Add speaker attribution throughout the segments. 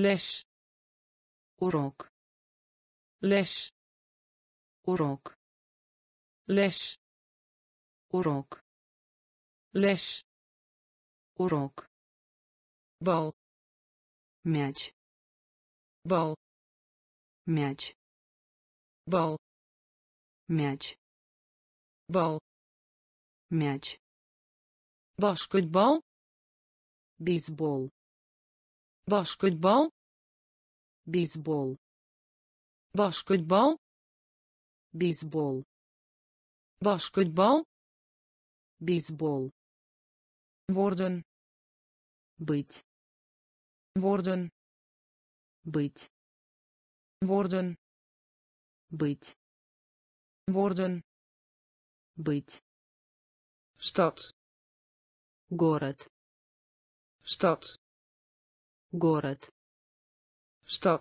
Speaker 1: les,
Speaker 2: урок,
Speaker 1: les,
Speaker 2: урок,
Speaker 1: les,
Speaker 2: урок,
Speaker 1: les,
Speaker 2: урок,
Speaker 1: bal,
Speaker 2: мяч,
Speaker 1: bal,
Speaker 2: мяч,
Speaker 1: bal,
Speaker 2: мяч,
Speaker 1: bal,
Speaker 2: мяч,
Speaker 1: basketbal,
Speaker 2: бейсбол,
Speaker 1: basketbal,
Speaker 2: бейсбол,
Speaker 1: basketbal,
Speaker 2: бейсбол,
Speaker 1: basketbal,
Speaker 2: бейсбол,
Speaker 1: worden,
Speaker 2: быть,
Speaker 1: worden,
Speaker 2: быть,
Speaker 1: worden,
Speaker 2: быть,
Speaker 1: worden,
Speaker 2: быть,
Speaker 1: stad,
Speaker 2: город,
Speaker 1: stad,
Speaker 2: город,
Speaker 1: stad,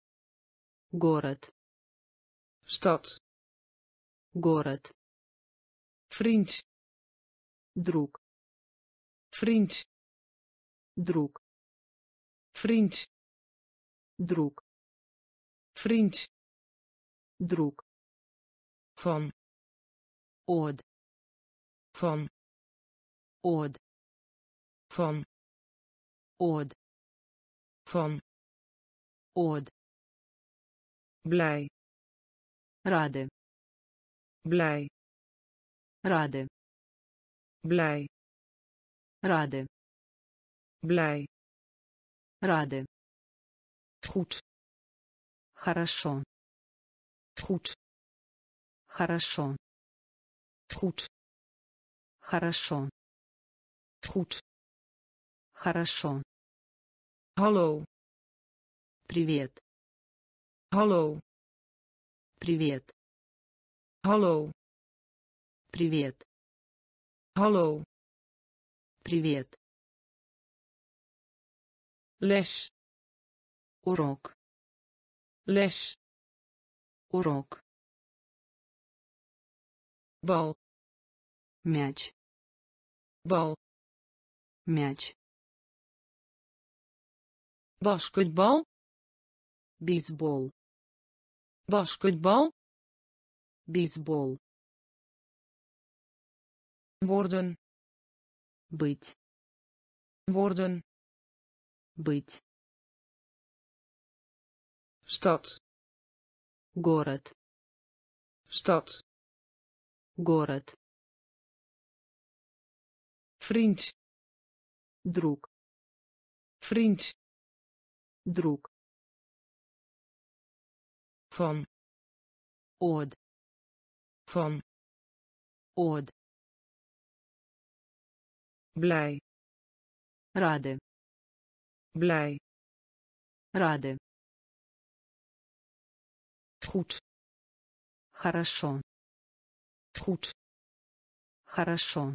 Speaker 2: город,
Speaker 1: stad,
Speaker 2: город,
Speaker 1: vriend,
Speaker 2: друг,
Speaker 1: vriend,
Speaker 2: друг,
Speaker 1: vriend,
Speaker 2: друг,
Speaker 1: vriend,
Speaker 2: друг,
Speaker 1: van,
Speaker 2: од,
Speaker 1: van,
Speaker 2: од,
Speaker 1: van,
Speaker 2: од,
Speaker 1: van,
Speaker 2: од,
Speaker 1: blij,
Speaker 2: рады,
Speaker 1: blij,
Speaker 2: рады,
Speaker 1: blij,
Speaker 2: рады,
Speaker 1: blij,
Speaker 2: рады,
Speaker 1: goed,
Speaker 2: хорошо,
Speaker 1: goed,
Speaker 2: хорошо,
Speaker 1: goed,
Speaker 2: хорошо,
Speaker 1: goed,
Speaker 2: хорошо,
Speaker 1: hallo,
Speaker 2: привет,
Speaker 1: hallo,
Speaker 2: привет,
Speaker 1: hallo,
Speaker 2: привет,
Speaker 1: hallo,
Speaker 2: привет,
Speaker 1: les,
Speaker 2: урок,
Speaker 1: les,
Speaker 2: урок,
Speaker 1: bal,
Speaker 2: мяч,
Speaker 1: bal,
Speaker 2: мяч,
Speaker 1: basketbal,
Speaker 2: бейсбол,
Speaker 1: basketbal,
Speaker 2: бейсбол,
Speaker 1: worden,
Speaker 2: быть,
Speaker 1: worden,
Speaker 2: быть,
Speaker 1: stad,
Speaker 2: город,
Speaker 1: stad,
Speaker 2: город,
Speaker 1: vriend,
Speaker 2: друг,
Speaker 1: vriend,
Speaker 2: друг,
Speaker 1: van,
Speaker 2: од,
Speaker 1: van,
Speaker 2: од,
Speaker 1: blij,
Speaker 2: рады,
Speaker 1: blij,
Speaker 2: рады,
Speaker 1: goed,
Speaker 2: хорошо,
Speaker 1: goed,
Speaker 2: хорошо,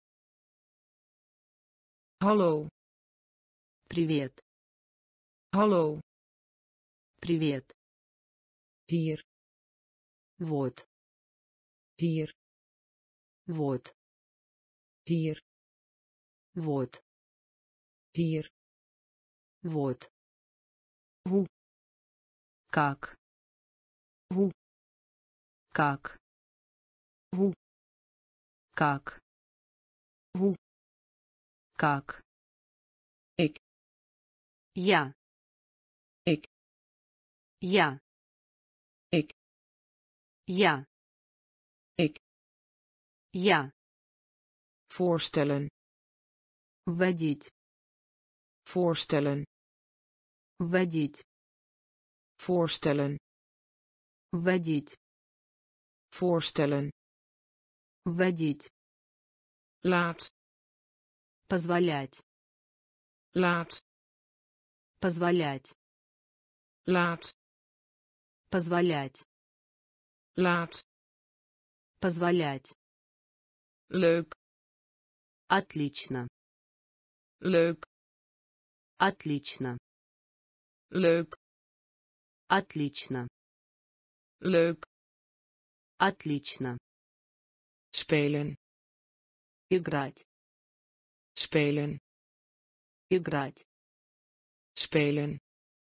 Speaker 1: hallo,
Speaker 2: привет,
Speaker 1: hallo,
Speaker 2: привет,
Speaker 1: hier,
Speaker 2: вот,
Speaker 1: hier,
Speaker 2: вот,
Speaker 1: hier,
Speaker 2: вот,
Speaker 1: hier,
Speaker 2: вот,
Speaker 1: hoe,
Speaker 2: как,
Speaker 1: hoe,
Speaker 2: как,
Speaker 1: hoe,
Speaker 2: как,
Speaker 1: hoe,
Speaker 2: как,
Speaker 1: ik,
Speaker 2: я,
Speaker 1: ik,
Speaker 2: я,
Speaker 1: ik,
Speaker 2: я,
Speaker 1: ik,
Speaker 2: я,
Speaker 1: voorstellen,
Speaker 2: вводить,
Speaker 1: voorstellen,
Speaker 2: вводить,
Speaker 1: voorstellen,
Speaker 2: вводить,
Speaker 1: voorstellen,
Speaker 2: вводить,
Speaker 1: laat,
Speaker 2: позволять,
Speaker 1: laat,
Speaker 2: позволять,
Speaker 1: laat,
Speaker 2: позволять,
Speaker 1: laat,
Speaker 2: позволять,
Speaker 1: leuk,
Speaker 2: отлично,
Speaker 1: leuk,
Speaker 2: отлично,
Speaker 1: leuk,
Speaker 2: отлично,
Speaker 1: leuk,
Speaker 2: отлично,
Speaker 1: spelen,
Speaker 2: играть,
Speaker 1: spelen,
Speaker 2: играть,
Speaker 1: spelen,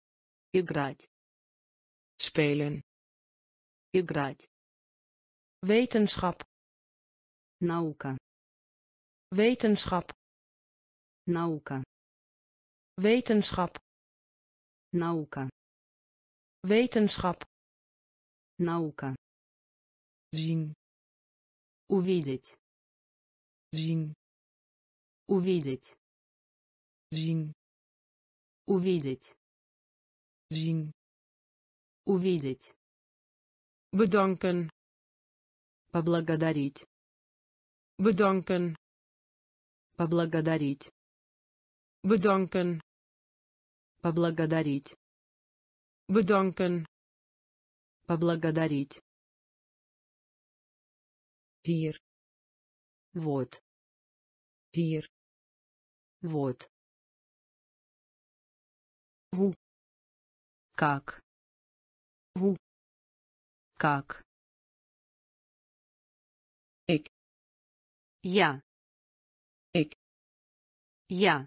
Speaker 2: Играть.
Speaker 1: Spelen.
Speaker 2: Играть.
Speaker 1: Wetenschap.
Speaker 2: Наука.
Speaker 1: Wetenschap.
Speaker 2: Наука.
Speaker 1: Wetenschap.
Speaker 2: Наука.
Speaker 1: Wetenschap.
Speaker 2: Наука.
Speaker 1: Zien.
Speaker 2: Увидеть.
Speaker 1: Zien.
Speaker 2: Увидеть.
Speaker 1: Zien.
Speaker 2: Увидеть.
Speaker 1: Zien.
Speaker 2: Увидеть.
Speaker 1: Bedanken.
Speaker 2: Поблагодарить.
Speaker 1: Bedanken.
Speaker 2: Поблагодарить.
Speaker 1: Bedanken.
Speaker 2: Поблагодарить.
Speaker 1: Bedanken.
Speaker 2: Поблагодарить.
Speaker 1: Hier.
Speaker 2: Вот.
Speaker 1: Hier.
Speaker 2: Вот.
Speaker 1: Hoe.
Speaker 2: Как.
Speaker 1: Hoe.
Speaker 2: Как.
Speaker 1: Ik.
Speaker 2: Я.
Speaker 1: Ik.
Speaker 2: Я.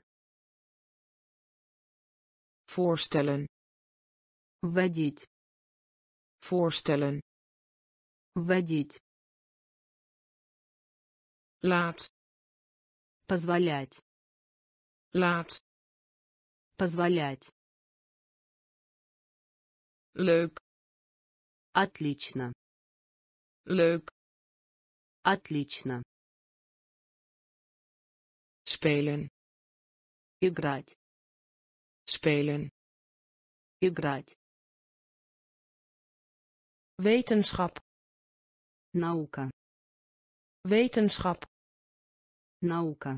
Speaker 1: Voorstellen.
Speaker 2: Вводить.
Speaker 1: Voorstellen.
Speaker 2: Вводить.
Speaker 1: Laat.
Speaker 2: Позволять.
Speaker 1: Laat.
Speaker 2: Позволять.
Speaker 1: Leuk.
Speaker 2: Отлично.
Speaker 1: Leuk.
Speaker 2: Отлично.
Speaker 1: Spelen.
Speaker 2: Играть.
Speaker 1: Spelen.
Speaker 2: Играть.
Speaker 1: Wetenschap.
Speaker 2: Наука.
Speaker 1: Wetenschap.
Speaker 2: Наука.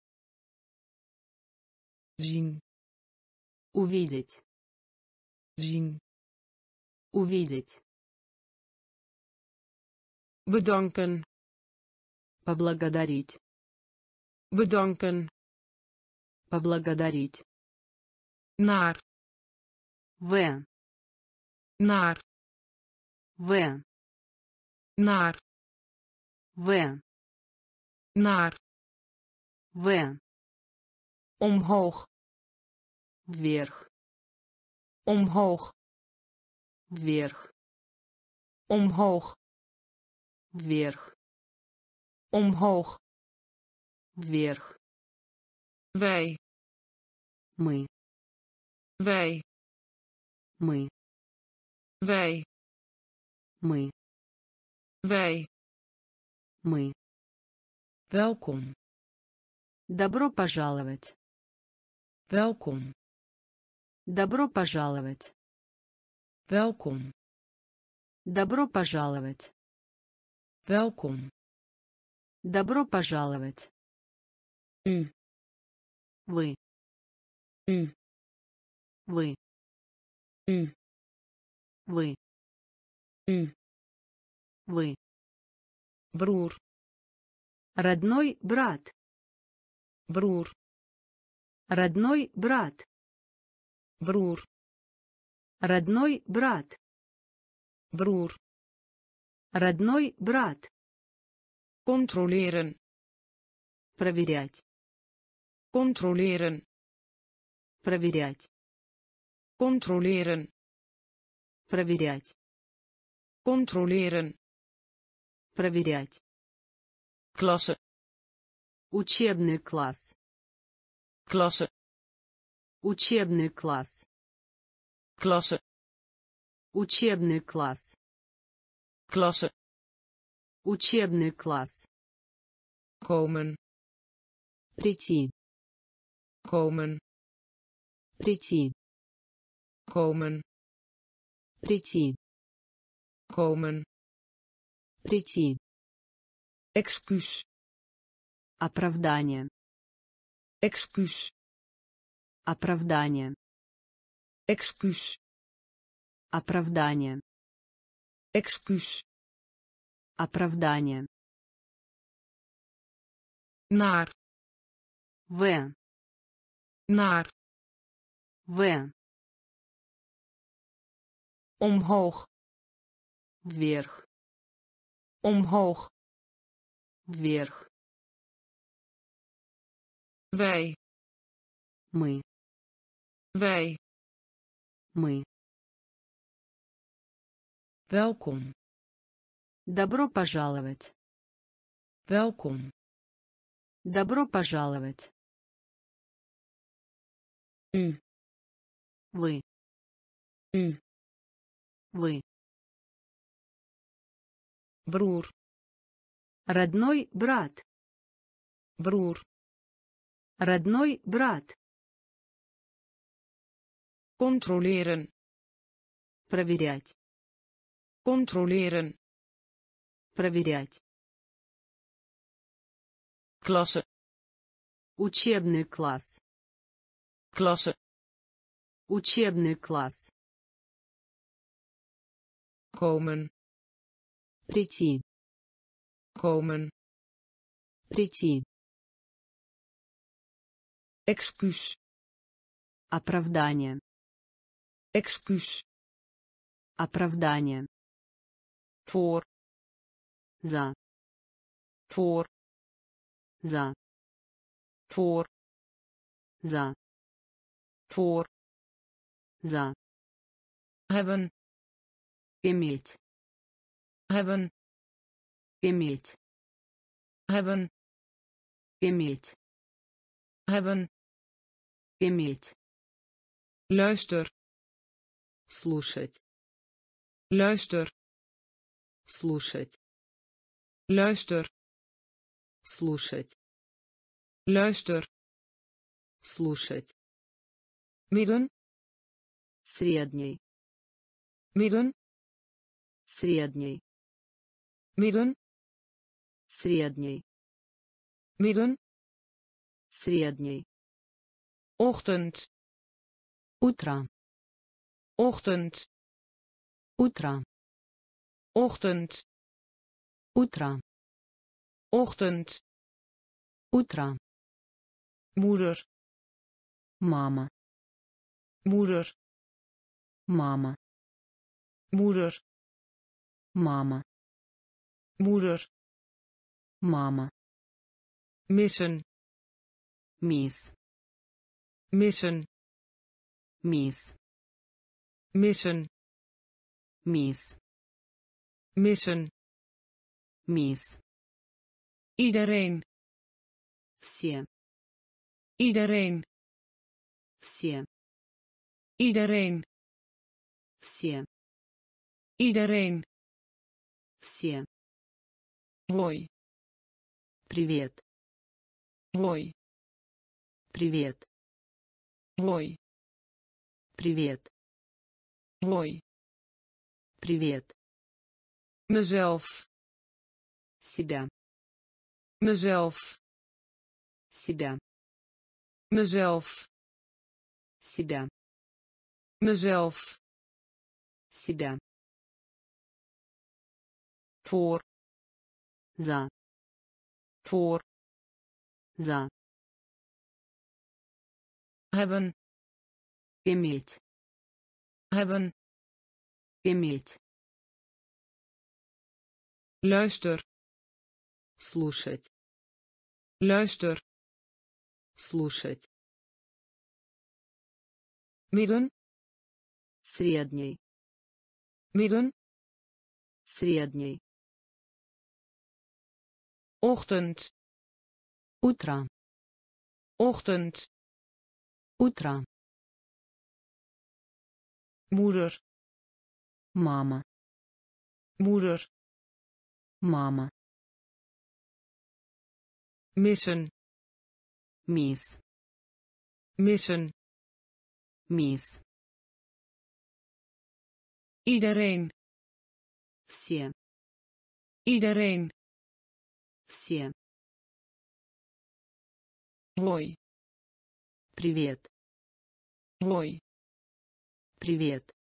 Speaker 1: Zien.
Speaker 2: Увидеть.
Speaker 1: Zien.
Speaker 2: Увидеть.
Speaker 1: Bedanken.
Speaker 2: Поблагодарить.
Speaker 1: Bedanken.
Speaker 2: Поблагодарить.
Speaker 1: Naar.
Speaker 2: В.
Speaker 1: Naar.
Speaker 2: В.
Speaker 1: Naar.
Speaker 2: В.
Speaker 1: Naar.
Speaker 2: В.
Speaker 1: Omhoog.
Speaker 2: Вверх.
Speaker 1: Omhoog.
Speaker 2: Вверх.
Speaker 1: Omhoog.
Speaker 2: Вверх.
Speaker 1: Omhoog.
Speaker 2: Вверх.
Speaker 1: Wij.
Speaker 2: Мы.
Speaker 1: Wij.
Speaker 2: Мы.
Speaker 1: Wij.
Speaker 2: Мы.
Speaker 1: Wij.
Speaker 2: Мы.
Speaker 1: Welkom.
Speaker 2: Добро пожаловать.
Speaker 1: Welkom.
Speaker 2: Добро пожаловать.
Speaker 1: Welkom.
Speaker 2: Добро пожаловать.
Speaker 1: Welkom.
Speaker 2: Добро пожаловать.
Speaker 1: U.
Speaker 2: Вы.
Speaker 1: U.
Speaker 2: Вы.
Speaker 1: U.
Speaker 2: Вы.
Speaker 1: U.
Speaker 2: Вы.
Speaker 1: Broer.
Speaker 2: Родной брат.
Speaker 1: Broer.
Speaker 2: Родной брат.
Speaker 1: Broer.
Speaker 2: Родной брат.
Speaker 1: Broer.
Speaker 2: Родной брат.
Speaker 1: Controleren.
Speaker 2: Проверять.
Speaker 1: Controleren.
Speaker 2: Проверять.
Speaker 1: Controleren.
Speaker 2: Проверять.
Speaker 1: Controleren.
Speaker 2: Проверять.
Speaker 1: Klasse.
Speaker 2: Учебный класс.
Speaker 1: Klasse.
Speaker 2: Учебный класс.
Speaker 1: Klasse.
Speaker 2: Учебный класс.
Speaker 1: Klasse.
Speaker 2: Учебный класс.
Speaker 1: Komen.
Speaker 2: Прийти.
Speaker 1: Komen.
Speaker 2: Прийти.
Speaker 1: Komen.
Speaker 2: Прийти.
Speaker 1: Komen.
Speaker 2: Прийти.
Speaker 1: Excuus.
Speaker 2: Оправдание.
Speaker 1: Excuus.
Speaker 2: Оправдание.
Speaker 1: Excuus.
Speaker 2: Оправдание.
Speaker 1: Excuus.
Speaker 2: Оправдание.
Speaker 1: Naar.
Speaker 2: В.
Speaker 1: Naar.
Speaker 2: В.
Speaker 1: Omhoog.
Speaker 2: Вверх.
Speaker 1: Omhoog.
Speaker 2: Вверх.
Speaker 1: Wij.
Speaker 2: Мы.
Speaker 1: Wij.
Speaker 2: Мы.
Speaker 1: Welkom.
Speaker 2: Добро пожаловать.
Speaker 1: Welkom.
Speaker 2: Добро пожаловать.
Speaker 1: U.
Speaker 2: Вы.
Speaker 1: U.
Speaker 2: Вы.
Speaker 1: Broer.
Speaker 2: Родной брат.
Speaker 1: Broer.
Speaker 2: Родной брат.
Speaker 1: Controleren.
Speaker 2: Проверять.
Speaker 1: Controleren.
Speaker 2: Проверять.
Speaker 1: Klasse.
Speaker 2: Учебный класс.
Speaker 1: Klasse.
Speaker 2: Учебный класс.
Speaker 1: Komen.
Speaker 2: Прийти.
Speaker 1: Komen.
Speaker 2: Прийти.
Speaker 1: Excuus.
Speaker 2: Оправдание.
Speaker 1: Excuus.
Speaker 2: Оправдание.
Speaker 1: Voor.
Speaker 2: За.
Speaker 1: Voor.
Speaker 2: За.
Speaker 1: Voor.
Speaker 2: За.
Speaker 1: Voor.
Speaker 2: За.
Speaker 1: Hebben.
Speaker 2: Иметь.
Speaker 1: Hebben.
Speaker 2: Иметь.
Speaker 1: Hebben.
Speaker 2: Иметь.
Speaker 1: Hebben.
Speaker 2: Иметь.
Speaker 1: Luister.
Speaker 2: Слушать.
Speaker 1: Luister.
Speaker 2: Слушать.
Speaker 1: Luister.
Speaker 2: Слушать.
Speaker 1: Luister.
Speaker 2: Слушать.
Speaker 1: Midden.
Speaker 2: Средний.
Speaker 1: Midden.
Speaker 2: Средний.
Speaker 1: Midden.
Speaker 2: Средний.
Speaker 1: Midden.
Speaker 2: Средний.
Speaker 1: Ochtend.
Speaker 2: Утро.
Speaker 1: Ochtend.
Speaker 2: Утро.
Speaker 1: Ochtend.
Speaker 2: Утро.
Speaker 1: Ochtend.
Speaker 2: Утро.
Speaker 1: Moeder.
Speaker 2: Мама.
Speaker 1: Moeder.
Speaker 2: Мама.
Speaker 1: Moeder.
Speaker 2: Мама.
Speaker 1: Moeder.
Speaker 2: Мама.
Speaker 1: Missen.
Speaker 2: Мисс.
Speaker 1: Missen.
Speaker 2: Мисс.
Speaker 1: Missen.
Speaker 2: Мисс.
Speaker 1: Missen.
Speaker 2: Мисс.
Speaker 1: Iedereen.
Speaker 2: Все.
Speaker 1: Iedereen.
Speaker 2: Все.
Speaker 1: Iedereen.
Speaker 2: Все.
Speaker 1: Iedereen.
Speaker 2: Все.
Speaker 1: Hoi.
Speaker 2: Привет.
Speaker 1: Hoi.
Speaker 2: Привет.
Speaker 1: Hoi.
Speaker 2: Привет.
Speaker 1: Hoi.
Speaker 2: Привет.
Speaker 1: Mezelf.
Speaker 2: Себя.
Speaker 1: Mezelf.
Speaker 2: Себя.
Speaker 1: Mezelf.
Speaker 2: Себя.
Speaker 1: Mezelf.
Speaker 2: Себя.
Speaker 1: Voor.
Speaker 2: За.
Speaker 1: Voor.
Speaker 2: За.
Speaker 1: Hebben.
Speaker 2: Иметь.
Speaker 1: Hebben.
Speaker 2: Иметь.
Speaker 1: Luister.
Speaker 2: Слушать.
Speaker 1: Luister.
Speaker 2: Слушать.
Speaker 1: Midden.
Speaker 2: Средний.
Speaker 1: Midden.
Speaker 2: Средний.
Speaker 1: Ochtend.
Speaker 2: Утро.
Speaker 1: Ochtend.
Speaker 2: Утро.
Speaker 1: Moeder.
Speaker 2: Мама.
Speaker 1: Moeder.
Speaker 2: Мама.
Speaker 1: Missen.
Speaker 2: Мисс.
Speaker 1: Missen.
Speaker 2: Мисс.
Speaker 1: Iedereen.
Speaker 2: Все.
Speaker 1: Iedereen.
Speaker 2: Все.
Speaker 1: Hoi.
Speaker 2: Привет.
Speaker 1: Hoi.
Speaker 2: Привет.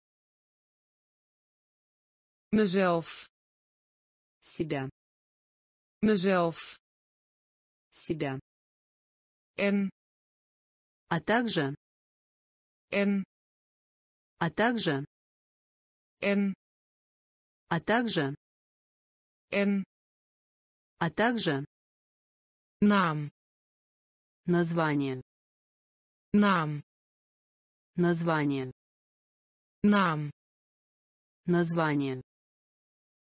Speaker 1: Mezelf.
Speaker 2: Себя.
Speaker 1: Mezelf.
Speaker 2: Себя.
Speaker 1: En.
Speaker 2: А также.
Speaker 1: En.
Speaker 2: А также.
Speaker 1: En.
Speaker 2: А также.
Speaker 1: En.
Speaker 2: А также.
Speaker 1: Naam.
Speaker 2: Название.
Speaker 1: Naam.
Speaker 2: Название.
Speaker 1: Naam.
Speaker 2: Название.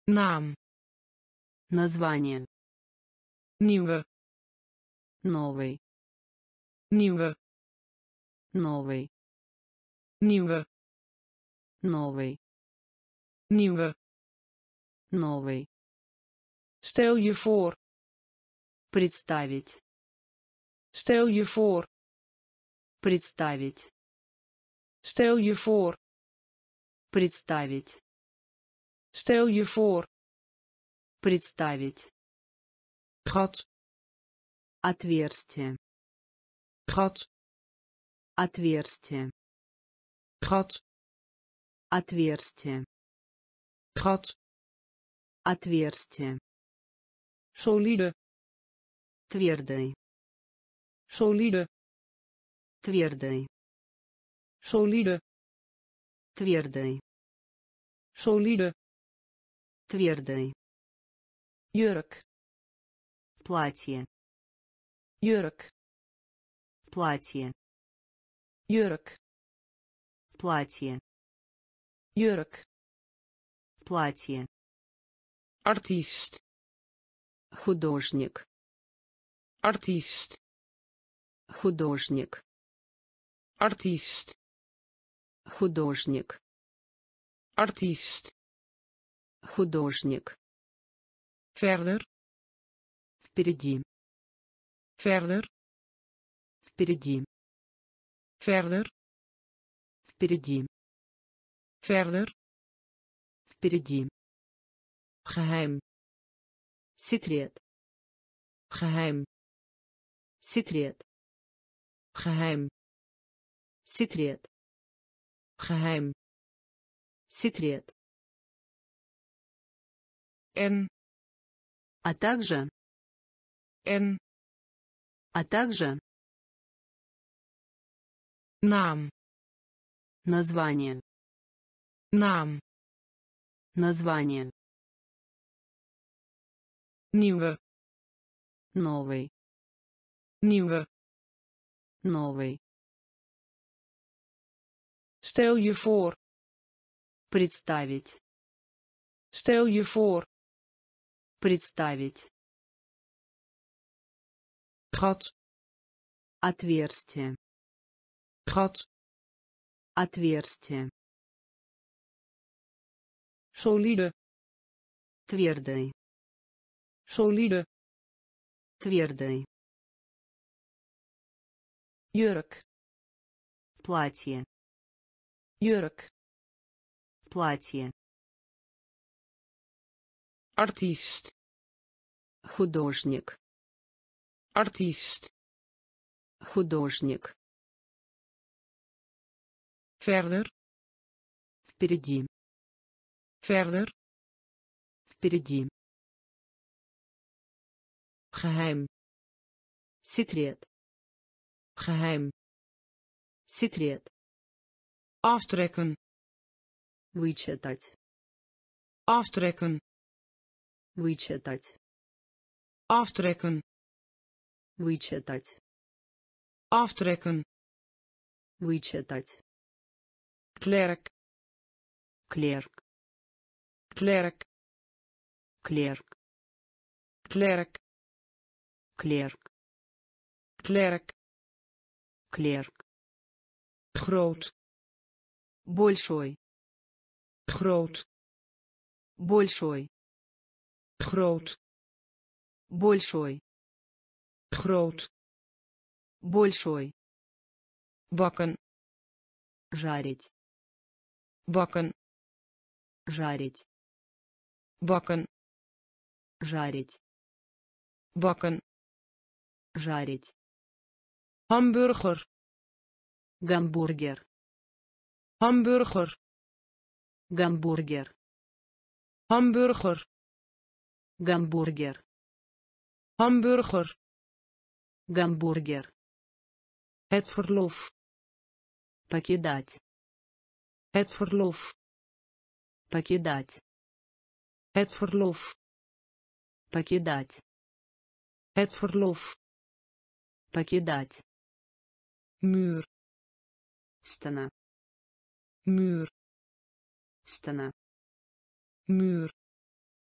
Speaker 1: Naam.
Speaker 2: Название.
Speaker 1: Nieuwe.
Speaker 2: Новый.
Speaker 1: Nieuwe.
Speaker 2: Новый.
Speaker 1: Nieuwe.
Speaker 2: Новый.
Speaker 1: Nieuwe.
Speaker 2: Новый.
Speaker 1: Stel je voor.
Speaker 2: Представить.
Speaker 1: Stel je voor.
Speaker 2: Представить.
Speaker 1: Stel je voor.
Speaker 2: Представить.
Speaker 1: Stel je voor.
Speaker 2: Представить.
Speaker 1: Gat.
Speaker 2: Отверстие.
Speaker 1: Gat.
Speaker 2: Отверстие.
Speaker 1: Gat.
Speaker 2: Отверстие.
Speaker 1: Gat.
Speaker 2: Отверстие.
Speaker 1: Solide.
Speaker 2: Твердый.
Speaker 1: Solide.
Speaker 2: Твердый.
Speaker 1: Solide.
Speaker 2: Твердый.
Speaker 1: Solide.
Speaker 2: Твердый.
Speaker 1: Jurk.
Speaker 2: Платье.
Speaker 1: Jurk.
Speaker 2: Платье.
Speaker 1: Jurk.
Speaker 2: Платье.
Speaker 1: Jurk.
Speaker 2: Платье.
Speaker 1: Artiest.
Speaker 2: Художник.
Speaker 1: Artiest.
Speaker 2: Художник.
Speaker 1: Artiest.
Speaker 2: Художник.
Speaker 1: Artiest.
Speaker 2: Художник.
Speaker 1: Verder.
Speaker 2: Впереди.
Speaker 1: Verder.
Speaker 2: Впереди.
Speaker 1: Verder.
Speaker 2: Впереди.
Speaker 1: Verder.
Speaker 2: Впереди.
Speaker 1: Geheim.
Speaker 2: Секрет.
Speaker 1: Geheim.
Speaker 2: Секрет.
Speaker 1: Geheim.
Speaker 2: Секрет.
Speaker 1: Geheim.
Speaker 2: Секрет.
Speaker 1: En.
Speaker 2: А также.
Speaker 1: En.
Speaker 2: А также.
Speaker 1: Naam.
Speaker 2: Название.
Speaker 1: Naam.
Speaker 2: Название.
Speaker 1: Nieuwe.
Speaker 2: Новый.
Speaker 1: Nieuwe.
Speaker 2: Новый.
Speaker 1: Stel je voor.
Speaker 2: Представить.
Speaker 1: Stel je voor.
Speaker 2: Представить.
Speaker 1: Gat.
Speaker 2: Отверстие.
Speaker 1: Gat.
Speaker 2: Отверстие.
Speaker 1: Solide.
Speaker 2: Твердый.
Speaker 1: Solide.
Speaker 2: Твердый.
Speaker 1: Jurk.
Speaker 2: Платье.
Speaker 1: Jurk.
Speaker 2: Платье.
Speaker 1: Artiest.
Speaker 2: Художник.
Speaker 1: Artiest.
Speaker 2: Художник.
Speaker 1: Verder.
Speaker 2: Впереди.
Speaker 1: Verder.
Speaker 2: Впереди.
Speaker 1: Geheim.
Speaker 2: Секрет.
Speaker 1: Geheim.
Speaker 2: Секрет.
Speaker 1: Aftrekken.
Speaker 2: Вычитать.
Speaker 1: Aftrekken.
Speaker 2: Вычитать.
Speaker 1: Aftrekken.
Speaker 2: Вычитать.
Speaker 1: Aftrekken.
Speaker 2: Вычитать.
Speaker 1: Klerk.
Speaker 2: Клерк.
Speaker 1: Klerk.
Speaker 2: Клерк.
Speaker 1: Klerk.
Speaker 2: Клерк.
Speaker 1: Klerk.
Speaker 2: Клерк.
Speaker 1: Groot.
Speaker 2: Большой.
Speaker 1: Groot.
Speaker 2: Большой.
Speaker 1: Groot.
Speaker 2: Большой.
Speaker 1: Groot.
Speaker 2: Большой.
Speaker 1: Bakken.
Speaker 2: Жарить.
Speaker 1: Bakken.
Speaker 2: Жарить.
Speaker 1: Bakken.
Speaker 2: Жарить.
Speaker 1: Bakken.
Speaker 2: Жарить.
Speaker 1: Hamburger.
Speaker 2: Гамбургер.
Speaker 1: Hamburger.
Speaker 2: Гамбургер.
Speaker 1: Hamburger.
Speaker 2: Гамбургер.
Speaker 1: Hamburger.
Speaker 2: Гамбургер.
Speaker 1: Het verlof.
Speaker 2: Покидать.
Speaker 1: Het verlof.
Speaker 2: Покидать.
Speaker 1: Het verlof.
Speaker 2: Покидать.
Speaker 1: Het verlof.
Speaker 2: Покидать.
Speaker 1: Muur.
Speaker 2: Стена.
Speaker 1: Muur.
Speaker 2: Стена.
Speaker 1: Muur.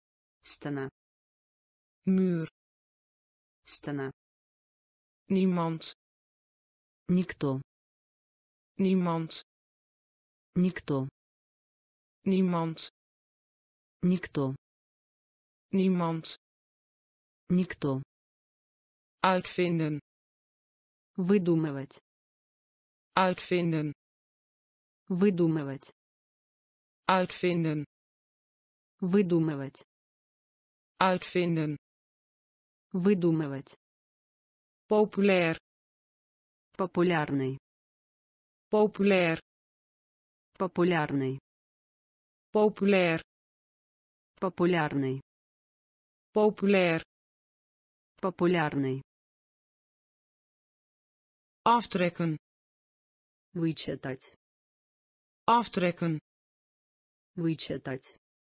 Speaker 2: Стена.
Speaker 1: muur,
Speaker 2: Стена.
Speaker 1: niemand,
Speaker 2: Никто.
Speaker 1: niemand,
Speaker 2: Никто.
Speaker 1: niemand,
Speaker 2: Никто.
Speaker 1: niemand,
Speaker 2: Никто.
Speaker 1: uitvinden,
Speaker 2: Выдумывать.
Speaker 1: uitvinden,
Speaker 2: Выдумывать.
Speaker 1: uitvinden,
Speaker 2: Выдумывать.
Speaker 1: uitvinden,
Speaker 2: Выдумывать.
Speaker 1: populair,
Speaker 2: Популярный.
Speaker 1: populair,
Speaker 2: Популярный.
Speaker 1: populair,
Speaker 2: Популярный.
Speaker 1: populair,
Speaker 2: Популярный.
Speaker 1: aftrekken,
Speaker 2: Вычитать.
Speaker 1: aftrekken,
Speaker 2: Вычитать.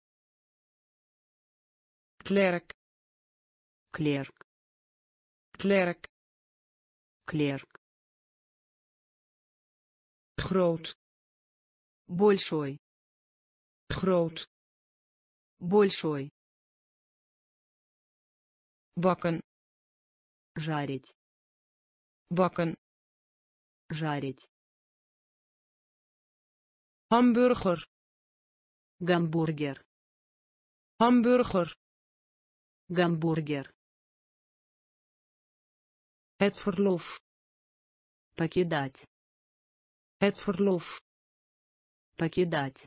Speaker 1: klerk,
Speaker 2: Клерк.
Speaker 1: klerk,
Speaker 2: Клерк.
Speaker 1: groot,
Speaker 2: Большой.
Speaker 1: groot,
Speaker 2: Большой.
Speaker 1: bakken,
Speaker 2: Жарить.
Speaker 1: bakken,
Speaker 2: Жарить.
Speaker 1: hamburger,
Speaker 2: Гамбургер.
Speaker 1: hamburger,
Speaker 2: Гамбургер.
Speaker 1: het verlof,
Speaker 2: Покидать.
Speaker 1: het verlof,
Speaker 2: Покидать.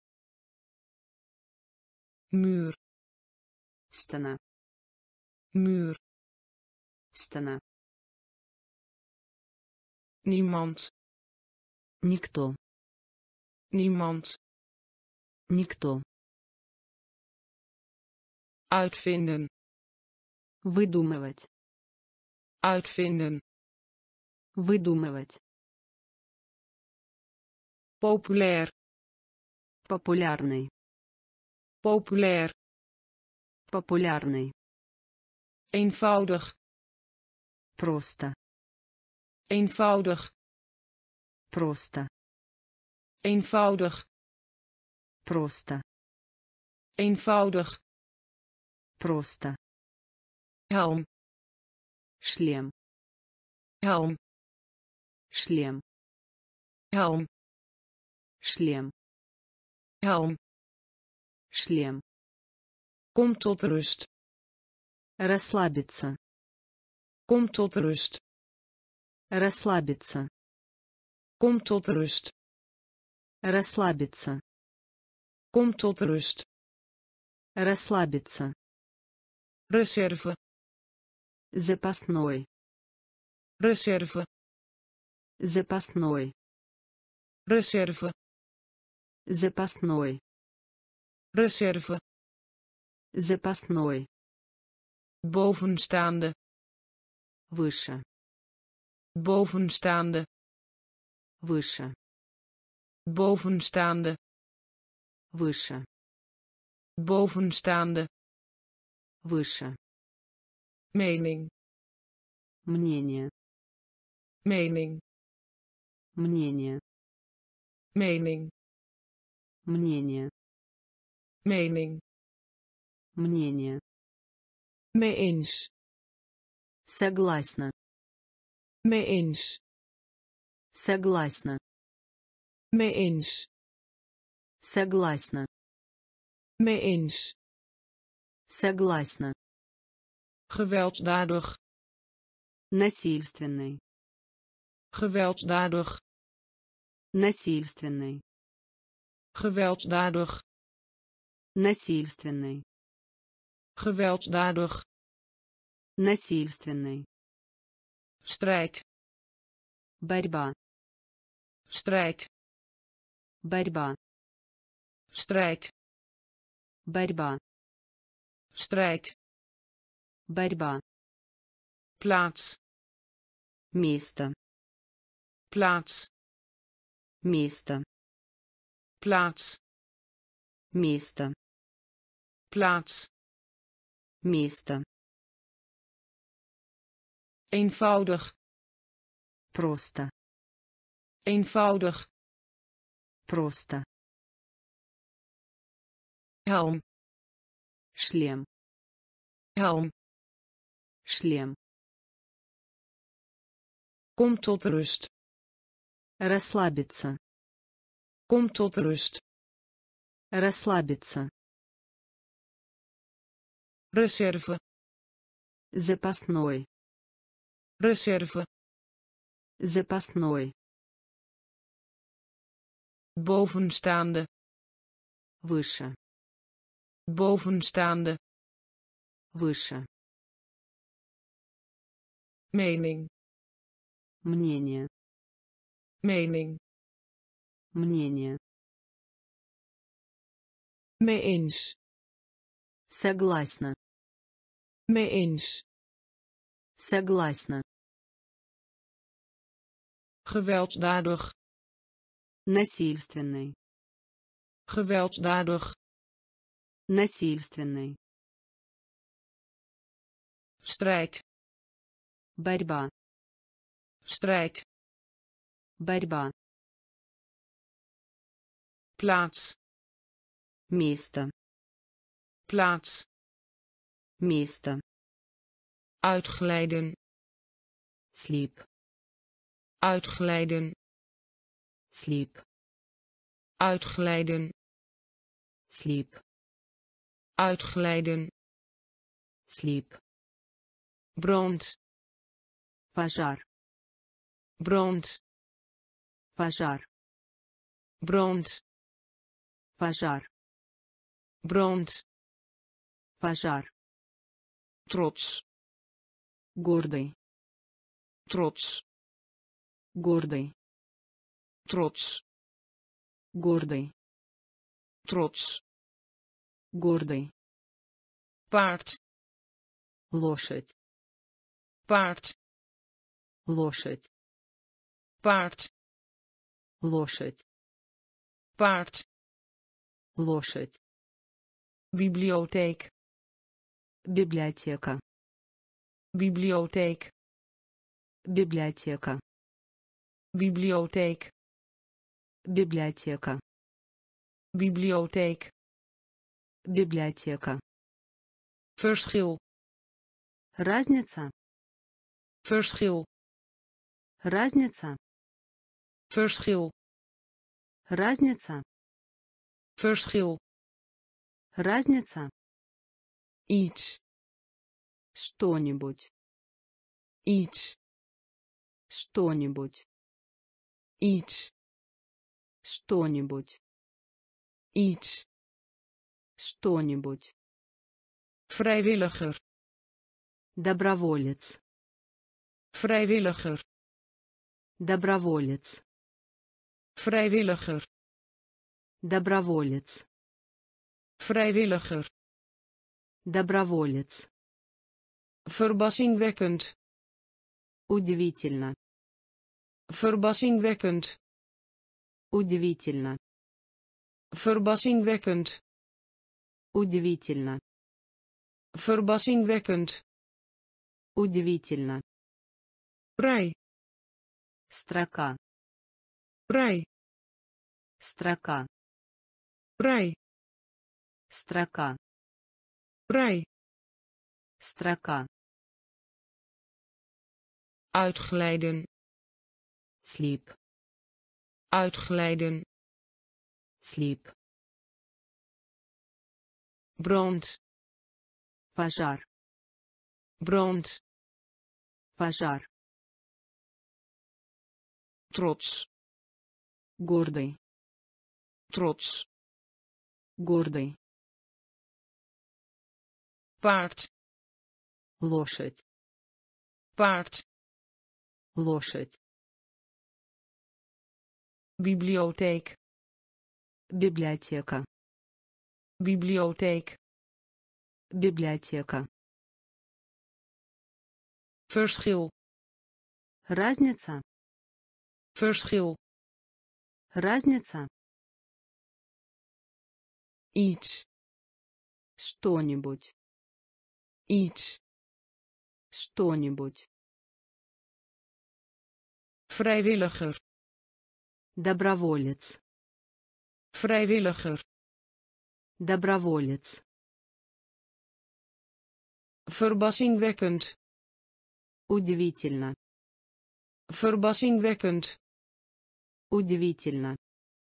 Speaker 1: muur,
Speaker 2: Стена.
Speaker 1: muur,
Speaker 2: Стена.
Speaker 1: niemand,
Speaker 2: Никто.
Speaker 1: niemand,
Speaker 2: Никто.
Speaker 1: uitvinden,
Speaker 2: Выдумывать.
Speaker 1: uitvinden,
Speaker 2: Выдумывать.
Speaker 1: populair,
Speaker 2: Популярный.
Speaker 1: populair,
Speaker 2: Популярный.
Speaker 1: eenvoudig,
Speaker 2: Просто.
Speaker 1: eenvoudig,
Speaker 2: Просто.
Speaker 1: eenvoudig,
Speaker 2: Просто.
Speaker 1: eenvoudig,
Speaker 2: Просто.
Speaker 1: helm,
Speaker 2: Шлем.
Speaker 1: helm,
Speaker 2: Шлем.
Speaker 1: helm,
Speaker 2: Шлем.
Speaker 1: helm,
Speaker 2: Шлем.
Speaker 1: kom tot rust,
Speaker 2: Расслабиться.
Speaker 1: kom tot rust,
Speaker 2: Расслабиться.
Speaker 1: kom tot rust,
Speaker 2: Расслабиться.
Speaker 1: kom tot rust,
Speaker 2: Расслабиться.
Speaker 1: reserve,
Speaker 2: Запасной.
Speaker 1: reserve,
Speaker 2: Запасной.
Speaker 1: reserve,
Speaker 2: Запасной.
Speaker 1: reserve,
Speaker 2: Запасной.
Speaker 1: bovenstaande,
Speaker 2: Выше.
Speaker 1: bovenstaande,
Speaker 2: Выше.
Speaker 1: bovenstaande,
Speaker 2: Выше.
Speaker 1: bovenstaande,
Speaker 2: Выше.
Speaker 1: mening,
Speaker 2: Мнение.
Speaker 1: mening,
Speaker 2: Мнение.
Speaker 1: mening,
Speaker 2: Мнение.
Speaker 1: mening,
Speaker 2: Мнение.
Speaker 1: mee eens,
Speaker 2: Согласна.
Speaker 1: mee eens,
Speaker 2: Согласна.
Speaker 1: mee eens,
Speaker 2: Согласна.
Speaker 1: mee eens,
Speaker 2: Согласна.
Speaker 1: gewelddadig,
Speaker 2: Насильственный.
Speaker 1: gewelddadig,
Speaker 2: Насильственный.
Speaker 1: gewelddadig,
Speaker 2: Насильственный.
Speaker 1: gewelddadig,
Speaker 2: Насильственный.
Speaker 1: strijd,
Speaker 2: Борьба.
Speaker 1: strijd,
Speaker 2: Борьба.
Speaker 1: strijd,
Speaker 2: Борьба.
Speaker 1: strijd,
Speaker 2: Борьба.
Speaker 1: plaats,
Speaker 2: Место.
Speaker 1: plaats,
Speaker 2: Место.
Speaker 1: plaats,
Speaker 2: Место.
Speaker 1: plaats,
Speaker 2: Место.
Speaker 1: eenvoudig,
Speaker 2: Просто.
Speaker 1: eenvoudig,
Speaker 2: Просто.
Speaker 1: helm,
Speaker 2: Шлем.
Speaker 1: helm,
Speaker 2: шлем,
Speaker 1: kom tot rust,
Speaker 2: расслабиться,
Speaker 1: kom tot rust,
Speaker 2: расслабиться,
Speaker 1: reserve,
Speaker 2: запасной,
Speaker 1: reserve,
Speaker 2: запасной,
Speaker 1: bovenstaande,
Speaker 2: выше,
Speaker 1: bovenstaande,
Speaker 2: выше,
Speaker 1: mening,
Speaker 2: мнение,
Speaker 1: mening,
Speaker 2: мнение,
Speaker 1: mee eens,
Speaker 2: согласна,
Speaker 1: mee eens,
Speaker 2: согласна,
Speaker 1: gewelddadig,
Speaker 2: насильственный,
Speaker 1: gewelddadig,
Speaker 2: насильственный,
Speaker 1: strijd,
Speaker 2: борьба,
Speaker 1: strijd,
Speaker 2: борьба,
Speaker 1: plaats,
Speaker 2: место,
Speaker 1: plaats,
Speaker 2: место,
Speaker 1: uitglijden,
Speaker 2: слип,
Speaker 1: uitglijden,
Speaker 2: слип,
Speaker 1: uitglijden,
Speaker 2: слип,
Speaker 1: uitglijden,
Speaker 2: слип,
Speaker 1: brand,
Speaker 2: пожар,
Speaker 1: brand,
Speaker 2: пожар,
Speaker 1: brand,
Speaker 2: пожар,
Speaker 1: brand,
Speaker 2: пожар,
Speaker 1: trots,
Speaker 2: гордый,
Speaker 1: trots,
Speaker 2: гордый,
Speaker 1: trots,
Speaker 2: гордый,
Speaker 1: trots,
Speaker 2: гордый,
Speaker 1: paard,
Speaker 2: лошадь,
Speaker 1: paard,
Speaker 2: лошадь,
Speaker 1: paard,
Speaker 2: лошадь,
Speaker 1: paard,
Speaker 2: лошадь,
Speaker 1: bibliotheek,
Speaker 2: библиотека,
Speaker 1: bibliotheek,
Speaker 2: библиотека,
Speaker 1: bibliotheek,
Speaker 2: библиотека,
Speaker 1: bibliotheek,
Speaker 2: библиотека,
Speaker 1: verschil,
Speaker 2: разница,
Speaker 1: verschil,
Speaker 2: разница,
Speaker 1: verschil,
Speaker 2: разница,
Speaker 1: verschil,
Speaker 2: разница,
Speaker 1: iets,
Speaker 2: что-нибудь,
Speaker 1: iets,
Speaker 2: что-нибудь,
Speaker 1: iets,
Speaker 2: что-нибудь,
Speaker 1: iets,
Speaker 2: что-нибудь,
Speaker 1: vrijwilliger,
Speaker 2: доброволец,
Speaker 1: vrijwilliger,
Speaker 2: доброволец,
Speaker 1: vrijwilliger,
Speaker 2: доброволец,
Speaker 1: vrijwilliger,
Speaker 2: доброволец,
Speaker 1: verbazingwekkend,
Speaker 2: удивительно,
Speaker 1: verbazingwekkend,
Speaker 2: удивительно,
Speaker 1: verbazingwekkend,
Speaker 2: удивительно,
Speaker 1: verbazingwekkend,
Speaker 2: удивительно,
Speaker 1: rij,
Speaker 2: строка,
Speaker 1: rij,
Speaker 2: строка,
Speaker 1: rij,
Speaker 2: строка,
Speaker 1: rij,
Speaker 2: строка,
Speaker 1: uitglijden,
Speaker 2: слип,
Speaker 1: uitglijden,
Speaker 2: слип,
Speaker 1: brand,
Speaker 2: пожар,
Speaker 1: brand,
Speaker 2: пожар,
Speaker 1: trots,
Speaker 2: гордый,
Speaker 1: trots,
Speaker 2: гордый,
Speaker 1: paard,
Speaker 2: лошадь,
Speaker 1: paard,
Speaker 2: лошадь,
Speaker 1: bibliotheek,
Speaker 2: библиотека,
Speaker 1: bibliotheek,
Speaker 2: библиотека,
Speaker 1: verschil,
Speaker 2: разница,
Speaker 1: verschil,
Speaker 2: разница,
Speaker 1: iets,
Speaker 2: что-нибудь,
Speaker 1: iets,
Speaker 2: что-нибудь,
Speaker 1: vrijwilliger,
Speaker 2: доброволец,
Speaker 1: vrijwilliger,
Speaker 2: доброволец,
Speaker 1: Verbazingwekkend.
Speaker 2: Удивительно.
Speaker 1: Verbazingwekkend.
Speaker 2: Удивительно.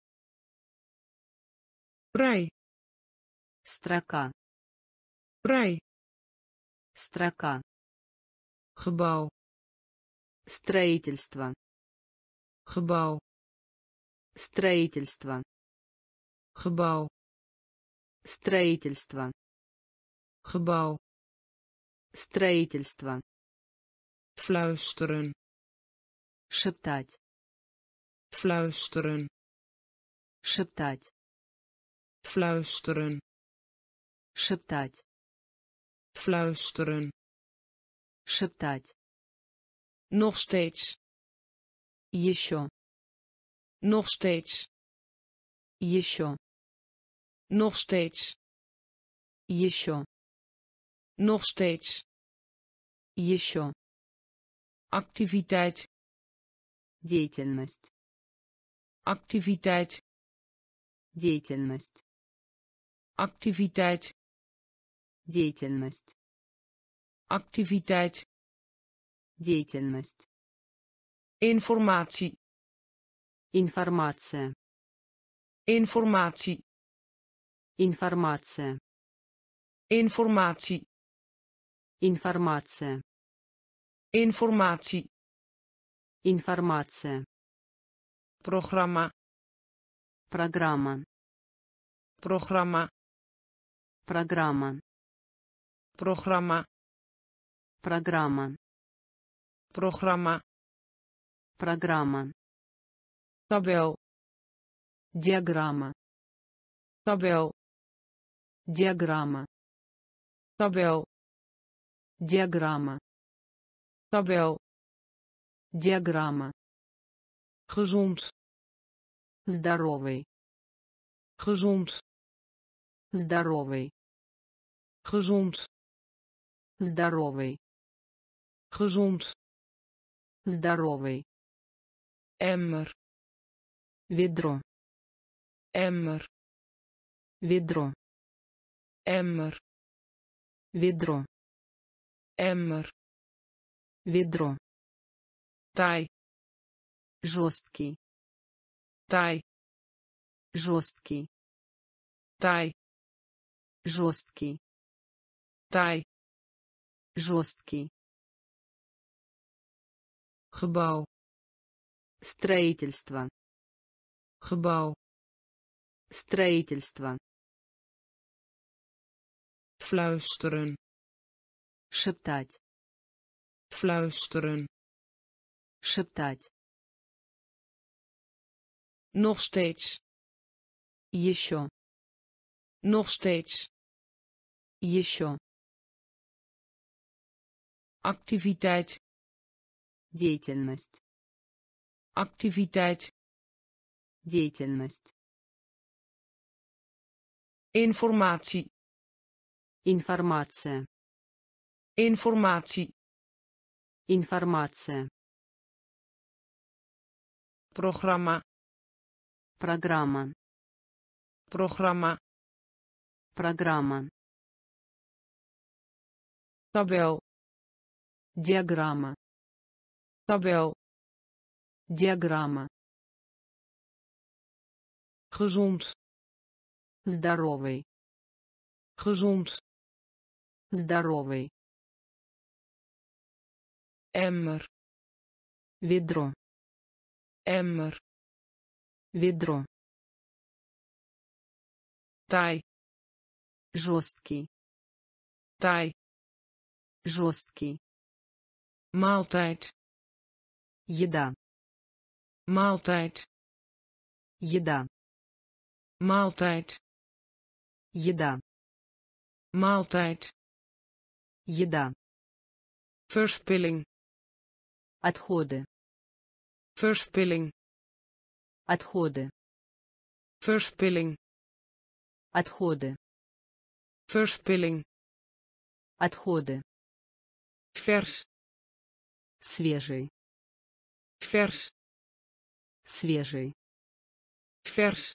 Speaker 1: Rij.
Speaker 2: Строка.
Speaker 1: Rij.
Speaker 2: Строка.
Speaker 1: Gebouw.
Speaker 2: Строительство.
Speaker 1: Gebouw.
Speaker 2: Строительство.
Speaker 1: Gebouw.
Speaker 2: Строительство.
Speaker 1: Gebouw.
Speaker 2: Строительство.
Speaker 1: Fluisteren.
Speaker 2: Шептать.
Speaker 1: Fluisteren.
Speaker 2: Шептать.
Speaker 1: Fluisteren.
Speaker 2: Шептать.
Speaker 1: Fluisteren.
Speaker 2: Шептать.
Speaker 1: Nog steeds.
Speaker 2: Еще.
Speaker 1: Nog steeds.
Speaker 2: Еще.
Speaker 1: Nog steeds.
Speaker 2: Еще.
Speaker 1: Nog steeds.
Speaker 2: Еще.
Speaker 1: Activiteit.
Speaker 2: Деятельность.
Speaker 1: Activiteit.
Speaker 2: Деятельность.
Speaker 1: Activiteit.
Speaker 2: Деятельность.
Speaker 1: Activiteit.
Speaker 2: Деятельность.
Speaker 1: Informatie.
Speaker 2: Информация.
Speaker 1: Informatie.
Speaker 2: Информация.
Speaker 1: Informatie.
Speaker 2: Информация.
Speaker 1: Informatie.
Speaker 2: Информация.
Speaker 1: Programma.
Speaker 2: Программа.
Speaker 1: Programma.
Speaker 2: Программа.
Speaker 1: Programma.
Speaker 2: Программа.
Speaker 1: Programma.
Speaker 2: Программа.
Speaker 1: Tabel.
Speaker 2: Диаграмма.
Speaker 1: Tabel.
Speaker 2: Диаграмма.
Speaker 1: Tabel.
Speaker 2: Диаграмма.
Speaker 1: Tabel.
Speaker 2: Диаграмма.
Speaker 1: Gezond.
Speaker 2: Здоровый.
Speaker 1: Gezond.
Speaker 2: Здоровый.
Speaker 1: Gezond.
Speaker 2: Здоровый.
Speaker 1: Gezond.
Speaker 2: Здоровый.
Speaker 1: Emmer.
Speaker 2: Ведро.
Speaker 1: Emmer.
Speaker 2: Ведро.
Speaker 1: Emmer.
Speaker 2: Ведро.
Speaker 1: Emmer.
Speaker 2: Ведро.
Speaker 1: Taai.
Speaker 2: Жесткий.
Speaker 1: Taai.
Speaker 2: Жесткий.
Speaker 1: Taai.
Speaker 2: Жесткий.
Speaker 1: Taai.
Speaker 2: Жесткий.
Speaker 1: Gebouw.
Speaker 2: Строительство.
Speaker 1: Gebouw.
Speaker 2: Строительство.
Speaker 1: Fluisteren.
Speaker 2: Шептать.
Speaker 1: Fluisteren.
Speaker 2: Шептать.
Speaker 1: Nog steeds.
Speaker 2: Еще.
Speaker 1: Nog steeds.
Speaker 2: Еще.
Speaker 1: Activiteit.
Speaker 2: Деятельность.
Speaker 1: Activiteit.
Speaker 2: Деятельность.
Speaker 1: Informatie.
Speaker 2: Информация.
Speaker 1: Informatie.
Speaker 2: Информация.
Speaker 1: Programma.
Speaker 2: Программа.
Speaker 1: Programma.
Speaker 2: Программа.
Speaker 1: Tabel.
Speaker 2: Диаграмма.
Speaker 1: Tabel.
Speaker 2: Диаграмма.
Speaker 1: Gezond.
Speaker 2: Здоровый.
Speaker 1: Gezond.
Speaker 2: Здоровый.
Speaker 1: Emmer.
Speaker 2: Ведро.
Speaker 1: Emmer.
Speaker 2: Ведро.
Speaker 1: Taai.
Speaker 2: Жесткий.
Speaker 1: Taai.
Speaker 2: Жесткий.
Speaker 1: Maaltijd.
Speaker 2: Еда.
Speaker 1: Maaltijd.
Speaker 2: Еда.
Speaker 1: Maaltijd.
Speaker 2: Еда.
Speaker 1: Maaltijd.
Speaker 2: Еда.
Speaker 1: Verspilling.
Speaker 2: Отходы.
Speaker 1: Verspilling.
Speaker 2: Отходы.
Speaker 1: Verspilling.
Speaker 2: Отходы.
Speaker 1: Verspilling.
Speaker 2: Отходы.
Speaker 1: Vers.
Speaker 2: Свежий.
Speaker 1: Vers.
Speaker 2: Свежий.
Speaker 1: Vers.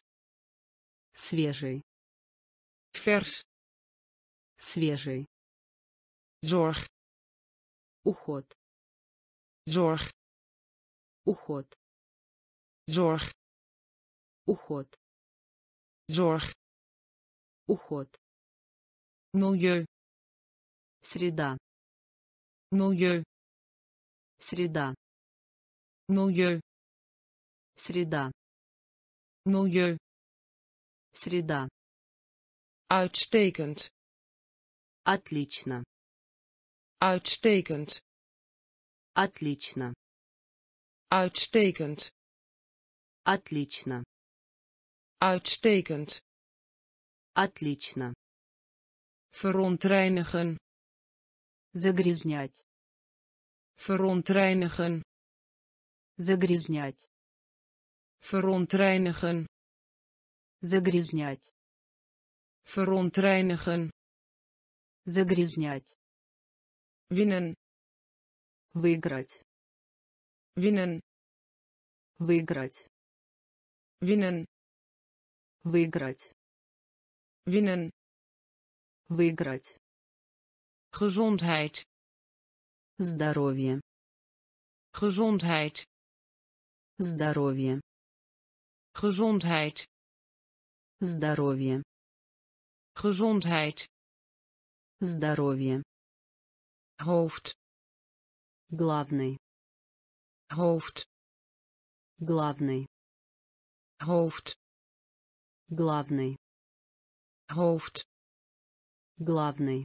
Speaker 2: Свежий.
Speaker 1: Vers.
Speaker 2: Свежий.
Speaker 1: Zorg.
Speaker 2: Уход.
Speaker 1: Zorg.
Speaker 2: Уход.
Speaker 1: Zorg.
Speaker 2: Уход.
Speaker 1: Zorg.
Speaker 2: Уход.
Speaker 1: Milieu.
Speaker 2: Среда.
Speaker 1: Milieu.
Speaker 2: Среда.
Speaker 1: Milieu.
Speaker 2: Среда.
Speaker 1: Milieu.
Speaker 2: Среда.
Speaker 1: Uitstekend.
Speaker 2: Отлично.
Speaker 1: Uitstekend.
Speaker 2: Отлично.
Speaker 1: Uitstekend.
Speaker 2: Отлично.
Speaker 1: Uitstekend.
Speaker 2: Отлично.
Speaker 1: Verontreinigen.
Speaker 2: Загрязнять.
Speaker 1: Verontreinigen.
Speaker 2: Загрязнять.
Speaker 1: Verontreinigen.
Speaker 2: Загрязнять.
Speaker 1: Verontreinigen.
Speaker 2: Загрязнять.
Speaker 1: Winnen.
Speaker 2: Выиграть.
Speaker 1: Winnen.
Speaker 2: Выиграть.
Speaker 1: Winnen.
Speaker 2: Выиграть.
Speaker 1: Winnen.
Speaker 2: Выиграть.
Speaker 1: Gezondheid.
Speaker 2: Здоровье.
Speaker 1: Gezondheid.
Speaker 2: Здоровье.
Speaker 1: Gezondheid.
Speaker 2: Здоровье.
Speaker 1: Gezondheid.
Speaker 2: Здоровье.
Speaker 1: Hoofd.
Speaker 2: Главный.
Speaker 1: Hoofd.
Speaker 2: Главный.
Speaker 1: Hoofd.
Speaker 2: Главный.
Speaker 1: Hoofd.
Speaker 2: Главный.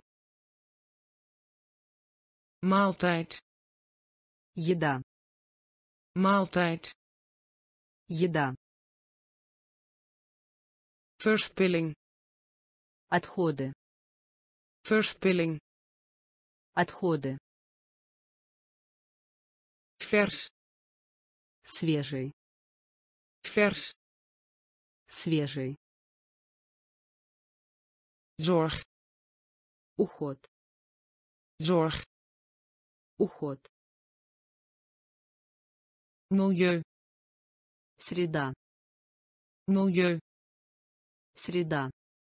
Speaker 1: Maaltijd.
Speaker 2: Еда.
Speaker 1: Maaltijd.
Speaker 2: Еда.
Speaker 1: Verspilling.
Speaker 2: Отходы.
Speaker 1: Verspilling.
Speaker 2: Отходы.
Speaker 1: Vers.
Speaker 2: Свежий.
Speaker 1: Vers.
Speaker 2: Свежий.
Speaker 1: Zorg.
Speaker 2: Уход.
Speaker 1: Zorg.
Speaker 2: Уход.
Speaker 1: Milieu.
Speaker 2: Среда.
Speaker 1: Milieu.
Speaker 2: Среда.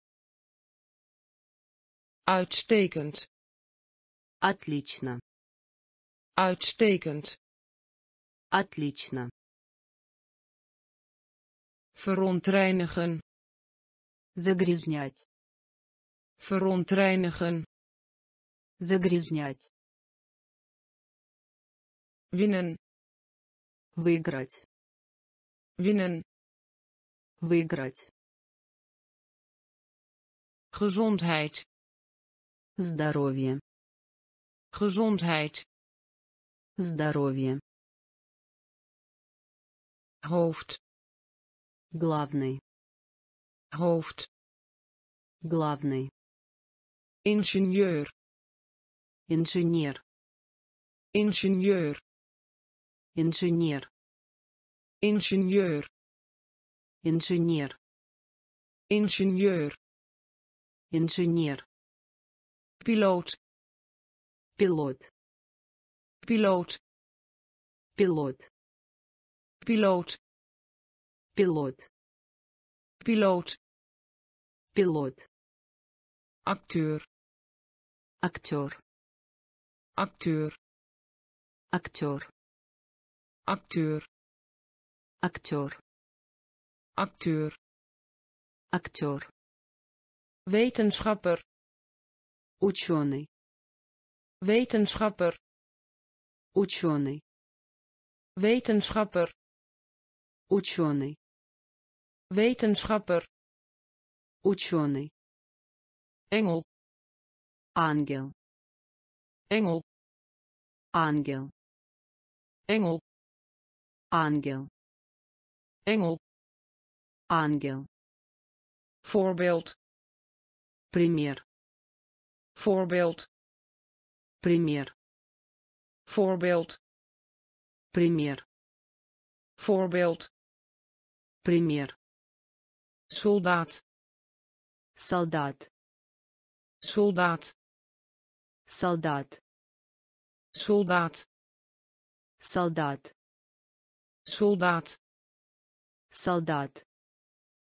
Speaker 1: Uitstekend.
Speaker 2: Отлично.
Speaker 1: Uitstekend.
Speaker 2: Отлично.
Speaker 1: Verontreinigen.
Speaker 2: Загрязнять.
Speaker 1: Verontreinigen.
Speaker 2: Загрязнять.
Speaker 1: Winnen.
Speaker 2: Выиграть.
Speaker 1: Winnen.
Speaker 2: Выиграть.
Speaker 1: Gezondheid.
Speaker 2: Здоровье.
Speaker 1: Gezondheid.
Speaker 2: Здоровье.
Speaker 1: Hoofd.
Speaker 2: Главный.
Speaker 1: Hoofd.
Speaker 2: Главный.
Speaker 1: Ingenieur.
Speaker 2: Инженер.
Speaker 1: Ingenieur.
Speaker 2: Инженер.
Speaker 1: Ingenieur.
Speaker 2: Инженер.
Speaker 1: Ingenieur.
Speaker 2: Инженер.
Speaker 1: Piloot.
Speaker 2: Пилот.
Speaker 1: Piloot.
Speaker 2: Пилот.
Speaker 1: Piloot.
Speaker 2: Пилот.
Speaker 1: Piloot.
Speaker 2: Пилот.
Speaker 1: Acteur.
Speaker 2: Актер.
Speaker 1: Acteur.
Speaker 2: Актер.
Speaker 1: Acteur.
Speaker 2: Актер.
Speaker 1: Acteur.
Speaker 2: Актер.
Speaker 1: Wetenschapper.
Speaker 2: Ученый.
Speaker 1: Wetenschapper.
Speaker 2: Ученый.
Speaker 1: Wetenschapper.
Speaker 2: Ученый.
Speaker 1: Wetenschapper.
Speaker 2: Ученый.
Speaker 1: Engel.
Speaker 2: Ангел.
Speaker 1: Engel.
Speaker 2: Ангел.
Speaker 1: Engel.
Speaker 2: Ангел.
Speaker 1: Engel.
Speaker 2: Ангел.
Speaker 1: Voorbeeld.
Speaker 2: Пример.
Speaker 1: Voorbeeld.
Speaker 2: Пример.
Speaker 1: Voorbeeld.
Speaker 2: Пример.
Speaker 1: Voorbeeld.
Speaker 2: Пример.
Speaker 1: Soldaat.
Speaker 2: Солдат.
Speaker 1: Soldaat.
Speaker 2: Солдат.
Speaker 1: Soldaat.
Speaker 2: Солдат.
Speaker 1: Soldaat.
Speaker 2: Солдат.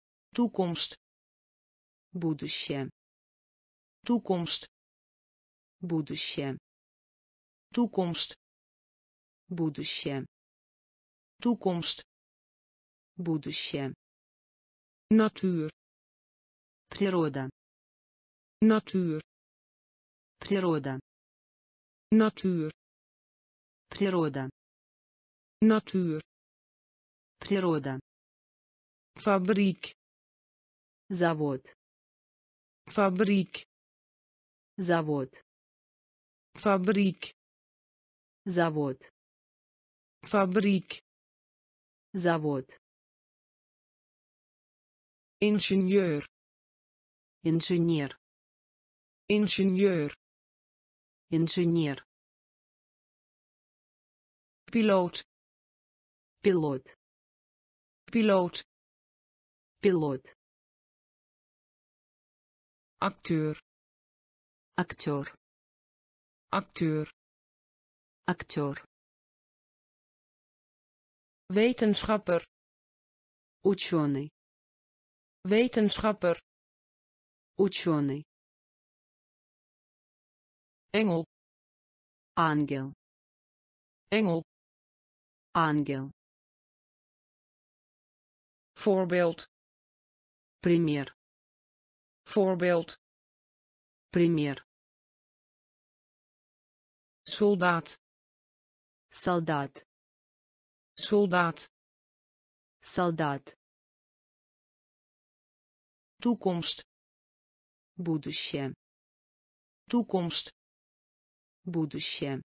Speaker 1: Toekomst.
Speaker 2: Будущее.
Speaker 1: Toekomst.
Speaker 2: Будущее.
Speaker 1: toekomst,
Speaker 2: Будущее.
Speaker 1: toekomst,
Speaker 2: Будущее.
Speaker 1: natuur,
Speaker 2: Природа.
Speaker 1: natuur,
Speaker 2: Природа.
Speaker 1: natuur,
Speaker 2: Природа.
Speaker 1: natuur,
Speaker 2: Природа.
Speaker 1: fabriek,
Speaker 2: Завод.
Speaker 1: fabriek,
Speaker 2: Завод.
Speaker 1: fabriek,
Speaker 2: Завод.
Speaker 1: fabriek,
Speaker 2: Завод.
Speaker 1: ingenieur,
Speaker 2: Инженер.
Speaker 1: ingenieur,
Speaker 2: Инженер.
Speaker 1: piloot,
Speaker 2: Пилот.
Speaker 1: piloot,
Speaker 2: Пилот.
Speaker 1: acteur,
Speaker 2: Актер.
Speaker 1: acteur,
Speaker 2: Актер.
Speaker 1: wetenschapper,
Speaker 2: Ученый.
Speaker 1: wetenschapper,
Speaker 2: Ученый.
Speaker 1: engel,
Speaker 2: Ангел.
Speaker 1: engel,
Speaker 2: Ангел.
Speaker 1: voorbeeld,
Speaker 2: Пример.
Speaker 1: voorbeeld,
Speaker 2: Пример.
Speaker 1: soldaat,
Speaker 2: Солдат.
Speaker 1: soldaat,
Speaker 2: Солдат.
Speaker 1: toekomst,
Speaker 2: Будущее.
Speaker 1: toekomst,
Speaker 2: Будущее.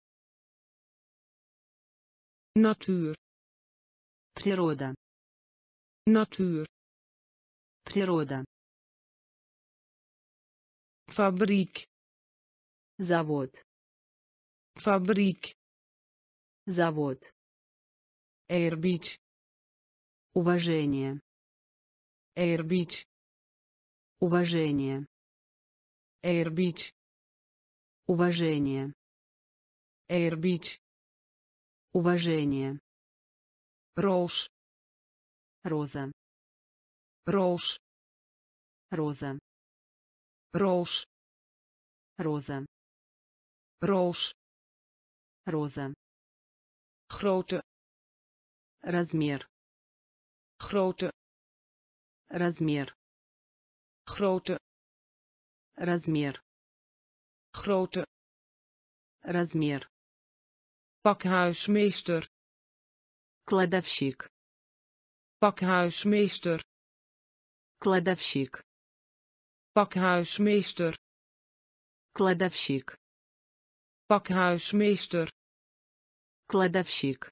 Speaker 1: natuur,
Speaker 2: Природа.
Speaker 1: natuur,
Speaker 2: Природа.
Speaker 1: fabriek,
Speaker 2: Завод.
Speaker 1: fabriek,
Speaker 2: Завод.
Speaker 1: eerbied,
Speaker 2: Уважение.
Speaker 1: eerbied,
Speaker 2: Уважение.
Speaker 1: eerbied,
Speaker 2: Уважение.
Speaker 1: eerbied,
Speaker 2: Уважение.
Speaker 1: roos,
Speaker 2: Роза.
Speaker 1: roos,
Speaker 2: Роза.
Speaker 1: roos,
Speaker 2: Роза.
Speaker 1: roos,
Speaker 2: Роза.
Speaker 1: grote,
Speaker 2: Размер.
Speaker 1: grote,
Speaker 2: Размер.
Speaker 1: grote,
Speaker 2: Размер.
Speaker 1: grote,
Speaker 2: Размер.
Speaker 1: pakhuismeester,
Speaker 2: Кладовщик.
Speaker 1: pakhuismeester,
Speaker 2: Кладовщик.
Speaker 1: pakhuismeester,
Speaker 2: Кладовщик.
Speaker 1: pakhuismeester,
Speaker 2: Кладовщик.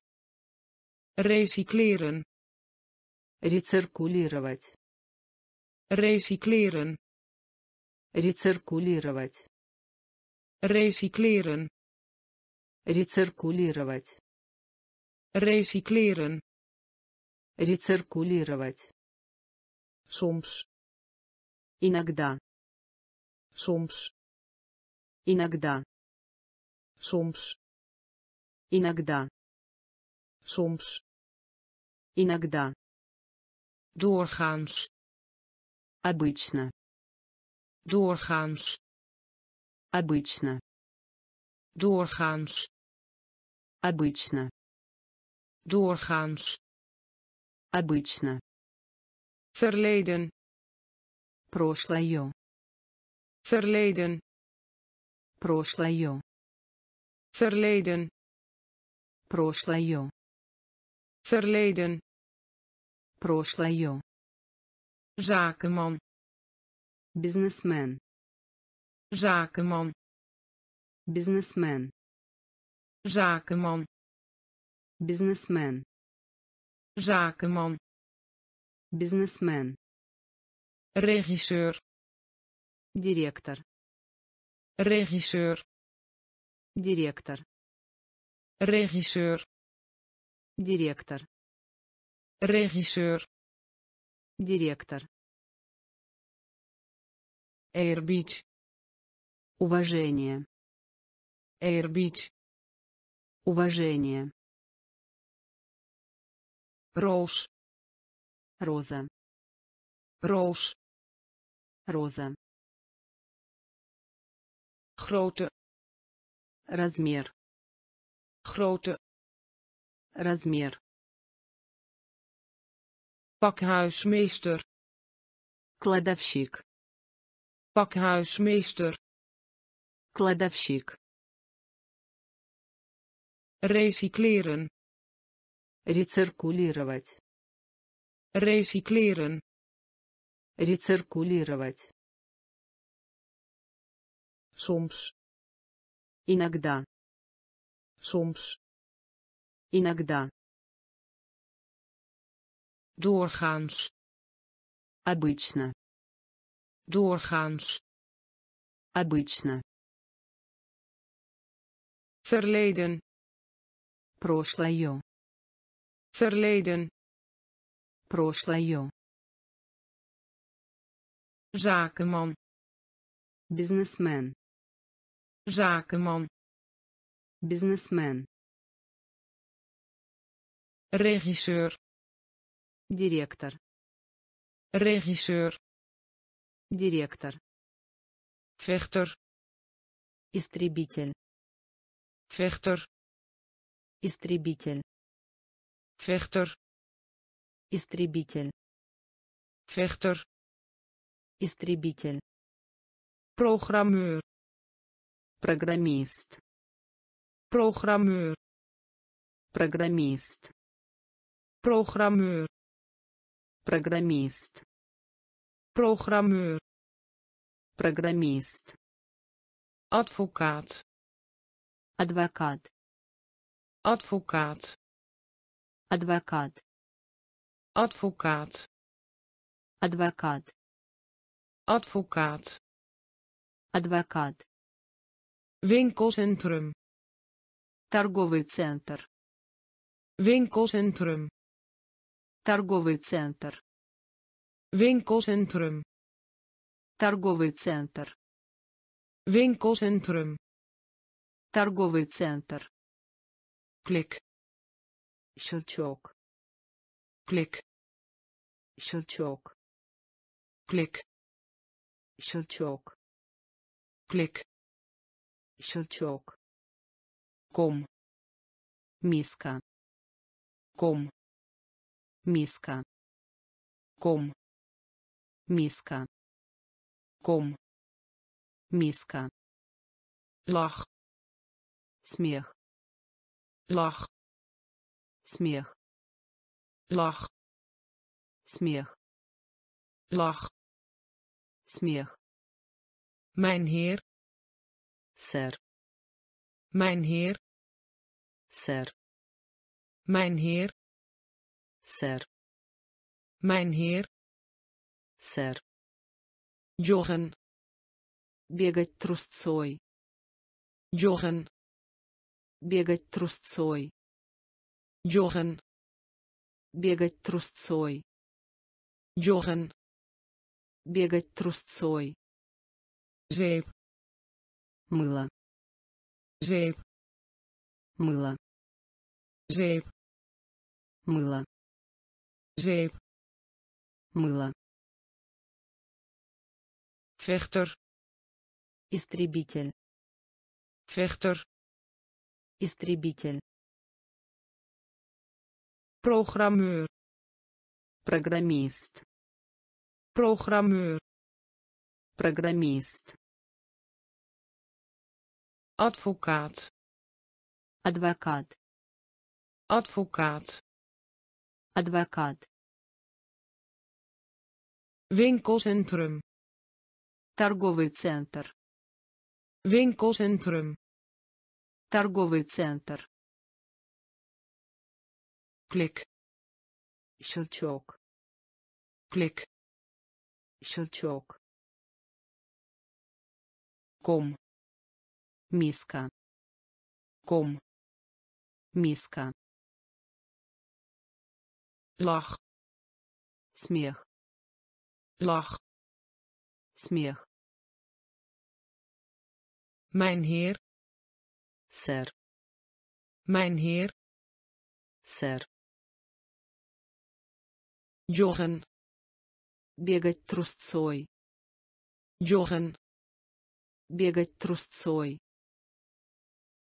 Speaker 1: recycleren,
Speaker 2: Рециркулировать.
Speaker 1: recycleren,
Speaker 2: Рециркулировать.
Speaker 1: recycleren,
Speaker 2: Рециркулировать.
Speaker 1: recycleren,
Speaker 2: Рециркулировать.
Speaker 1: soms,
Speaker 2: Иногда.
Speaker 1: soms,
Speaker 2: Иногда.
Speaker 1: soms,
Speaker 2: Иногда.
Speaker 1: soms,
Speaker 2: Иногда.
Speaker 1: doorgaans,
Speaker 2: Обычно.
Speaker 1: doorgaans,
Speaker 2: Обычно.
Speaker 1: doorgaans,
Speaker 2: Обычно.
Speaker 1: doorgaans,
Speaker 2: Обычно.
Speaker 1: verleden,
Speaker 2: Прошлое.
Speaker 1: verleden,
Speaker 2: Прошлое.
Speaker 1: verleden,
Speaker 2: Прошлое.
Speaker 1: verleden,
Speaker 2: Прошлое.
Speaker 1: zakenman,
Speaker 2: Бизнесмен.
Speaker 1: zakenman,
Speaker 2: Бизнесмен.
Speaker 1: zakenman,
Speaker 2: Бизнесмен.
Speaker 1: zakenman,
Speaker 2: Бизнесмен.
Speaker 1: regisseur,
Speaker 2: Директор.
Speaker 1: regisseur,
Speaker 2: Директор.
Speaker 1: regisseur,
Speaker 2: Директор.
Speaker 1: regisseur,
Speaker 2: Директор.
Speaker 1: eerbied,
Speaker 2: Уважение.
Speaker 1: eerbied,
Speaker 2: Уважение.
Speaker 1: roos,
Speaker 2: Роза.
Speaker 1: roos,
Speaker 2: Роза.
Speaker 1: grote,
Speaker 2: Размер.
Speaker 1: grootte,
Speaker 2: Размер.
Speaker 1: pakhuismeester,
Speaker 2: Кладовщик.
Speaker 1: pakhuismeester,
Speaker 2: Кладовщик.
Speaker 1: recycleren,
Speaker 2: Рециркулировать.
Speaker 1: recycleren,
Speaker 2: Рециркулировать.
Speaker 1: soms,
Speaker 2: Иногда.
Speaker 1: soms,
Speaker 2: Иногда.
Speaker 1: doorgaans,
Speaker 2: Обычно.
Speaker 1: doorgaans,
Speaker 2: Обычно.
Speaker 1: verleden,
Speaker 2: Прошлое.
Speaker 1: verleden,
Speaker 2: Прошлое.
Speaker 1: zakenman,
Speaker 2: Бизнесмен.
Speaker 1: zakenman,
Speaker 2: Бизнесмен.
Speaker 1: regisseur,
Speaker 2: Директор.
Speaker 1: regisseur,
Speaker 2: Директор.
Speaker 1: vechter,
Speaker 2: Истребитель.
Speaker 1: vechter,
Speaker 2: Истребитель.
Speaker 1: vechter,
Speaker 2: Истребитель.
Speaker 1: vechter,
Speaker 2: Истребитель.
Speaker 1: programmeur,
Speaker 2: Программист.
Speaker 1: programmeur,
Speaker 2: Программист.
Speaker 1: programmeur,
Speaker 2: Программист.
Speaker 1: programmeur,
Speaker 2: Программист.
Speaker 1: advocaat,
Speaker 2: Адвокат.
Speaker 1: advocaat,
Speaker 2: Адвокат.
Speaker 1: advocaat,
Speaker 2: Адвокат.
Speaker 1: advocaat,
Speaker 2: Адвокат.
Speaker 1: winkelcentrum,
Speaker 2: Торговый центр.
Speaker 1: winkelcentrum,
Speaker 2: Торговый центр.
Speaker 1: winkelcentrum,
Speaker 2: Торговый центр.
Speaker 1: winkelcentrum,
Speaker 2: Торговый центр.
Speaker 1: klik,
Speaker 2: Щелчок.
Speaker 1: klik,
Speaker 2: Щелчок.
Speaker 1: klik,
Speaker 2: Щелчок.
Speaker 1: klik,
Speaker 2: Щелчок.
Speaker 1: kom,
Speaker 2: Миска.
Speaker 1: kom,
Speaker 2: Миска.
Speaker 1: kom,
Speaker 2: Миска.
Speaker 1: kom,
Speaker 2: Миска.
Speaker 1: lach,
Speaker 2: Смех.
Speaker 1: lach,
Speaker 2: Смех.
Speaker 1: lach,
Speaker 2: Смех.
Speaker 1: lach,
Speaker 2: Смех.
Speaker 1: mijn heer,
Speaker 2: Сэр.
Speaker 1: mijn heer,
Speaker 2: Сэр.
Speaker 1: mijn heer,
Speaker 2: Сэр.
Speaker 1: mijn heer,
Speaker 2: Сэр.
Speaker 1: joggen,
Speaker 2: Бегать трусцой.
Speaker 1: joggen,
Speaker 2: Бегать трусцой.
Speaker 1: joggen,
Speaker 2: Бегать трусцой.
Speaker 1: joggen,
Speaker 2: Бегать трусцой.
Speaker 1: zeep,
Speaker 2: Мыло.
Speaker 1: zeep,
Speaker 2: Мыло.
Speaker 1: zeep,
Speaker 2: Мыло.
Speaker 1: zeep,
Speaker 2: Мыло.
Speaker 1: vechter,
Speaker 2: Истребитель.
Speaker 1: vechter,
Speaker 2: Истребитель.
Speaker 1: programmeur,
Speaker 2: Программист.
Speaker 1: programmeur,
Speaker 2: Программист.
Speaker 1: advocaat,
Speaker 2: Адвокат.
Speaker 1: advocaat,
Speaker 2: Адвокат.
Speaker 1: winkelcentrum,
Speaker 2: Торговый центр.
Speaker 1: winkelcentrum,
Speaker 2: Торговый центр.
Speaker 1: klik,
Speaker 2: Щелчок.
Speaker 1: klik,
Speaker 2: Щелчок.
Speaker 1: kom,
Speaker 2: Миска.
Speaker 1: kom,
Speaker 2: Миска.
Speaker 1: lach,
Speaker 2: Смех.
Speaker 1: lach,
Speaker 2: Смех.
Speaker 1: mijn heer,
Speaker 2: Сэр.
Speaker 1: mijn heer,
Speaker 2: Сэр.
Speaker 1: joggen,
Speaker 2: Бегать трусцой.
Speaker 1: joggen,
Speaker 2: Бегать трусцой.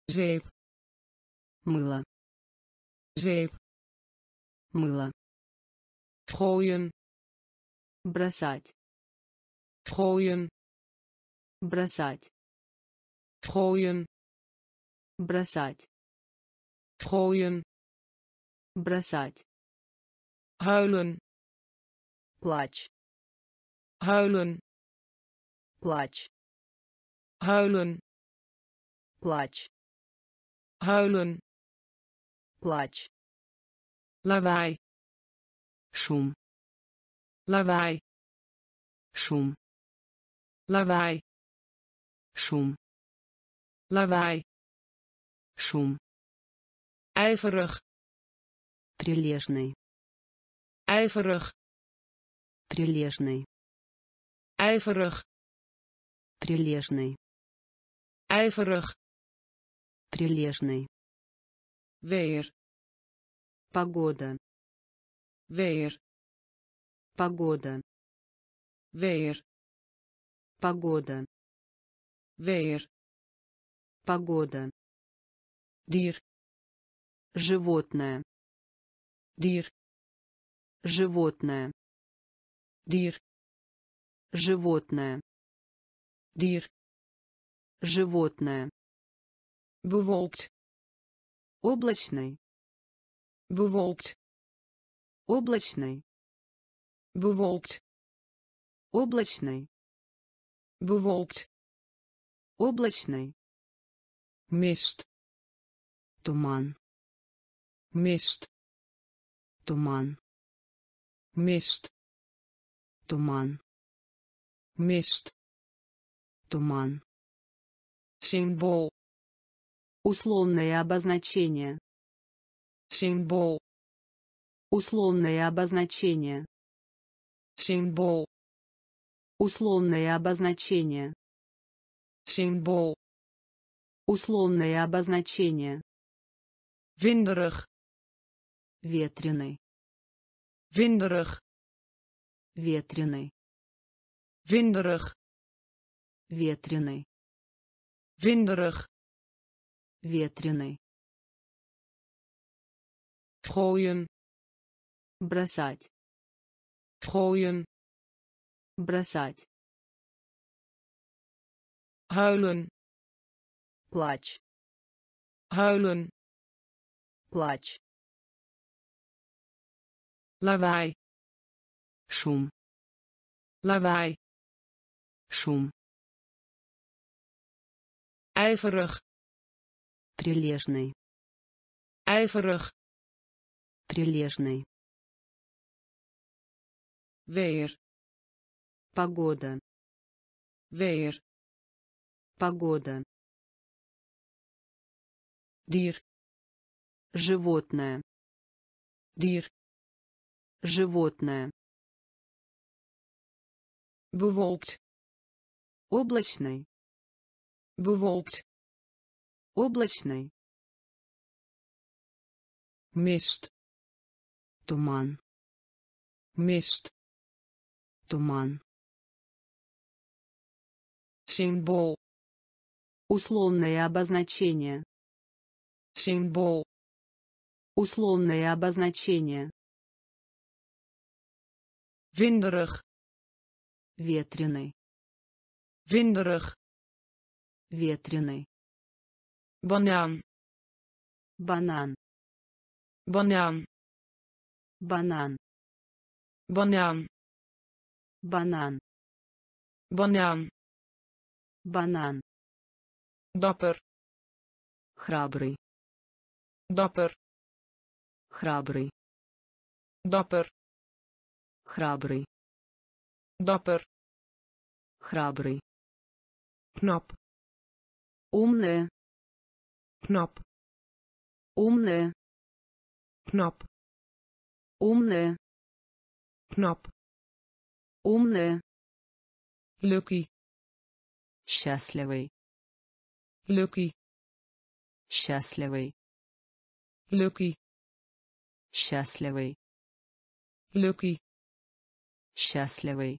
Speaker 1: zeep,
Speaker 2: мыло,
Speaker 1: zeep,
Speaker 2: мыло,
Speaker 1: gooien,
Speaker 2: бросать,
Speaker 1: gooien,
Speaker 2: бросать,
Speaker 1: gooien,
Speaker 2: бросать,
Speaker 1: gooien,
Speaker 2: бросать,
Speaker 1: huilen,
Speaker 2: плач,
Speaker 1: huilen,
Speaker 2: плач,
Speaker 1: huilen,
Speaker 2: плач,
Speaker 1: huilen,
Speaker 2: плач,
Speaker 1: lawaai,
Speaker 2: шум,
Speaker 1: lawaai,
Speaker 2: шум,
Speaker 1: lawaai,
Speaker 2: шум,
Speaker 1: lawaai,
Speaker 2: шум,
Speaker 1: ijverig,
Speaker 2: прилежный,
Speaker 1: ijverig,
Speaker 2: прилежный,
Speaker 1: ijverig,
Speaker 2: прилежный,
Speaker 1: ijverig,
Speaker 2: прилежный,
Speaker 1: weer,
Speaker 2: погода,
Speaker 1: weer,
Speaker 2: погода,
Speaker 1: weer,
Speaker 2: погода,
Speaker 1: weer,
Speaker 2: погода,
Speaker 1: dier,
Speaker 2: животное,
Speaker 1: dier,
Speaker 2: животное,
Speaker 1: dier,
Speaker 2: животное,
Speaker 1: dier,
Speaker 2: животное,
Speaker 1: bewolkt,
Speaker 2: облачный,
Speaker 1: bewolkt,
Speaker 2: облачный,
Speaker 1: bewolkt,
Speaker 2: облачный,
Speaker 1: bewolkt,
Speaker 2: облачный,
Speaker 1: mist,
Speaker 2: туман,
Speaker 1: mist,
Speaker 2: туман,
Speaker 1: mist,
Speaker 2: туман,
Speaker 1: mist,
Speaker 2: туман,
Speaker 1: symbool,
Speaker 2: условное обозначение,
Speaker 1: symbool,
Speaker 2: условное обозначение,
Speaker 1: symbool,
Speaker 2: условное обозначение,
Speaker 1: symbool,
Speaker 2: условное обозначение,
Speaker 1: winderig,
Speaker 2: ветреный,
Speaker 1: winderig,
Speaker 2: ветреный,
Speaker 1: winderig,
Speaker 2: ветреный,
Speaker 1: winderig,
Speaker 2: ветреный,
Speaker 1: gooien,
Speaker 2: бросать,
Speaker 1: gooien,
Speaker 2: бросать,
Speaker 1: huilen,
Speaker 2: плач,
Speaker 1: huilen,
Speaker 2: плач,
Speaker 1: lawaai,
Speaker 2: шум,
Speaker 1: lawaai,
Speaker 2: шум,
Speaker 1: ijverig,
Speaker 2: прилежный,
Speaker 1: ijverig,
Speaker 2: прилежный,
Speaker 1: weer,
Speaker 2: погода,
Speaker 1: weer,
Speaker 2: погода,
Speaker 1: dier,
Speaker 2: животное,
Speaker 1: dier,
Speaker 2: животное,
Speaker 1: bewolkt,
Speaker 2: облачный,
Speaker 1: bewolkt,
Speaker 2: облачный,
Speaker 1: mist,
Speaker 2: туман,
Speaker 1: mist,
Speaker 2: туман,
Speaker 1: symbool,
Speaker 2: условное обозначение,
Speaker 1: symbool,
Speaker 2: условное обозначение,
Speaker 1: winderig,
Speaker 2: ветреный,
Speaker 1: winderig,
Speaker 2: ветреный,
Speaker 1: banaan,
Speaker 2: банан,
Speaker 1: banaan,
Speaker 2: банан,
Speaker 1: banaan,
Speaker 2: банан,
Speaker 1: banaan,
Speaker 2: банан,
Speaker 1: dapper,
Speaker 2: храбрый,
Speaker 1: dapper,
Speaker 2: храбрый,
Speaker 1: dapper,
Speaker 2: храбрый,
Speaker 1: dapper,
Speaker 2: храбрый,
Speaker 1: knap,
Speaker 2: умная,
Speaker 1: knap,
Speaker 2: умная,
Speaker 1: knap,
Speaker 2: умная,
Speaker 1: knap,
Speaker 2: умная,
Speaker 1: lucky,
Speaker 2: счастливый,
Speaker 1: lucky,
Speaker 2: счастливый,
Speaker 1: lucky,
Speaker 2: счастливый,
Speaker 1: lucky,
Speaker 2: счастливый,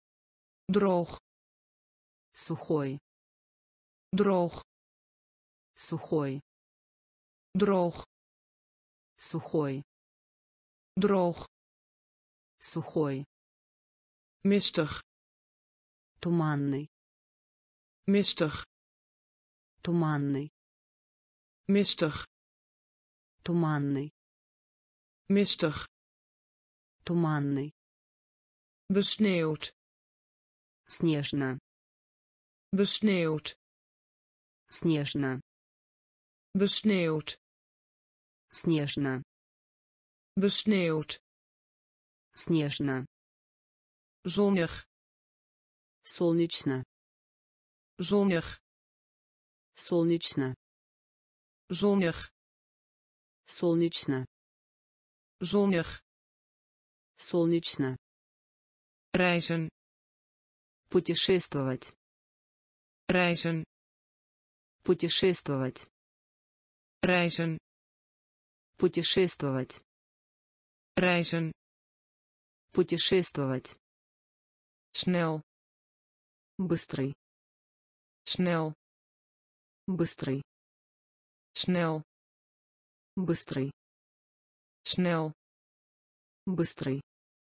Speaker 1: droog,
Speaker 2: сухой,
Speaker 1: droog,
Speaker 2: Сухой.
Speaker 1: droog,
Speaker 2: Сухой.
Speaker 1: droog,
Speaker 2: Сухой.
Speaker 1: mistig,
Speaker 2: Туманный.
Speaker 1: mistig,
Speaker 2: Туманный.
Speaker 1: mistig,
Speaker 2: Туманный.
Speaker 1: mistig,
Speaker 2: Туманный.
Speaker 1: besneeuwd,
Speaker 2: Снежно.
Speaker 1: besneeuwd,
Speaker 2: Снежно.
Speaker 1: besneeuwd,
Speaker 2: Снежно.
Speaker 1: besneeuwd,
Speaker 2: Снежно.
Speaker 1: zonnig,
Speaker 2: Солнечно.
Speaker 1: zonnig,
Speaker 2: Солнечно.
Speaker 1: zonnig,
Speaker 2: Солнечно.
Speaker 1: zonnig,
Speaker 2: Солнечно.
Speaker 1: reizen,
Speaker 2: Путешествовать.
Speaker 1: reizen,
Speaker 2: Путешествовать.
Speaker 1: reizen,
Speaker 2: Путешествовать.
Speaker 1: reizen,
Speaker 2: Путешествовать.
Speaker 1: snel,
Speaker 2: Быстрый.
Speaker 1: snel,
Speaker 2: Быстрый.
Speaker 1: snel,
Speaker 2: Быстрый.
Speaker 1: snel,
Speaker 2: Быстрый.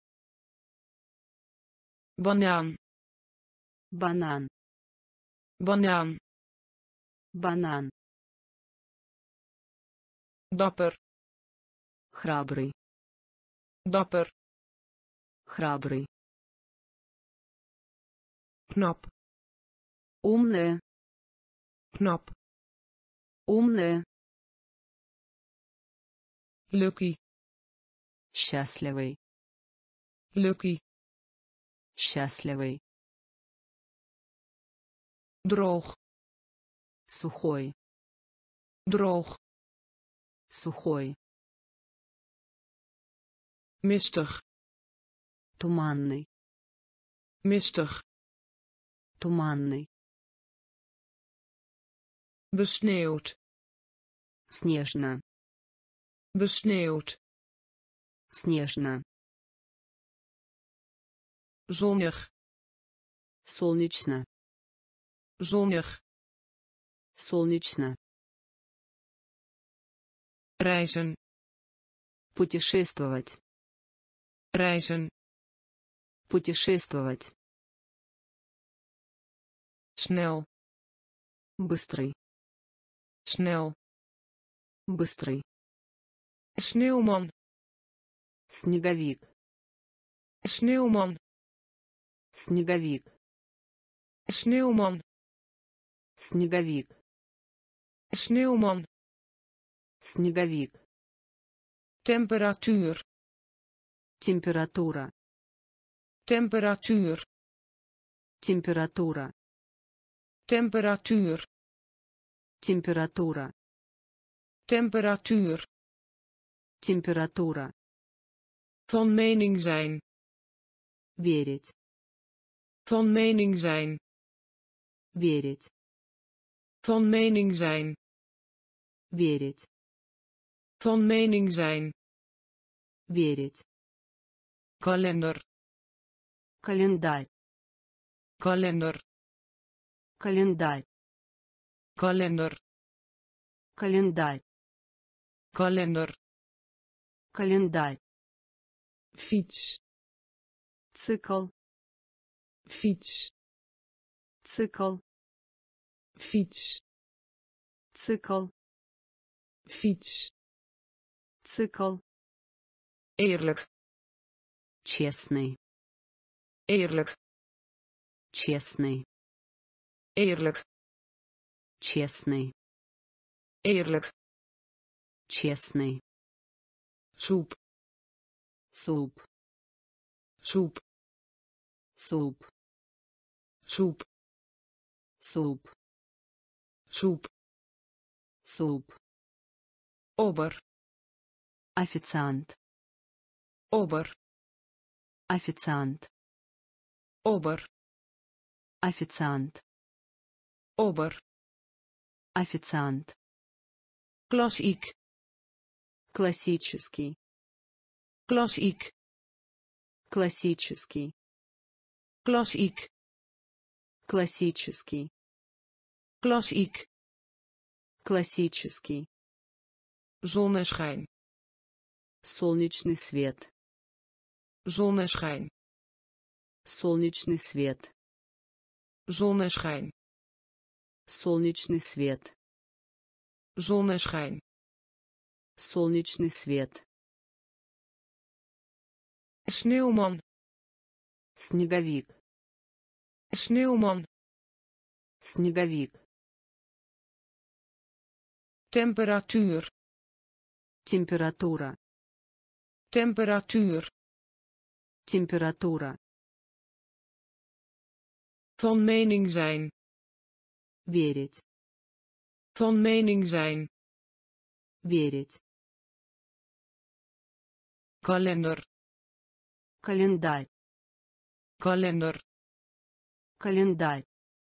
Speaker 1: banaan,
Speaker 2: Банан.
Speaker 1: banaan,
Speaker 2: Банан.
Speaker 1: dapper,
Speaker 2: Храбрый.
Speaker 1: dapper,
Speaker 2: Храбрый.
Speaker 1: knap,
Speaker 2: Умная.
Speaker 1: knap,
Speaker 2: Умная.
Speaker 1: lucky,
Speaker 2: Счастливый.
Speaker 1: lucky,
Speaker 2: Счастливый.
Speaker 1: droog,
Speaker 2: Сухой.
Speaker 1: droog,
Speaker 2: Сухой.
Speaker 1: mistig,
Speaker 2: Туманный.
Speaker 1: mistig,
Speaker 2: Туманный.
Speaker 1: besneeuwd,
Speaker 2: Снежно.
Speaker 1: besneeuwd,
Speaker 2: Снежно.
Speaker 1: zonnig,
Speaker 2: Солнечно.
Speaker 1: zonnig,
Speaker 2: Солнечно.
Speaker 1: reizen,
Speaker 2: Путешествовать.
Speaker 1: reizen,
Speaker 2: Путешествовать.
Speaker 1: snel,
Speaker 2: Быстрый.
Speaker 1: snel,
Speaker 2: Быстрый.
Speaker 1: sneeuwman,
Speaker 2: Снеговик.
Speaker 1: sneeuwman,
Speaker 2: Снеговик.
Speaker 1: sneeuwman,
Speaker 2: Снеговик.
Speaker 1: sneeuwman,
Speaker 2: Снеговик.
Speaker 1: temperatuur,
Speaker 2: Температура.
Speaker 1: temperatuur,
Speaker 2: Температура.
Speaker 1: temperatuur,
Speaker 2: Температура.
Speaker 1: temperatuur,
Speaker 2: Температура.
Speaker 1: van mening zijn,
Speaker 2: Верить.
Speaker 1: van mening zijn,
Speaker 2: Верить.
Speaker 1: van mening zijn,
Speaker 2: Верить.
Speaker 1: van mening zijn,
Speaker 2: Верить.
Speaker 1: kalender,
Speaker 2: Календарь.
Speaker 1: kalender,
Speaker 2: Календарь.
Speaker 1: kalender,
Speaker 2: Календарь.
Speaker 1: kalender,
Speaker 2: Календарь.
Speaker 1: fiets,
Speaker 2: Цикл.
Speaker 1: fiets,
Speaker 2: Цикл.
Speaker 1: fiets,
Speaker 2: Цикл.
Speaker 1: fiets,
Speaker 2: Цикл.
Speaker 1: eerlijk,
Speaker 2: Честный.
Speaker 1: eerlijk,
Speaker 2: Честный.
Speaker 1: eerlijk,
Speaker 2: Честный.
Speaker 1: eerlijk,
Speaker 2: Честный.
Speaker 1: soep,
Speaker 2: Суп.
Speaker 1: soep,
Speaker 2: Суп.
Speaker 1: soep,
Speaker 2: Суп.
Speaker 1: soep,
Speaker 2: Суп.
Speaker 1: ober,
Speaker 2: Официант.
Speaker 1: ober,
Speaker 2: Официант.
Speaker 1: ober,
Speaker 2: Официант.
Speaker 1: ober,
Speaker 2: Официант.
Speaker 1: klassiek,
Speaker 2: Классический.
Speaker 1: klassiek,
Speaker 2: Классический.
Speaker 1: klassiek,
Speaker 2: Классический.
Speaker 1: klassiek,
Speaker 2: Классический.
Speaker 1: Zonneschijn.
Speaker 2: Солнечный свет.
Speaker 1: Zonneschijn.
Speaker 2: Солнечный свет.
Speaker 1: Zonneschijn.
Speaker 2: Солнечный свет.
Speaker 1: Zonneschijn.
Speaker 2: Солнечный свет.
Speaker 1: Sneeuwman.
Speaker 2: Снеговик.
Speaker 1: Sneeuwman.
Speaker 2: Снеговик.
Speaker 1: Temperatuur.
Speaker 2: Температура.
Speaker 1: Temperatuur.
Speaker 2: Температура.
Speaker 1: Van mening zijn.
Speaker 2: Верить.
Speaker 1: Van mening zijn.
Speaker 2: Верить.
Speaker 1: Kalender.
Speaker 2: Календарь.
Speaker 1: Kalender.
Speaker 2: Календарь.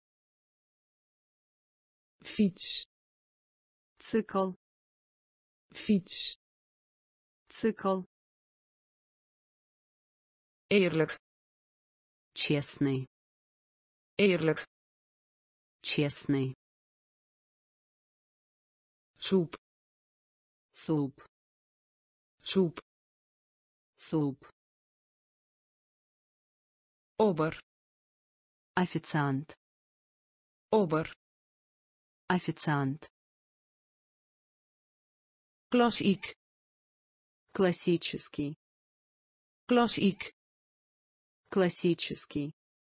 Speaker 1: Fiets.
Speaker 2: Цикл.
Speaker 1: Fiets.
Speaker 2: Цикл.
Speaker 1: Eerlijk.
Speaker 2: Честный.
Speaker 1: Eerlijk.
Speaker 2: Честный.
Speaker 1: Soep.
Speaker 2: Суп.
Speaker 1: Soep.
Speaker 2: Суп.
Speaker 1: Ober.
Speaker 2: Официант.
Speaker 1: Ober.
Speaker 2: Официант.
Speaker 1: Klassiek.
Speaker 2: Классический.
Speaker 1: Klassiek.
Speaker 2: Классический.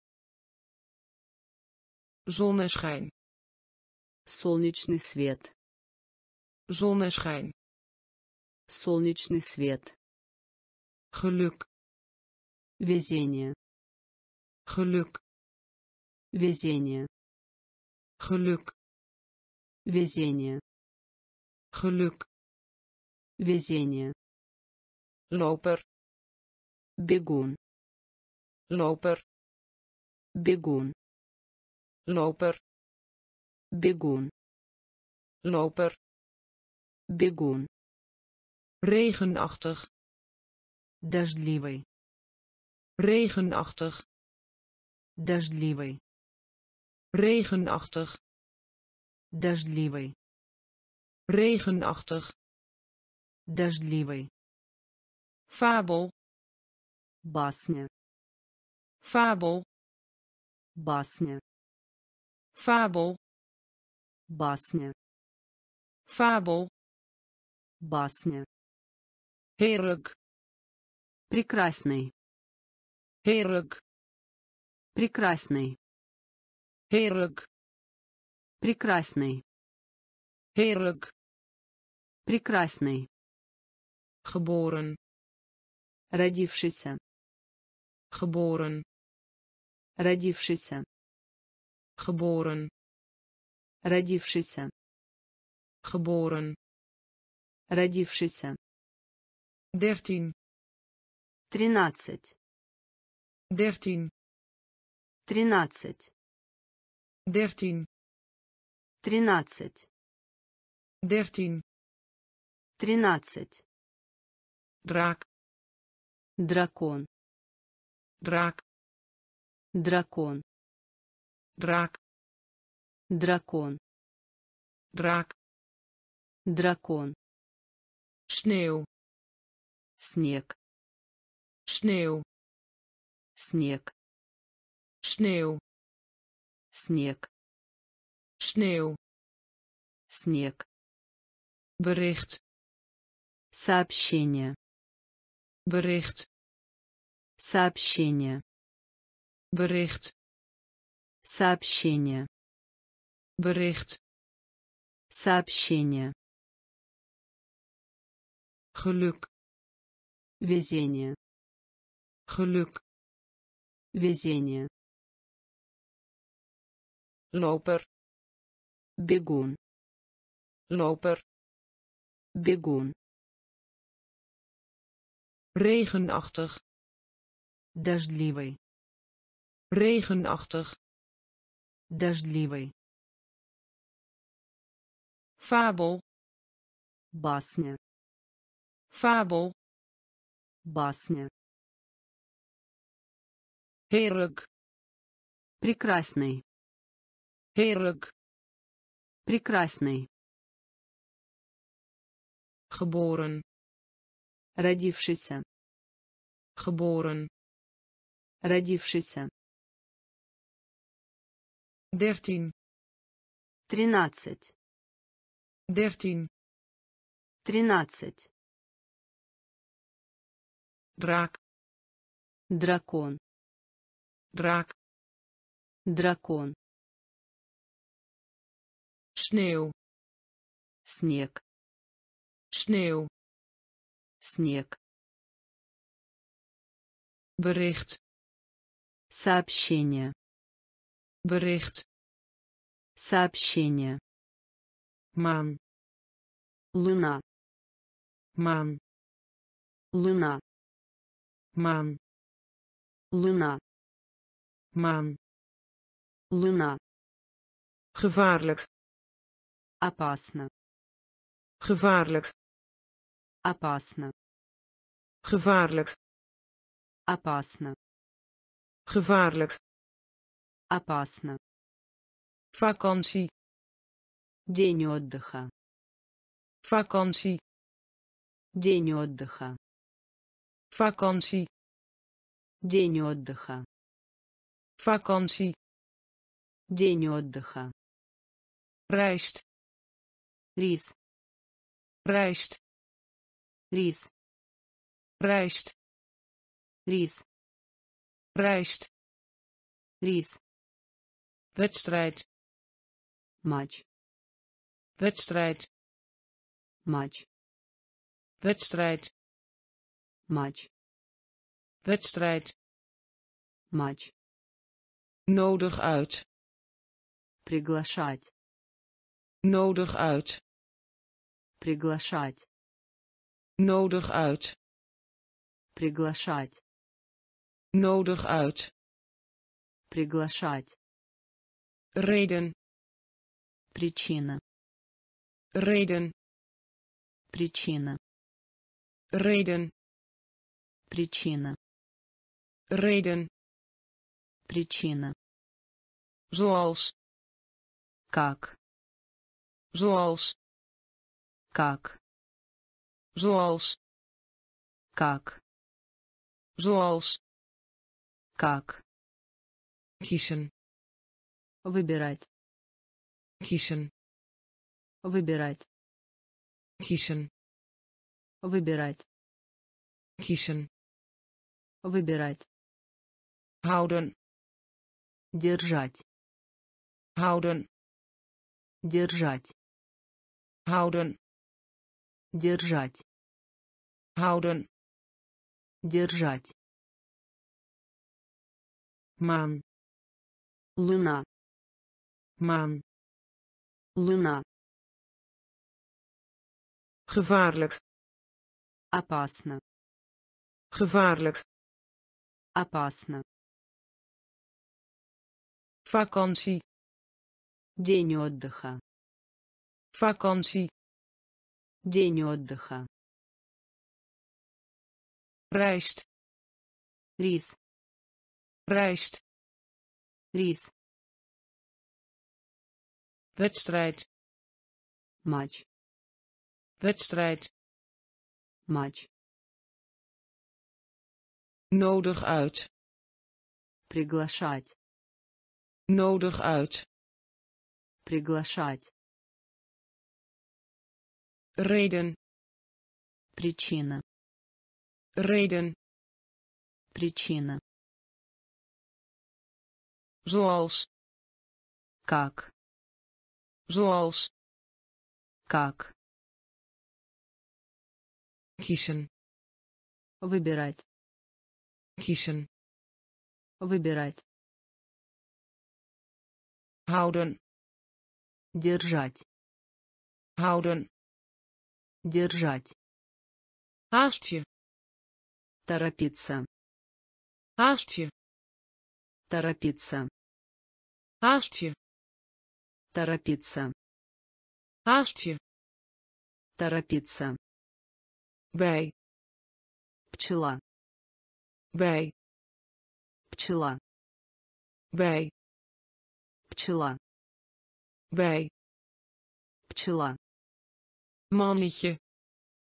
Speaker 1: Zonneschijn.
Speaker 2: Солнечный свет.
Speaker 1: Zonneschijn.
Speaker 2: Солнечный свет.
Speaker 1: Geluk.
Speaker 2: Везение.
Speaker 1: Geluk.
Speaker 2: Везение.
Speaker 1: Geluk.
Speaker 2: Везение.
Speaker 1: Geluk.
Speaker 2: Везение.
Speaker 1: Loper.
Speaker 2: Бегун.
Speaker 1: Loper.
Speaker 2: Бегун.
Speaker 1: Loper.
Speaker 2: Бегун.
Speaker 1: Loper.
Speaker 2: Бегун.
Speaker 1: Regenachtig.
Speaker 2: Дождливый.
Speaker 1: Regenachtig.
Speaker 2: Дождливый.
Speaker 1: Regenachtig.
Speaker 2: Дождливый.
Speaker 1: Regenachtig.
Speaker 2: Дождливый.
Speaker 1: Fabel.
Speaker 2: Басня.
Speaker 1: Fabel.
Speaker 2: Басня.
Speaker 1: Fabel.
Speaker 2: Басня.
Speaker 1: Fabel.
Speaker 2: Басня.
Speaker 1: Heerlijk.
Speaker 2: Прекрасный.
Speaker 1: Heerlijk.
Speaker 2: Прекрасный.
Speaker 1: Heerlijk.
Speaker 2: Прекрасный.
Speaker 1: Heerlijk.
Speaker 2: Прекрасный.
Speaker 1: Geboren.
Speaker 2: Родившийся.
Speaker 1: Geboren.
Speaker 2: Родившийся.
Speaker 1: Geboren.
Speaker 2: Родившийся.
Speaker 1: Geboren.
Speaker 2: Родившийся.
Speaker 1: 13.
Speaker 2: 13.
Speaker 1: 13.
Speaker 2: 13.
Speaker 1: 13.
Speaker 2: 13.
Speaker 1: 13.
Speaker 2: 13.
Speaker 1: Draak.
Speaker 2: Дракон.
Speaker 1: Draak.
Speaker 2: Дракон.
Speaker 1: Draak.
Speaker 2: Дракон.
Speaker 1: Draak.
Speaker 2: Дракон.
Speaker 1: Sneeuw.
Speaker 2: Снег.
Speaker 1: Sneeuw.
Speaker 2: Снег.
Speaker 1: Sneeuw.
Speaker 2: Снег.
Speaker 1: Sneeuw.
Speaker 2: Снег.
Speaker 1: Bericht.
Speaker 2: Сообщение.
Speaker 1: Bericht.
Speaker 2: Сообщение.
Speaker 1: Bericht.
Speaker 2: Сообщение.
Speaker 1: Bericht.
Speaker 2: Сообщение.
Speaker 1: Geluk.
Speaker 2: Везение.
Speaker 1: Geluk.
Speaker 2: Везение.
Speaker 1: Loper.
Speaker 2: Бегун.
Speaker 1: Loper.
Speaker 2: Бегун.
Speaker 1: Regenachtig.
Speaker 2: Дождливый.
Speaker 1: Regenachtig.
Speaker 2: Дождливый.
Speaker 1: Fabel.
Speaker 2: Басня.
Speaker 1: Fabel.
Speaker 2: Басня.
Speaker 1: Heerlijk.
Speaker 2: Прекрасный.
Speaker 1: Heerlijk.
Speaker 2: Прекрасный.
Speaker 1: geboren,
Speaker 2: Родившийся.
Speaker 1: geboren,
Speaker 2: Родившийся.
Speaker 1: 13,
Speaker 2: 13.
Speaker 1: 13,
Speaker 2: 13.
Speaker 1: draak,
Speaker 2: Дракон.
Speaker 1: draak,
Speaker 2: Дракон.
Speaker 1: sneeuw,
Speaker 2: Снег.
Speaker 1: sneeuw,
Speaker 2: Снег.
Speaker 1: bericht,
Speaker 2: Сообщение.
Speaker 1: bericht,
Speaker 2: Сообщение.
Speaker 1: maan,
Speaker 2: Луна.
Speaker 1: maan,
Speaker 2: Луна.
Speaker 1: maan,
Speaker 2: Луна.
Speaker 1: maan,
Speaker 2: Луна.
Speaker 1: gevaarlijk,
Speaker 2: Опасно.
Speaker 1: gevaarlijk,
Speaker 2: Опасно.
Speaker 1: gevaarlijk,
Speaker 2: Опасно.
Speaker 1: gevaarlijk,
Speaker 2: Опасно.
Speaker 1: vakantie,
Speaker 2: День отдыха.
Speaker 1: vakantie,
Speaker 2: День отдыха.
Speaker 1: vakantie,
Speaker 2: День отдыха.
Speaker 1: vakantie,
Speaker 2: День отдыха.
Speaker 1: rijst,
Speaker 2: Рис.
Speaker 1: rijst,
Speaker 2: Рис.
Speaker 1: rijst,
Speaker 2: Рис.
Speaker 1: rijst,
Speaker 2: Рис.
Speaker 1: wedstrijd,
Speaker 2: Матч.
Speaker 1: wedstrijd,
Speaker 2: Матч.
Speaker 1: wedstrijd,
Speaker 2: Матч.
Speaker 1: wedstrijd,
Speaker 2: Матч.
Speaker 1: nodig uit,
Speaker 2: Приглашать.
Speaker 1: nodig uit,
Speaker 2: Приглашать.
Speaker 1: nodig uit,
Speaker 2: Приглашать.
Speaker 1: nodig uit,
Speaker 2: Приглашать.
Speaker 1: reden,
Speaker 2: Причина.
Speaker 1: reden,
Speaker 2: Причина.
Speaker 1: reden,
Speaker 2: Причина.
Speaker 1: reden,
Speaker 2: Причина.
Speaker 1: zoals,
Speaker 2: Как.
Speaker 1: zoals,
Speaker 2: Как.
Speaker 1: zoals,
Speaker 2: Как.
Speaker 1: zoals,
Speaker 2: Как.
Speaker 1: kiezen,
Speaker 2: Выбирать.
Speaker 1: kiezen,
Speaker 2: Выбирать.
Speaker 1: kiezen,
Speaker 2: Выбирать.
Speaker 1: kiezen,
Speaker 2: Выбирать.
Speaker 1: houden,
Speaker 2: Держать.
Speaker 1: houden,
Speaker 2: Держать.
Speaker 1: houden,
Speaker 2: Держать.
Speaker 1: houden,
Speaker 2: Держать.
Speaker 1: maan,
Speaker 2: Луна.
Speaker 1: maan,
Speaker 2: Луна.
Speaker 1: gevaarlijk,
Speaker 2: Опасно.
Speaker 1: gevaarlijk,
Speaker 2: Опасно.
Speaker 1: vakantie,
Speaker 2: День отдыха.
Speaker 1: vakantie,
Speaker 2: День отдыха.
Speaker 1: rijst,
Speaker 2: Рис.
Speaker 1: rijst,
Speaker 2: Рис.
Speaker 1: wedstrijd,
Speaker 2: Матч.
Speaker 1: wedstrijd,
Speaker 2: Матч.
Speaker 1: nodig uit,
Speaker 2: Приглашать.
Speaker 1: nodig uit,
Speaker 2: Приглашать.
Speaker 1: reden,
Speaker 2: Причина.
Speaker 1: reden,
Speaker 2: Причина.
Speaker 1: zoals,
Speaker 2: Как.
Speaker 1: zoals,
Speaker 2: Как.
Speaker 1: kiezen,
Speaker 2: Выбирать.
Speaker 1: kiezen,
Speaker 2: Выбирать.
Speaker 1: houden,
Speaker 2: Держать.
Speaker 1: houden,
Speaker 2: Держать.
Speaker 1: haast je,
Speaker 2: Торопиться.
Speaker 1: haast je,
Speaker 2: Торопиться.
Speaker 1: haast je,
Speaker 2: Торопиться.
Speaker 1: haast je,
Speaker 2: Торопиться.
Speaker 1: bij,
Speaker 2: Пчела.
Speaker 1: bij,
Speaker 2: Пчела.
Speaker 1: bij,
Speaker 2: Пчела.
Speaker 1: bij,
Speaker 2: Пчела.
Speaker 1: mannetje,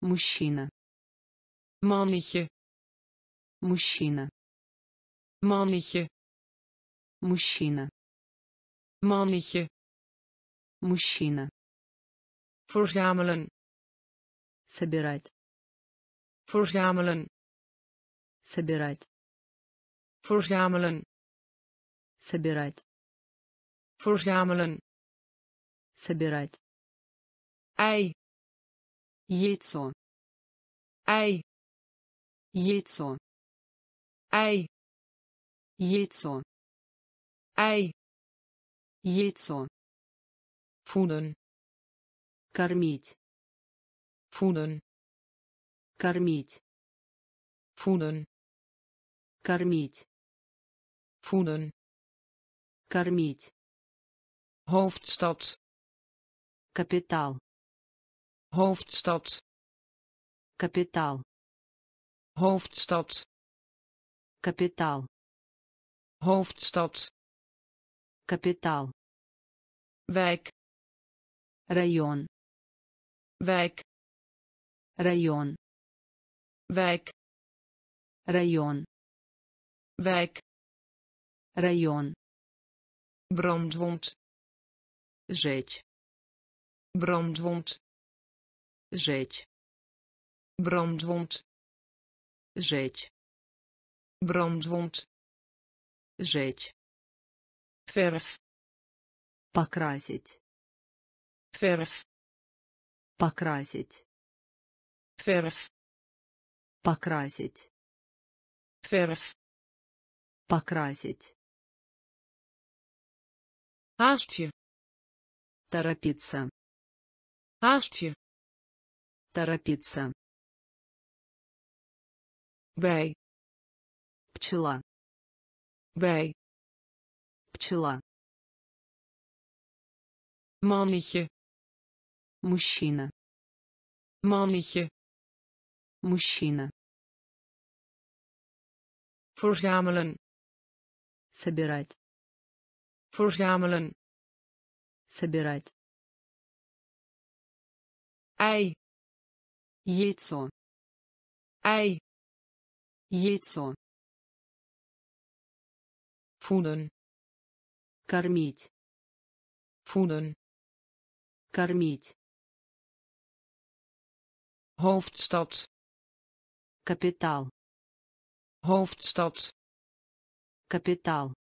Speaker 2: Мужчина.
Speaker 1: Mannetje.
Speaker 2: Мужчина.
Speaker 1: Mannetje.
Speaker 2: Мужчина.
Speaker 1: Mannetje.
Speaker 2: Мужчина.
Speaker 1: Verzamelen.
Speaker 2: Собирать.
Speaker 1: Verzamelen.
Speaker 2: Собирать.
Speaker 1: Verzamelen.
Speaker 2: Собирать.
Speaker 1: Verzamelen.
Speaker 2: Собирать.
Speaker 1: Ei.
Speaker 2: Яйцо.
Speaker 1: Ei.
Speaker 2: Яйцо.
Speaker 1: Ei.
Speaker 2: Яйцо.
Speaker 1: Ei.
Speaker 2: Яйцо.
Speaker 1: Voeden.
Speaker 2: Кормить.
Speaker 1: Voeden.
Speaker 2: Кормить.
Speaker 1: Voeden.
Speaker 2: Кормить.
Speaker 1: Voeden.
Speaker 2: Кормить.
Speaker 1: Hoofdstad.
Speaker 2: Капитал.
Speaker 1: Hoofdstad.
Speaker 2: Капитал.
Speaker 1: Hoofdstad.
Speaker 2: Капитал.
Speaker 1: Hoofdstad.
Speaker 2: Капитал.
Speaker 1: Wijk.
Speaker 2: Район.
Speaker 1: Wijk.
Speaker 2: Район.
Speaker 1: Wijk.
Speaker 2: Район.
Speaker 1: Wijk.
Speaker 2: Район.
Speaker 1: Brandwond.
Speaker 2: Жечь.
Speaker 1: Brandwond.
Speaker 2: Жечь.
Speaker 1: Brandwond.
Speaker 2: Жечь.
Speaker 1: Brandwond.
Speaker 2: Жечь.
Speaker 1: Verf.
Speaker 2: Покрасить.
Speaker 1: Verf.
Speaker 2: Покрасить.
Speaker 1: Verf.
Speaker 2: Покрасить.
Speaker 1: Verf.
Speaker 2: Покрасить.
Speaker 1: Haast je.
Speaker 2: Торопиться.
Speaker 1: Haast je.
Speaker 2: Торопиться.
Speaker 1: Bij.
Speaker 2: Пчела.
Speaker 1: Bij.
Speaker 2: Пчела.
Speaker 1: Mannetje.
Speaker 2: Мужчина.
Speaker 1: Mannetje.
Speaker 2: Мужчина.
Speaker 1: Verzamelen.
Speaker 2: Собирать.
Speaker 1: Verzamelen.
Speaker 2: Собирать.
Speaker 1: Ei.
Speaker 2: Яйцо.
Speaker 1: Ei.
Speaker 2: Яйцо.
Speaker 1: Voeden.
Speaker 2: Кормить.
Speaker 1: Voeden.
Speaker 2: Кормить.
Speaker 1: Hoofdstad.
Speaker 2: Капитал.
Speaker 1: Hoofdstad.
Speaker 2: Капитал.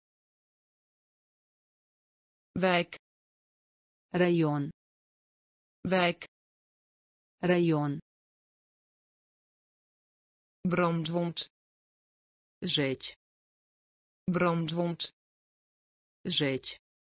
Speaker 1: Wijk.
Speaker 2: Район.
Speaker 1: Wijk.
Speaker 2: Район.
Speaker 1: Brandwond.
Speaker 2: Жечь.
Speaker 1: Brandwond.
Speaker 2: Жечь.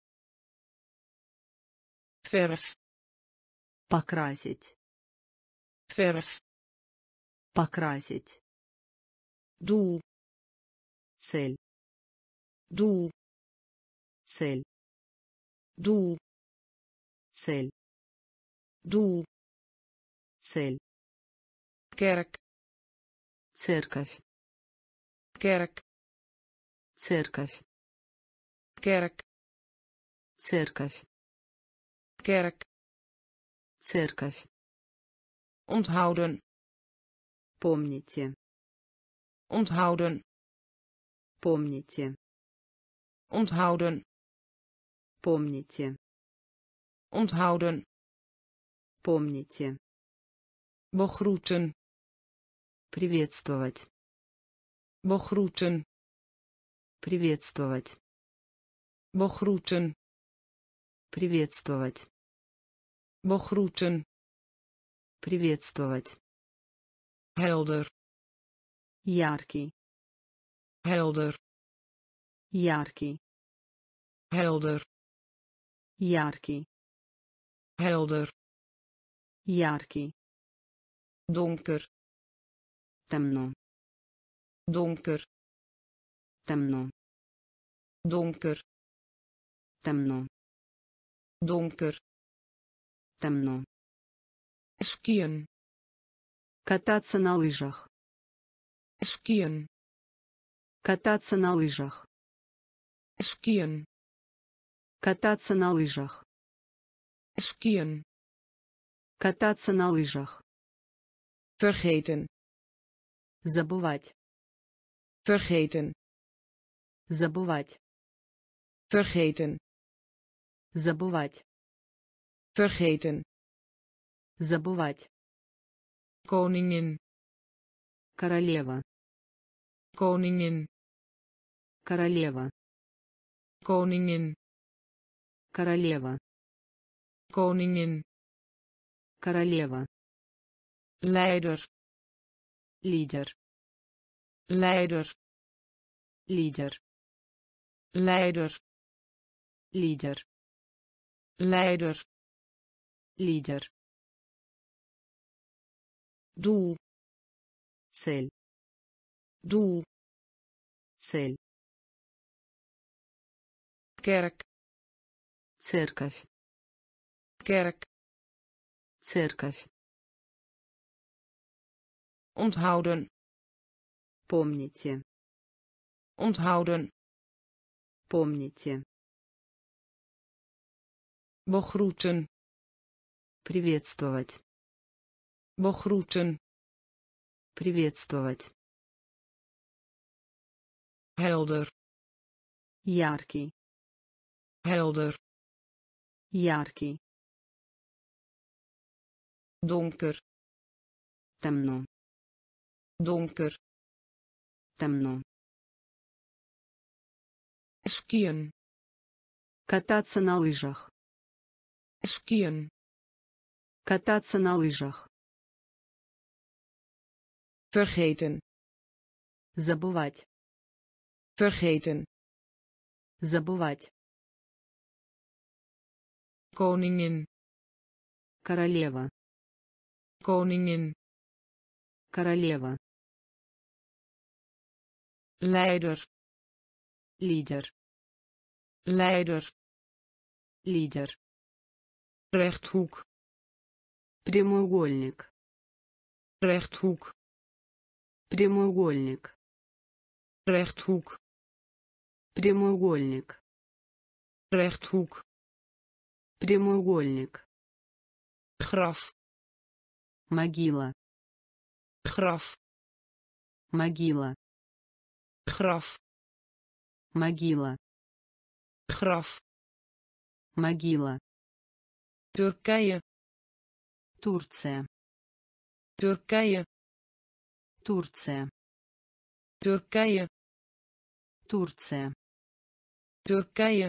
Speaker 1: Verf.
Speaker 2: Покрасить.
Speaker 1: Verf.
Speaker 2: Покрасить.
Speaker 1: Doel.
Speaker 2: Цель.
Speaker 1: Doel.
Speaker 2: Цель.
Speaker 1: Doel.
Speaker 2: Цель.
Speaker 1: Doel.
Speaker 2: Цель.
Speaker 1: Kerk.
Speaker 2: Церковь.
Speaker 1: Kerk.
Speaker 2: Церковь.
Speaker 1: Kerk.
Speaker 2: Церковь.
Speaker 1: Kerk.
Speaker 2: Церковь.
Speaker 1: Onthouden.
Speaker 2: Помните.
Speaker 1: Onthouden.
Speaker 2: Помните.
Speaker 1: Onthouden.
Speaker 2: Помните.
Speaker 1: Onthouden.
Speaker 2: Помните.
Speaker 1: Begroeten.
Speaker 2: Приветствовать.
Speaker 1: Begroeten.
Speaker 2: Приветствовать.
Speaker 1: Begroeten.
Speaker 2: Приветствовать.
Speaker 1: Begroeten.
Speaker 2: Приветствовать.
Speaker 1: Helder.
Speaker 2: Яркий.
Speaker 1: Helder.
Speaker 2: Яркий.
Speaker 1: Helder.
Speaker 2: Яркий.
Speaker 1: Helder.
Speaker 2: Яркий.
Speaker 1: Donker.
Speaker 2: Темно.
Speaker 1: Donker.
Speaker 2: Темно.
Speaker 1: Donker.
Speaker 2: Темно.
Speaker 1: Donker.
Speaker 2: Темно.
Speaker 1: Skiën.
Speaker 2: Кататься на лыжах.
Speaker 1: Skiën.
Speaker 2: Кататься на лыжах.
Speaker 1: Skiën.
Speaker 2: Кататься на лыжах.
Speaker 1: Skiën.
Speaker 2: Кататься на лыжах.
Speaker 1: vergeten,
Speaker 2: Забывать.
Speaker 1: vergeten,
Speaker 2: Забывать.
Speaker 1: vergeten,
Speaker 2: Забывать.
Speaker 1: vergeten,
Speaker 2: Забывать.
Speaker 1: koningin,
Speaker 2: Королева.
Speaker 1: koningin,
Speaker 2: Королева.
Speaker 1: koningin,
Speaker 2: Королева.
Speaker 1: koningin,
Speaker 2: Королева.
Speaker 1: leider,
Speaker 2: Лидер.
Speaker 1: leider,
Speaker 2: Лидер.
Speaker 1: leider,
Speaker 2: Лидер.
Speaker 1: leider,
Speaker 2: Лидер.
Speaker 1: doel,
Speaker 2: Цель.
Speaker 1: doel,
Speaker 2: Цель.
Speaker 1: kerk,
Speaker 2: Церковь.
Speaker 1: kerk,
Speaker 2: Церковь.
Speaker 1: onthouden,
Speaker 2: Помните.
Speaker 1: onthouden,
Speaker 2: Помните.
Speaker 1: begroeten,
Speaker 2: Приветствовать.
Speaker 1: begroeten,
Speaker 2: Приветствовать.
Speaker 1: helder,
Speaker 2: Яркий.
Speaker 1: helder,
Speaker 2: Яркий.
Speaker 1: donker,
Speaker 2: Темно.
Speaker 1: donker,
Speaker 2: Темно.
Speaker 1: skiën,
Speaker 2: Кататься на лыжах.
Speaker 1: skiën,
Speaker 2: Кататься на лыжах.
Speaker 1: vergeten,
Speaker 2: Забывать.
Speaker 1: vergeten,
Speaker 2: Забывать.
Speaker 1: koningin,
Speaker 2: Королева.
Speaker 1: koningin,
Speaker 2: Королева.
Speaker 1: leider,
Speaker 2: Лидер.
Speaker 1: leider,
Speaker 2: Лидер.
Speaker 1: rechthoek,
Speaker 2: Прямоугольник.
Speaker 1: rechthoek,
Speaker 2: Прямоугольник.
Speaker 1: rechthoek,
Speaker 2: Прямоугольник.
Speaker 1: rechthoek,
Speaker 2: Прямоугольник.
Speaker 1: graf,
Speaker 2: Могила.
Speaker 1: graf,
Speaker 2: Могила.
Speaker 1: graf,
Speaker 2: Могила.
Speaker 1: graf,
Speaker 2: Могила.
Speaker 1: Turkije,
Speaker 2: Турция.
Speaker 1: Turkije,
Speaker 2: Турция.
Speaker 1: Turkije,
Speaker 2: Турция.
Speaker 1: Turkije,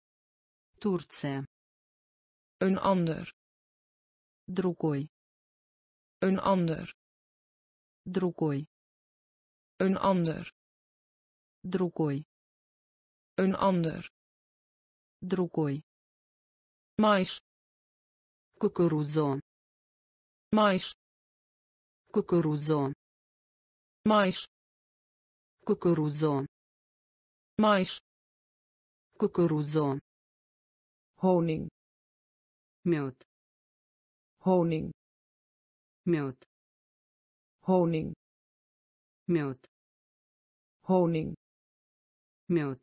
Speaker 2: Турция.
Speaker 1: een ander,
Speaker 2: Другой.
Speaker 1: een ander,
Speaker 2: Другой.
Speaker 1: een ander,
Speaker 2: Другой.
Speaker 1: een ander,
Speaker 2: Другой.
Speaker 1: mais,
Speaker 2: Кукурузо.
Speaker 1: mais,
Speaker 2: Кукурузо.
Speaker 1: mais,
Speaker 2: Кукурузо.
Speaker 1: mais,
Speaker 2: Кукурузо.
Speaker 1: honing,
Speaker 2: Мед.
Speaker 1: honing,
Speaker 2: Мед.
Speaker 1: honing,
Speaker 2: Мед.
Speaker 1: honing,
Speaker 2: Мед.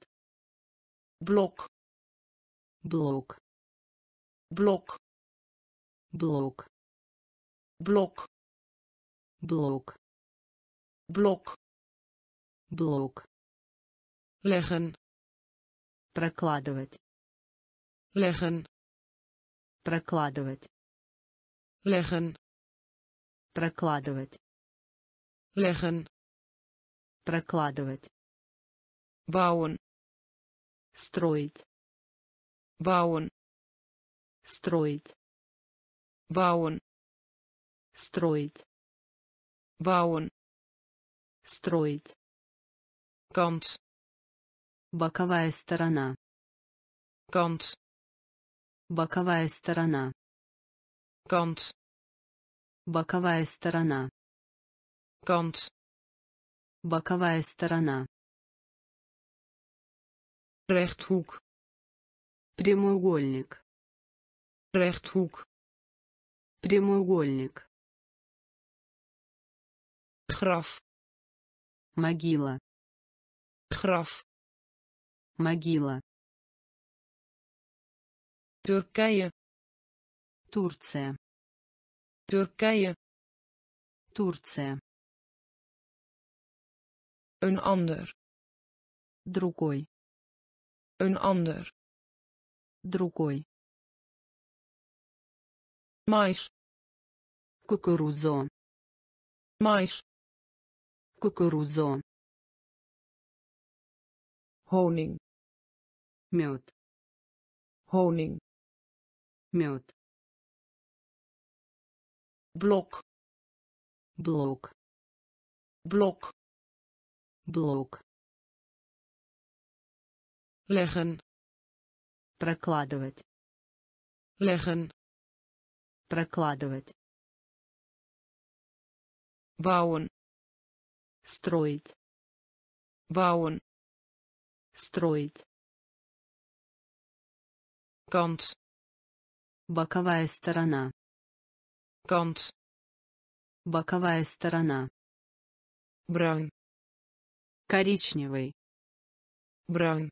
Speaker 1: blok,
Speaker 2: Блок.
Speaker 1: blok,
Speaker 2: Блок.
Speaker 1: blok,
Speaker 2: Блок.
Speaker 1: blok,
Speaker 2: Блок.
Speaker 1: leggen,
Speaker 2: Прокладывать.
Speaker 1: leggen,
Speaker 2: Прокладывать.
Speaker 1: leggen,
Speaker 2: Прокладывать.
Speaker 1: leggen,
Speaker 2: Прокладывать.
Speaker 1: bouwen,
Speaker 2: Строить.
Speaker 1: bouwen,
Speaker 2: Строить.
Speaker 1: bouwen,
Speaker 2: Строить.
Speaker 1: bouwen,
Speaker 2: Строить.
Speaker 1: kant,
Speaker 2: Боковая сторона.
Speaker 1: kant,
Speaker 2: Боковая сторона.
Speaker 1: kant,
Speaker 2: Боковая сторона.
Speaker 1: kant,
Speaker 2: Боковая сторона.
Speaker 1: rechthoek,
Speaker 2: Прямоугольник.
Speaker 1: rechthoek,
Speaker 2: Прямоугольник.
Speaker 1: graf,
Speaker 2: Могила.
Speaker 1: graf,
Speaker 2: Могила.
Speaker 1: Turkije,
Speaker 2: Турция.
Speaker 1: Turkije,
Speaker 2: Турция.
Speaker 1: Een ander.
Speaker 2: Другой.
Speaker 1: Een ander.
Speaker 2: Другой.
Speaker 1: Mais.
Speaker 2: Кукурузо.
Speaker 1: Mais.
Speaker 2: Кукурузо.
Speaker 1: Honing.
Speaker 2: Мед.
Speaker 1: Honing.
Speaker 2: Мед.
Speaker 1: Blok.
Speaker 2: Блок.
Speaker 1: Blok.
Speaker 2: Блок.
Speaker 1: Leggen.
Speaker 2: Прокладывать.
Speaker 1: Leggen.
Speaker 2: Прокладывать.
Speaker 1: Bouwen.
Speaker 2: Строить.
Speaker 1: Bouwen.
Speaker 2: Строить.
Speaker 1: Kant.
Speaker 2: Боковая сторона.
Speaker 1: Kant.
Speaker 2: Боковая сторона.
Speaker 1: Bruin.
Speaker 2: Коричневый.
Speaker 1: Bruin.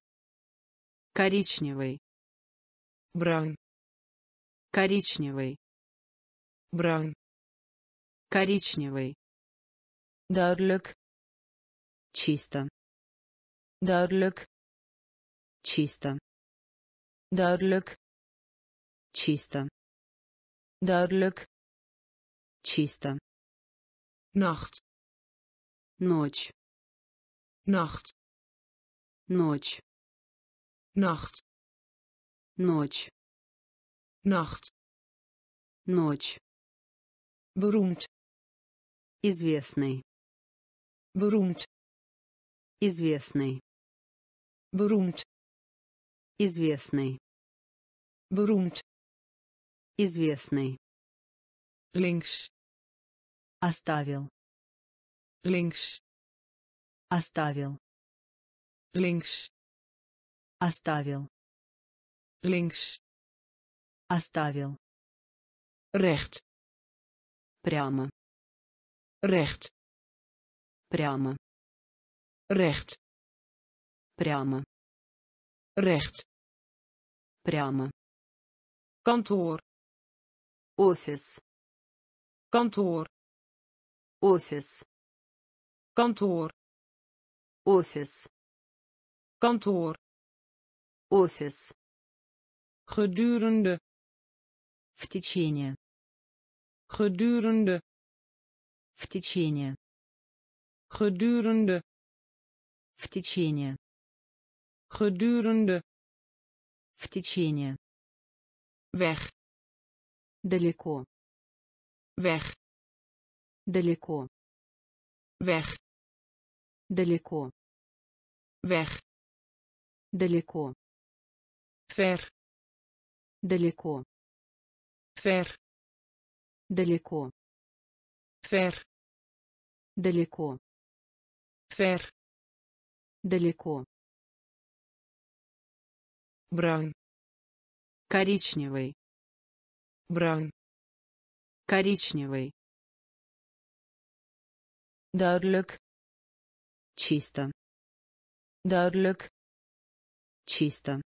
Speaker 2: Коричневый.
Speaker 1: Bruin.
Speaker 2: Коричневый.
Speaker 1: Bruin.
Speaker 2: Коричневый.
Speaker 1: Duidelijk.
Speaker 2: Чисто.
Speaker 1: Duidelijk.
Speaker 2: Чисто.
Speaker 1: Duidelijk.
Speaker 2: Чисто.
Speaker 1: Duidelijk.
Speaker 2: Чисто.
Speaker 1: Nacht.
Speaker 2: Ночь.
Speaker 1: Nacht.
Speaker 2: Ночь.
Speaker 1: Nacht.
Speaker 2: Ночь.
Speaker 1: Nacht.
Speaker 2: Ночь.
Speaker 1: Beroemd.
Speaker 2: Известный.
Speaker 1: Beroemd.
Speaker 2: Известный.
Speaker 1: Beroemd.
Speaker 2: Известный.
Speaker 1: Beroemd.
Speaker 2: Известный.
Speaker 1: Links.
Speaker 2: Оставил.
Speaker 1: Links.
Speaker 2: Оставил.
Speaker 1: Links.
Speaker 2: Оставил.
Speaker 1: Links.
Speaker 2: Оставил.
Speaker 1: Recht.
Speaker 2: Прямо.
Speaker 1: Recht.
Speaker 2: Прямо.
Speaker 1: Recht.
Speaker 2: Прямо.
Speaker 1: Recht.
Speaker 2: Прямо.
Speaker 1: Kantoor.
Speaker 2: Офис.
Speaker 1: Kantoor.
Speaker 2: Офис.
Speaker 1: Kantoor.
Speaker 2: Офис.
Speaker 1: Kantoor.
Speaker 2: Офис.
Speaker 1: Gedurende.
Speaker 2: В течение.
Speaker 1: Gedurende.
Speaker 2: В течение.
Speaker 1: Gedurende.
Speaker 2: В течение.
Speaker 1: Gedurende.
Speaker 2: В течение.
Speaker 1: Weg.
Speaker 2: Далеко.
Speaker 1: Weg.
Speaker 2: Далеко.
Speaker 1: Weg.
Speaker 2: Далеко.
Speaker 1: Weg.
Speaker 2: Далеко.
Speaker 1: Ver.
Speaker 2: Далеко.
Speaker 1: Ver.
Speaker 2: Далеко.
Speaker 1: Ver.
Speaker 2: Далеко.
Speaker 1: Ver.
Speaker 2: Далеко.
Speaker 1: Bruin.
Speaker 2: Коричневый.
Speaker 1: Bruin.
Speaker 2: Коричневый.
Speaker 1: Duidelijk.
Speaker 2: Чисто.
Speaker 1: Duidelijk.
Speaker 2: Чисто.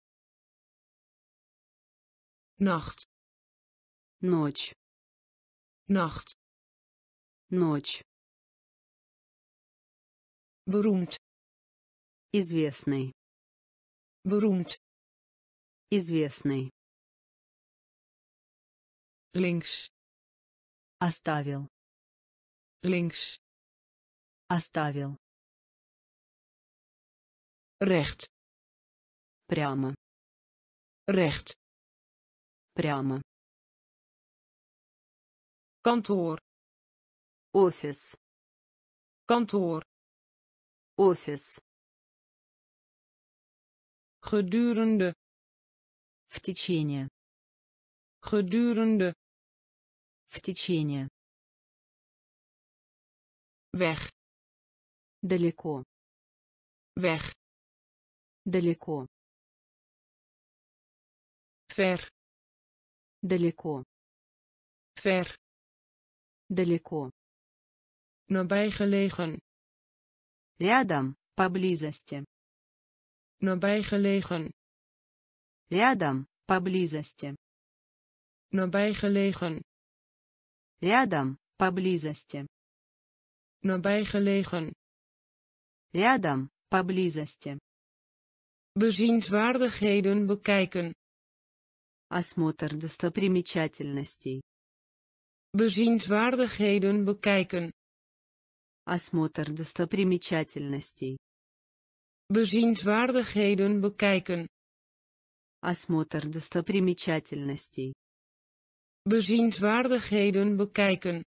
Speaker 1: Nacht.
Speaker 2: Ночь.
Speaker 1: Nacht.
Speaker 2: Ночь.
Speaker 1: Beroemd.
Speaker 2: Известный.
Speaker 1: Beroemd.
Speaker 2: Известный.
Speaker 1: Links.
Speaker 2: Оставил.
Speaker 1: Links.
Speaker 2: Оставил.
Speaker 1: Recht.
Speaker 2: Прямо.
Speaker 1: Recht.
Speaker 2: Прямо.
Speaker 1: Kantoor.
Speaker 2: Офис.
Speaker 1: Kantoor.
Speaker 2: Офис.
Speaker 1: Gedurende.
Speaker 2: В течение.
Speaker 1: Gedurende.
Speaker 2: В течение.
Speaker 1: Weg.
Speaker 2: Далеко.
Speaker 1: Weg.
Speaker 2: Далеко.
Speaker 1: Ver.
Speaker 2: Далеко.
Speaker 1: Ver.
Speaker 2: Далеко.
Speaker 1: Nabijgelegen.
Speaker 2: Рядом. Поблизости.
Speaker 1: Nabijgelegen.
Speaker 2: Рядом. Поблизости.
Speaker 1: Nabijgelegen.
Speaker 2: Рядом. Поблизости.
Speaker 1: Nabijgelegen.
Speaker 2: Рядом, поблизости.
Speaker 1: Bezienswaardigheden bekijken.
Speaker 2: Осмотр достопримечательностей.
Speaker 1: Bezienswaardigheden bekijken.
Speaker 2: Осмотр достопримечательностей.
Speaker 1: Bezienswaardigheden bekijken.
Speaker 2: Осмотр достопримечательностей.
Speaker 1: Bezienswaardigheden bekijken.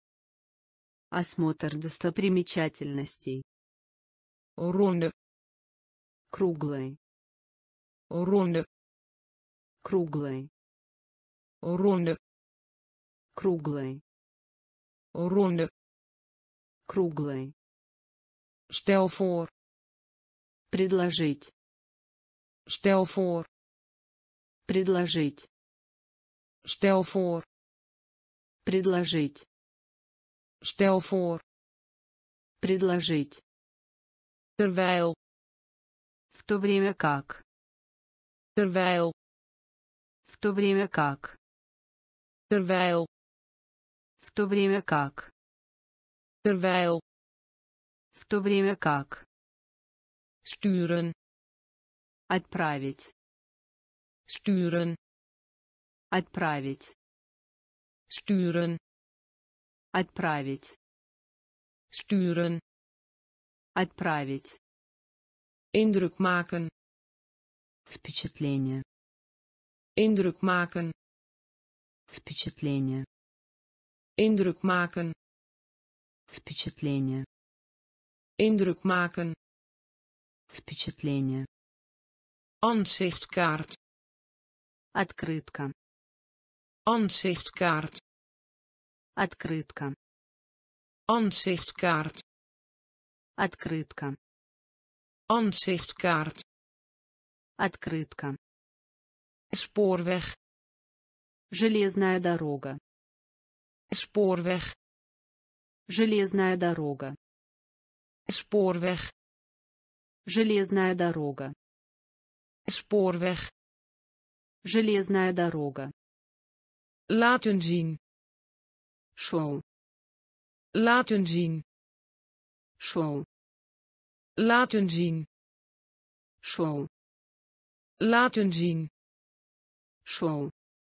Speaker 2: Осмотр достопримечательностей.
Speaker 1: Ronde.
Speaker 2: Круглый.
Speaker 1: Ronde.
Speaker 2: Круглый.
Speaker 1: Ronde.
Speaker 2: Круглый.
Speaker 1: Ronde.
Speaker 2: Круглый.
Speaker 1: Stel voor.
Speaker 2: Предложить.
Speaker 1: Stel voor.
Speaker 2: Предложить.
Speaker 1: Stel voor.
Speaker 2: Предложить.
Speaker 1: Stel voor.
Speaker 2: Предложить.
Speaker 1: Terwijl.
Speaker 2: В то время как.
Speaker 1: Terwijl.
Speaker 2: В то время как.
Speaker 1: Terwijl.
Speaker 2: В то время как.
Speaker 1: Terwijl.
Speaker 2: В то время как.
Speaker 1: Sturen.
Speaker 2: Отправить.
Speaker 1: Sturen.
Speaker 2: Отправить.
Speaker 1: Sturen.
Speaker 2: Отправить.
Speaker 1: Sturen.
Speaker 2: Отправить.
Speaker 1: Indruk maken.
Speaker 2: Впечатление.
Speaker 1: Indruk maken.
Speaker 2: Впечатление.
Speaker 1: Indruk maken.
Speaker 2: Впечатление.
Speaker 1: Indruk maken.
Speaker 2: Впечатление.
Speaker 1: Ansichtkaart.
Speaker 2: Открытка.
Speaker 1: Ansichtkaart.
Speaker 2: Открытка.
Speaker 1: Ansichtkaart.
Speaker 2: Открытка.
Speaker 1: Ansichtkaart.
Speaker 2: Открытка.
Speaker 1: Spoorweg.
Speaker 2: Железная дорога.
Speaker 1: Spoorweg.
Speaker 2: Железная дорога.
Speaker 1: Spoorweg.
Speaker 2: Железная дорога.
Speaker 1: Spoorweg.
Speaker 2: Железная дорога.
Speaker 1: Laten zien.
Speaker 2: Шоу.
Speaker 1: Laten zien.
Speaker 2: Шоу.
Speaker 1: Laten zien.
Speaker 2: Шоу.
Speaker 1: Laten zien.
Speaker 2: Шоу.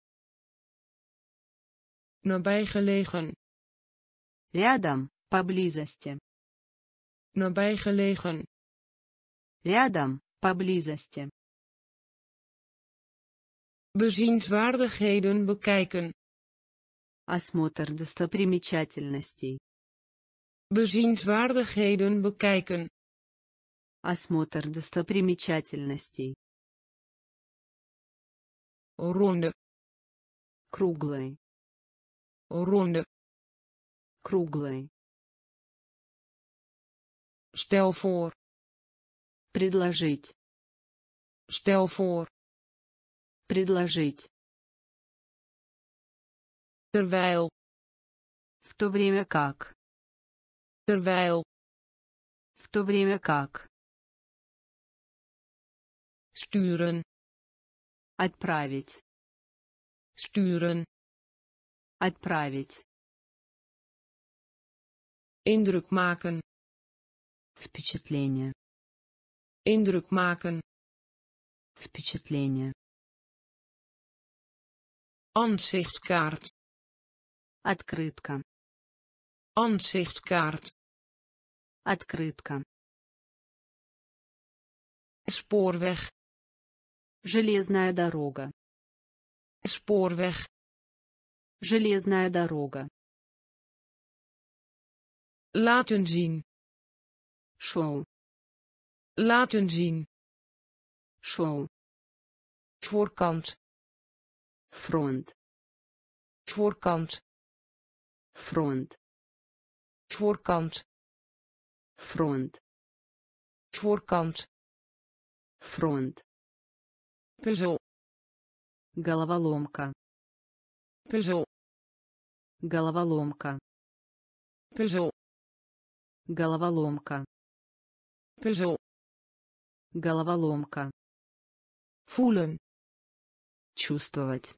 Speaker 1: Nabijgelegen.
Speaker 2: Рядом, поблизости.
Speaker 1: Nabijgelegen.
Speaker 2: Рядом, поблизости.
Speaker 1: Bezienswaardigheden bekijken.
Speaker 2: Осмотр достопримечательностей.
Speaker 1: Bezienswaardigheden bekijken.
Speaker 2: Осмотр достопримечательностей.
Speaker 1: Ronde.
Speaker 2: Круглый.
Speaker 1: Ronde.
Speaker 2: Круглый.
Speaker 1: Stel voor.
Speaker 2: Предложить.
Speaker 1: Stel voor.
Speaker 2: Предложить.
Speaker 1: Terwijl.
Speaker 2: В то время как.
Speaker 1: Terwijl.
Speaker 2: В то время как.
Speaker 1: Sturen.
Speaker 2: Отправить.
Speaker 1: Sturen.
Speaker 2: Отправить.
Speaker 1: Indruk maken.
Speaker 2: Впечатление.
Speaker 1: Indruk maken.
Speaker 2: Впечатление.
Speaker 1: Ansichtkaart.
Speaker 2: Открытка.
Speaker 1: Ansichtkaart.
Speaker 2: Открытка.
Speaker 1: Spoorweg.
Speaker 2: Железная дорога.
Speaker 1: Spoorweg.
Speaker 2: Железная дорога.
Speaker 1: Laten zien.
Speaker 2: Шоу.
Speaker 1: Laten zien.
Speaker 2: Шоу.
Speaker 1: Voorkant.
Speaker 2: Фронт.
Speaker 1: Voorkant.
Speaker 2: Фронт.
Speaker 1: Voorkant.
Speaker 2: Фронт.
Speaker 1: Voorkant.
Speaker 2: Фронт.
Speaker 1: Puzzel.
Speaker 2: Головоломка.
Speaker 1: Puzzel.
Speaker 2: Головоломка.
Speaker 1: Puzzel.
Speaker 2: Головоломка.
Speaker 1: Puzzel.
Speaker 2: Головоломка.
Speaker 1: Voelen.
Speaker 2: Чувствовать.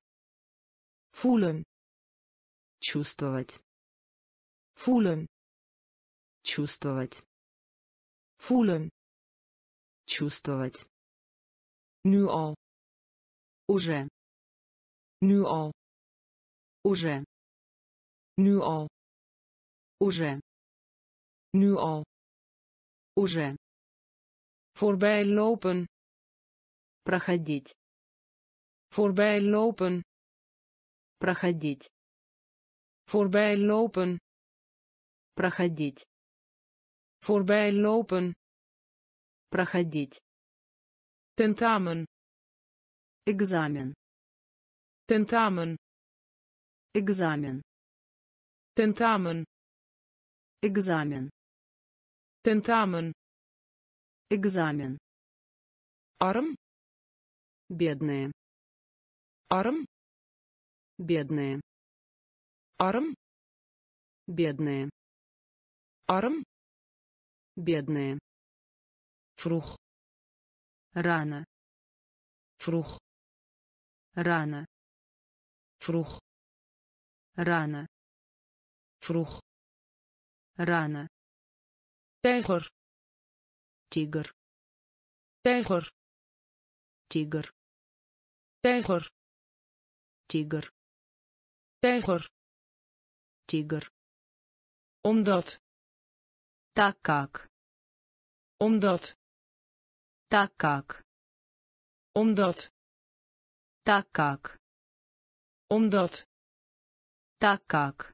Speaker 1: Voelen.
Speaker 2: Чувствовать.
Speaker 1: Voelen.
Speaker 2: Чувствовать.
Speaker 1: Voelen.
Speaker 2: Чувствовать.
Speaker 1: Nu al.
Speaker 2: Уже.
Speaker 1: Nu al.
Speaker 2: Уже.
Speaker 1: Nu al.
Speaker 2: Уже.
Speaker 1: Nu al.
Speaker 2: Уже.
Speaker 1: Voorbij lopen.
Speaker 2: Проходить.
Speaker 1: Voorbij lopen.
Speaker 2: Проходить.
Speaker 1: Voorbij lopen.
Speaker 2: Проходить.
Speaker 1: Voorbij lopen.
Speaker 2: Проходить.
Speaker 1: Tentamen.
Speaker 2: Экзамен.
Speaker 1: Tentamen.
Speaker 2: Экзамен.
Speaker 1: Tentamen.
Speaker 2: Экзамен.
Speaker 1: Tentamen.
Speaker 2: Экзамен.
Speaker 1: Arm.
Speaker 2: Бедные.
Speaker 1: Arm.
Speaker 2: Бедные.
Speaker 1: Arm.
Speaker 2: Бедные.
Speaker 1: Arm.
Speaker 2: Бедные.
Speaker 1: Vroeg.
Speaker 2: Рано.
Speaker 1: Vroeg.
Speaker 2: Рано.
Speaker 1: Vroeg.
Speaker 2: Рано.
Speaker 1: Vroeg.
Speaker 2: Рано.
Speaker 1: Tijger.
Speaker 2: Тигр.
Speaker 1: Tijger.
Speaker 2: Тигр.
Speaker 1: Tijger.
Speaker 2: Тигр.
Speaker 1: Tijger.
Speaker 2: Тигр.
Speaker 1: Omdat.
Speaker 2: Так как.
Speaker 1: Omdat.
Speaker 2: Так как.
Speaker 1: Omdat.
Speaker 2: Так как.
Speaker 1: Omdat.
Speaker 2: Так как.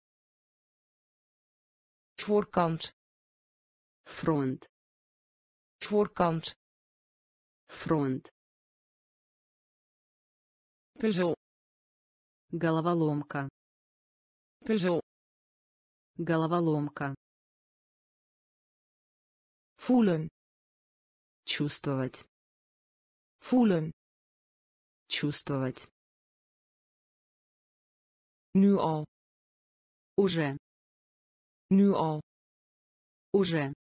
Speaker 1: Voorkant.
Speaker 2: Фронт.
Speaker 1: Voorkant.
Speaker 2: Фронт.
Speaker 1: Puzzel.
Speaker 2: Головоломка.
Speaker 1: Puzzel.
Speaker 2: Головоломка.
Speaker 1: Voelen.
Speaker 2: Чувствовать.
Speaker 1: Voelen.
Speaker 2: Чувствовать.
Speaker 1: Nu al.
Speaker 2: Уже.
Speaker 1: Nu al.
Speaker 2: Уже.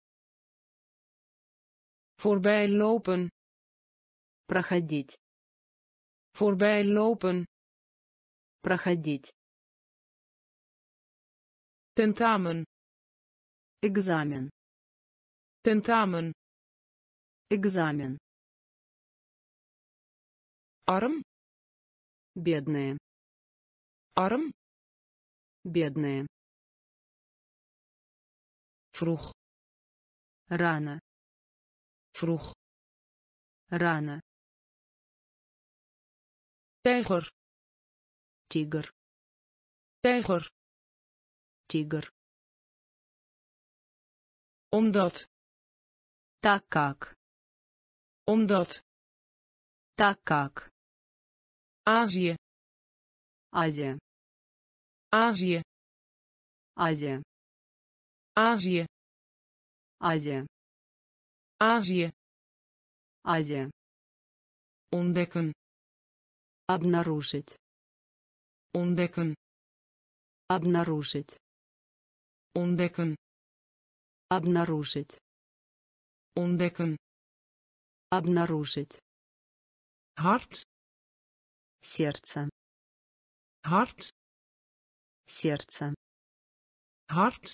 Speaker 1: Voorbij lopen.
Speaker 2: Проходить.
Speaker 1: Voorbij lopen.
Speaker 2: Проходить.
Speaker 1: Tentamen.
Speaker 2: Экзамен.
Speaker 1: Tentamen.
Speaker 2: Экзамен.
Speaker 1: Arm.
Speaker 2: Бедные.
Speaker 1: Arm.
Speaker 2: Бедные.
Speaker 1: Vroeg.
Speaker 2: Рано.
Speaker 1: Vroeg.
Speaker 2: Рано.
Speaker 1: Tijger.
Speaker 2: Тигр.
Speaker 1: Tijger.
Speaker 2: Тигр.
Speaker 1: Omdat.
Speaker 2: Так как.
Speaker 1: Omdat.
Speaker 2: Так как.
Speaker 1: Azië.
Speaker 2: Азия.
Speaker 1: Azië.
Speaker 2: Азия.
Speaker 1: Azië.
Speaker 2: Азия.
Speaker 1: Azië.
Speaker 2: Азия.
Speaker 1: Ontdekken.
Speaker 2: Обнаружить.
Speaker 1: Ontdekken.
Speaker 2: Обнаружить.
Speaker 1: Ontdekken.
Speaker 2: Обнаружить.
Speaker 1: Ontdekken.
Speaker 2: Обнаружить.
Speaker 1: Hart.
Speaker 2: Сердце.
Speaker 1: Hart.
Speaker 2: Сердце.
Speaker 1: Hart.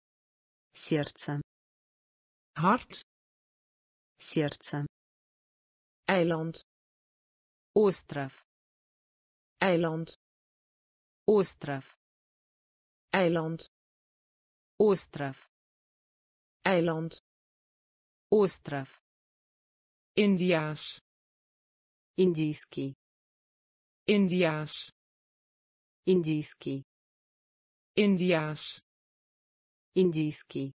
Speaker 2: Сердце.
Speaker 1: Hart.
Speaker 2: Сердце.
Speaker 1: Eiland.
Speaker 2: Остров.
Speaker 1: Eiland.
Speaker 2: Остров.
Speaker 1: Eiland.
Speaker 2: Остров.
Speaker 1: Eiland.
Speaker 2: Остров.
Speaker 1: Indiaas.
Speaker 2: Индийский.
Speaker 1: Indiaas.
Speaker 2: Индийский.
Speaker 1: Indiaas.
Speaker 2: Индийский.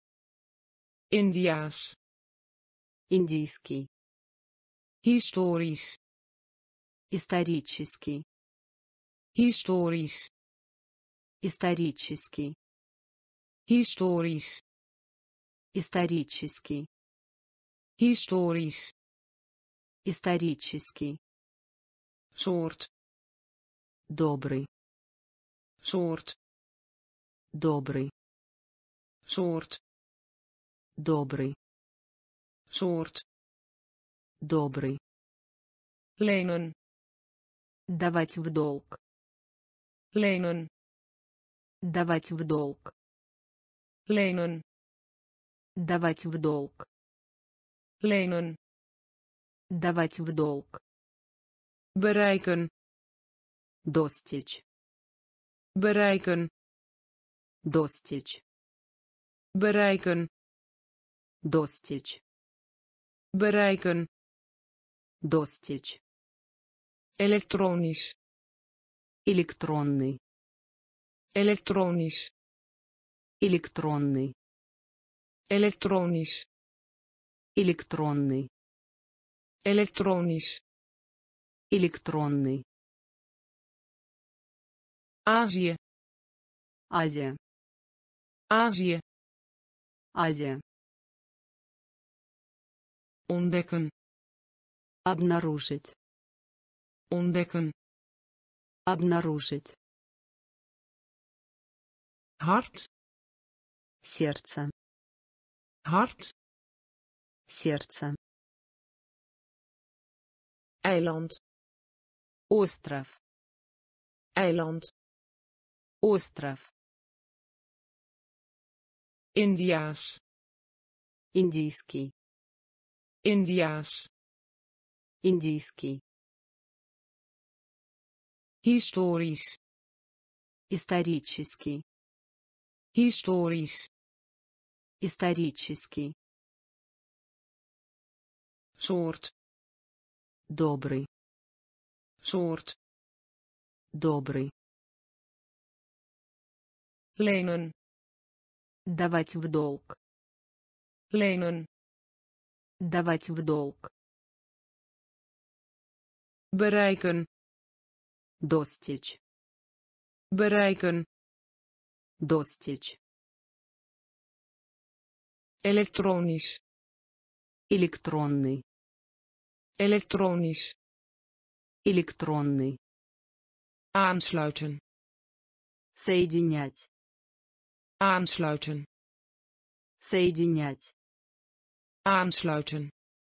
Speaker 1: Indiaas.
Speaker 2: Индийский.
Speaker 1: Historisch.
Speaker 2: Исторический.
Speaker 1: Historisch.
Speaker 2: Исторический.
Speaker 1: Historisch.
Speaker 2: Исторический.
Speaker 1: Historisch.
Speaker 2: Исторический.
Speaker 1: Soort.
Speaker 2: Добрый.
Speaker 1: Soort.
Speaker 2: Добрый.
Speaker 1: Soort.
Speaker 2: Добрый.
Speaker 1: Soort.
Speaker 2: Добрый.
Speaker 1: Lenen.
Speaker 2: Давать в долг.
Speaker 1: Lenen.
Speaker 2: Давать в долг.
Speaker 1: Lenen.
Speaker 2: Давать в долг.
Speaker 1: Lenen.
Speaker 2: Давать в долг.
Speaker 1: Bereiken.
Speaker 2: Достичь.
Speaker 1: Bereiken.
Speaker 2: Достичь.
Speaker 1: Bereiken.
Speaker 2: Достичь.
Speaker 1: Bereiken.
Speaker 2: Достичь.
Speaker 1: Elektronisch.
Speaker 2: Электронный.
Speaker 1: Elektronisch.
Speaker 2: Электронный.
Speaker 1: Elektronisch.
Speaker 2: Электронный.
Speaker 1: Elektronisch.
Speaker 2: Электронный.
Speaker 1: Azië.
Speaker 2: Азия.
Speaker 1: Azië.
Speaker 2: Азия.
Speaker 1: Ontdekken.
Speaker 2: Обнаружить.
Speaker 1: Ontdekken.
Speaker 2: Обнаружить.
Speaker 1: Hart.
Speaker 2: Сердце.
Speaker 1: Hart.
Speaker 2: Сердце.
Speaker 1: Eiland.
Speaker 2: Остров.
Speaker 1: Eiland.
Speaker 2: Остров.
Speaker 1: Indiaas.
Speaker 2: Индийский.
Speaker 1: Indiaas.
Speaker 2: Индийский.
Speaker 1: Historisch.
Speaker 2: Исторический.
Speaker 1: Historisch.
Speaker 2: Исторический.
Speaker 1: Soort.
Speaker 2: Добрый.
Speaker 1: Soort.
Speaker 2: Добрый.
Speaker 1: Lenen.
Speaker 2: Давать в долг.
Speaker 1: Lenen.
Speaker 2: Давать в долг.
Speaker 1: Bereiken.
Speaker 2: Достичь.
Speaker 1: Bereiken.
Speaker 2: Достичь.
Speaker 1: Elektronisch.
Speaker 2: Электронный.
Speaker 1: Elektronisch.
Speaker 2: Электронный.
Speaker 1: Aansluiten.
Speaker 2: Соединять.
Speaker 1: Aansluiten.
Speaker 2: Соединять.
Speaker 1: Aansluiten.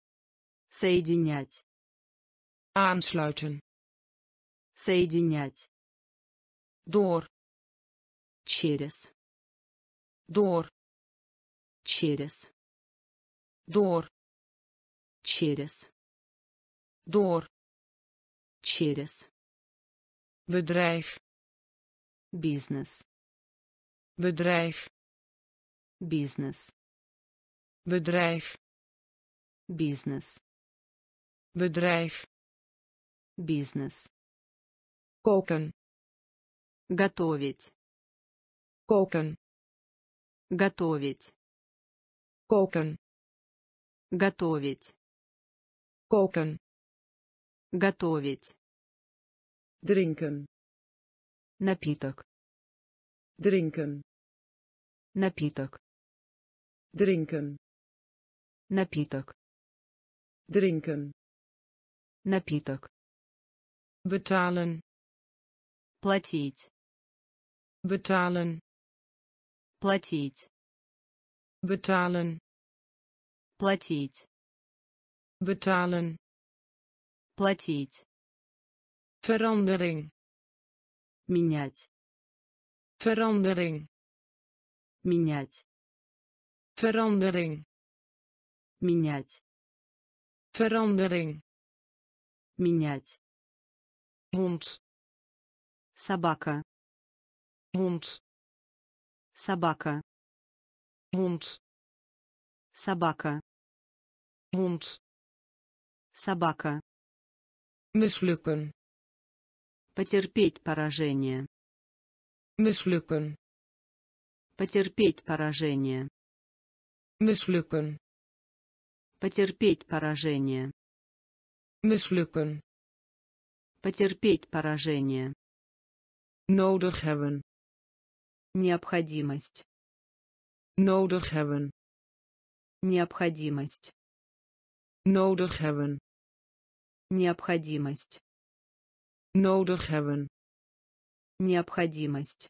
Speaker 2: Соединять.
Speaker 1: Aansluiten.
Speaker 2: Соединять.
Speaker 1: Door.
Speaker 2: Через.
Speaker 1: Door.
Speaker 2: Через.
Speaker 1: Door.
Speaker 2: Через.
Speaker 1: Door.
Speaker 2: Через.
Speaker 1: Bedrijf.
Speaker 2: Бизнес.
Speaker 1: Bedrijf.
Speaker 2: Бизнес.
Speaker 1: Bedrijf.
Speaker 2: Бизнес.
Speaker 1: Bedrijf.
Speaker 2: Бизнес.
Speaker 1: Koken.
Speaker 2: Готовить.
Speaker 1: Koken.
Speaker 2: Готовить.
Speaker 1: Koken.
Speaker 2: Готовить.
Speaker 1: Koken.
Speaker 2: Готовить.
Speaker 1: Drinken.
Speaker 2: Напиток.
Speaker 1: Drinken.
Speaker 2: Напиток.
Speaker 1: Drinken.
Speaker 2: Напиток.
Speaker 1: Drinken.
Speaker 2: Напиток.
Speaker 1: Betalen.
Speaker 2: Платить.
Speaker 1: Betalen.
Speaker 2: Платить.
Speaker 1: Betalen.
Speaker 2: Платить.
Speaker 1: Betalen.
Speaker 2: Платить.
Speaker 1: Verandering.
Speaker 2: Менять.
Speaker 1: Verandering.
Speaker 2: Менять.
Speaker 1: Verandering.
Speaker 2: Менять.
Speaker 1: Verandering.
Speaker 2: Менять.
Speaker 1: Hond.
Speaker 2: Собака.
Speaker 1: Hond.
Speaker 2: Собака.
Speaker 1: Hond.
Speaker 2: Собака.
Speaker 1: Hond.
Speaker 2: Собака.
Speaker 1: Mislukken.
Speaker 2: Потерпеть поражение.
Speaker 1: Mislukken.
Speaker 2: Потерпеть поражение.
Speaker 1: Mislukken.
Speaker 2: Потерпеть поражение.
Speaker 1: Mislukken.
Speaker 2: Потерпеть поражение.
Speaker 1: Nodig hebben.
Speaker 2: Необходимость.
Speaker 1: Nodig hebben.
Speaker 2: Необходимость.
Speaker 1: Nodig hebben.
Speaker 2: Необходимость.
Speaker 1: Nodig hebben.
Speaker 2: Необходимость.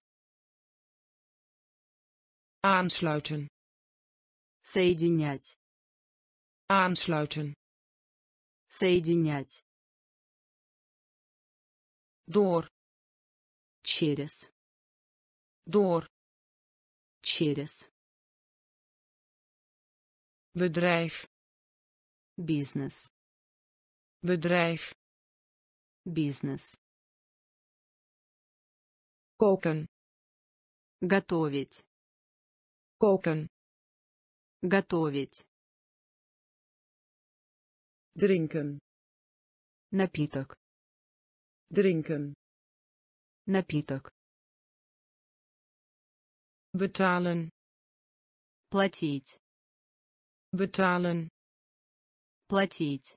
Speaker 1: Aansluiten.
Speaker 2: Соединять.
Speaker 1: Aansluiten.
Speaker 2: Соединять.
Speaker 1: Door.
Speaker 2: Через.
Speaker 1: Door.
Speaker 2: Через.
Speaker 1: bedrijf,
Speaker 2: Бизнес.
Speaker 1: bedrijf,
Speaker 2: Бизнес.
Speaker 1: koken,
Speaker 2: Готовить.
Speaker 1: koken,
Speaker 2: Готовить.
Speaker 1: drinken,
Speaker 2: Напиток.
Speaker 1: drinken,
Speaker 2: Напиток.
Speaker 1: betalen,
Speaker 2: Платить.
Speaker 1: betalen,
Speaker 2: Платить.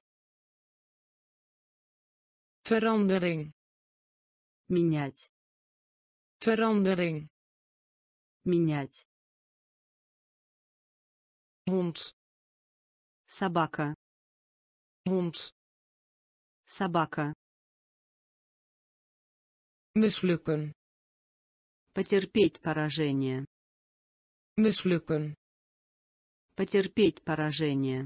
Speaker 1: verandering,
Speaker 2: Менять.
Speaker 1: verandering,
Speaker 2: Менять.
Speaker 1: hond,
Speaker 2: Собака.
Speaker 1: hond,
Speaker 2: Собака.
Speaker 1: mislukken,
Speaker 2: Потерпеть поражение.
Speaker 1: mislukken,
Speaker 2: Потерпеть поражение.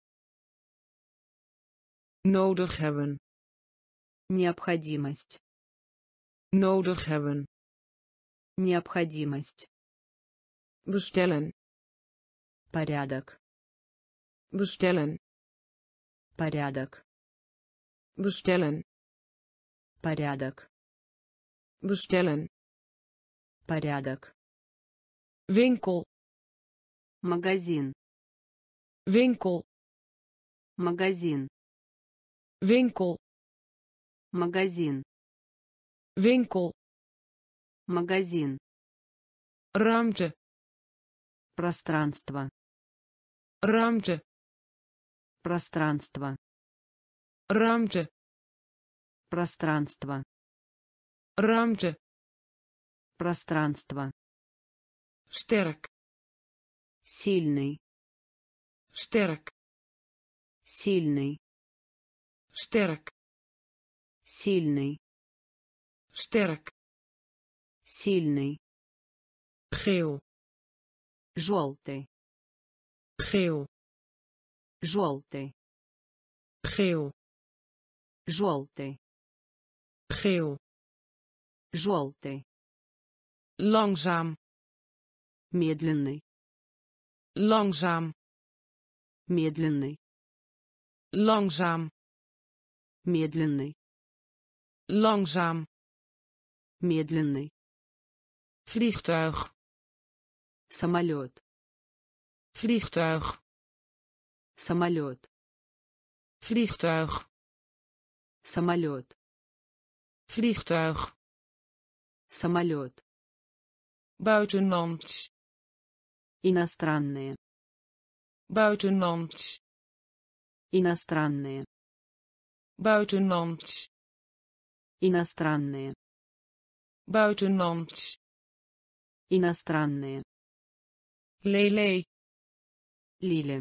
Speaker 1: nodig hebben,
Speaker 2: Необходимость.
Speaker 1: nodig hebben,
Speaker 2: Необходимость.
Speaker 1: bestellen,
Speaker 2: Порядок.
Speaker 1: bestellen,
Speaker 2: Порядок.
Speaker 1: bestellen,
Speaker 2: Порядок.
Speaker 1: bestellen,
Speaker 2: Порядок.
Speaker 1: winkel,
Speaker 2: Магазин.
Speaker 1: winkel,
Speaker 2: Магазин.
Speaker 1: winkel,
Speaker 2: Магазин.
Speaker 1: winkel,
Speaker 2: Магазин.
Speaker 1: ruimte,
Speaker 2: Пространство.
Speaker 1: ruimte,
Speaker 2: Пространство.
Speaker 1: ruimte,
Speaker 2: Пространство.
Speaker 1: ruimte,
Speaker 2: Пространство.
Speaker 1: sterk,
Speaker 2: Сильный.
Speaker 1: sterk,
Speaker 2: Сильный.
Speaker 1: sterk,
Speaker 2: Сильный.
Speaker 1: sterk,
Speaker 2: Сильный.
Speaker 1: geel,
Speaker 2: Желтый.
Speaker 1: geel,
Speaker 2: Желтый.
Speaker 1: geel,
Speaker 2: Желтый.
Speaker 1: geel,
Speaker 2: Желтый.
Speaker 1: langzaam,
Speaker 2: Медленный.
Speaker 1: langzaam,
Speaker 2: Медленный.
Speaker 1: langzaam,
Speaker 2: Медленный.
Speaker 1: langzaam,
Speaker 2: Медленный.
Speaker 1: vliegtuig,
Speaker 2: Самолет.
Speaker 1: vliegtuig,
Speaker 2: Самолет.
Speaker 1: vliegtuig,
Speaker 2: Самолет.
Speaker 1: vliegtuig,
Speaker 2: Самолет.
Speaker 1: buitenlands,
Speaker 2: Иностранные.
Speaker 1: buitenlands,
Speaker 2: Иностранные.
Speaker 1: buitenlands,
Speaker 2: Иностранные.
Speaker 1: buitenlands,
Speaker 2: Иностранные.
Speaker 1: lele,
Speaker 2: Лили.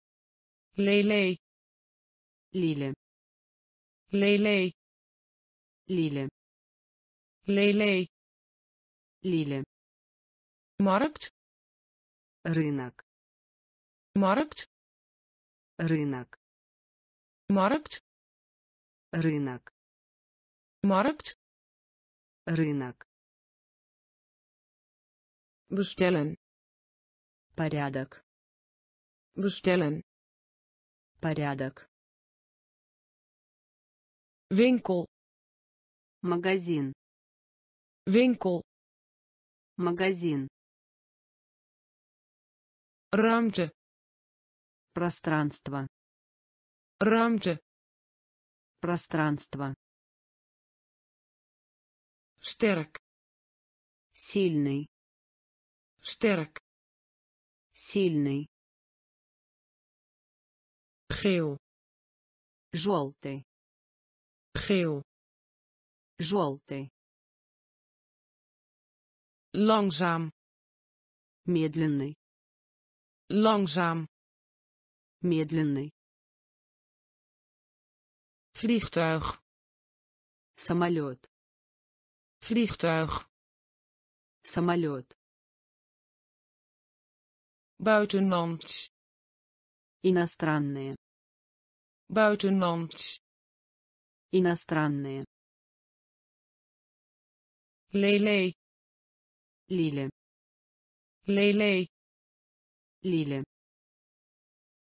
Speaker 1: lele,
Speaker 2: Лили.
Speaker 1: lele,
Speaker 2: Лили.
Speaker 1: lele,
Speaker 2: Лили.
Speaker 1: markt,
Speaker 2: Рынок.
Speaker 1: markt,
Speaker 2: Рынок.
Speaker 1: markt,
Speaker 2: Рынок.
Speaker 1: markt,
Speaker 2: Рынок.
Speaker 1: bestellen,
Speaker 2: Порядок.
Speaker 1: bestellen,
Speaker 2: Порядок.
Speaker 1: winkel,
Speaker 2: Магазин.
Speaker 1: winkel,
Speaker 2: Магазин.
Speaker 1: ruimte,
Speaker 2: Пространство.
Speaker 1: ruimte,
Speaker 2: Пространство.
Speaker 1: sterk,
Speaker 2: Сильный.
Speaker 1: sterk,
Speaker 2: Сильный.
Speaker 1: geel,
Speaker 2: Желтый.
Speaker 1: geel,
Speaker 2: Желтый.
Speaker 1: langzaam,
Speaker 2: Медленный.
Speaker 1: langzaam,
Speaker 2: Медленный.
Speaker 1: vliegtuig,
Speaker 2: Самолет.
Speaker 1: vliegtuig,
Speaker 2: Самолет.
Speaker 1: buitenlands,
Speaker 2: Иностранные.
Speaker 1: buitenlands,
Speaker 2: Иностранные.
Speaker 1: lele,
Speaker 2: Лили.
Speaker 1: lele,
Speaker 2: Лили.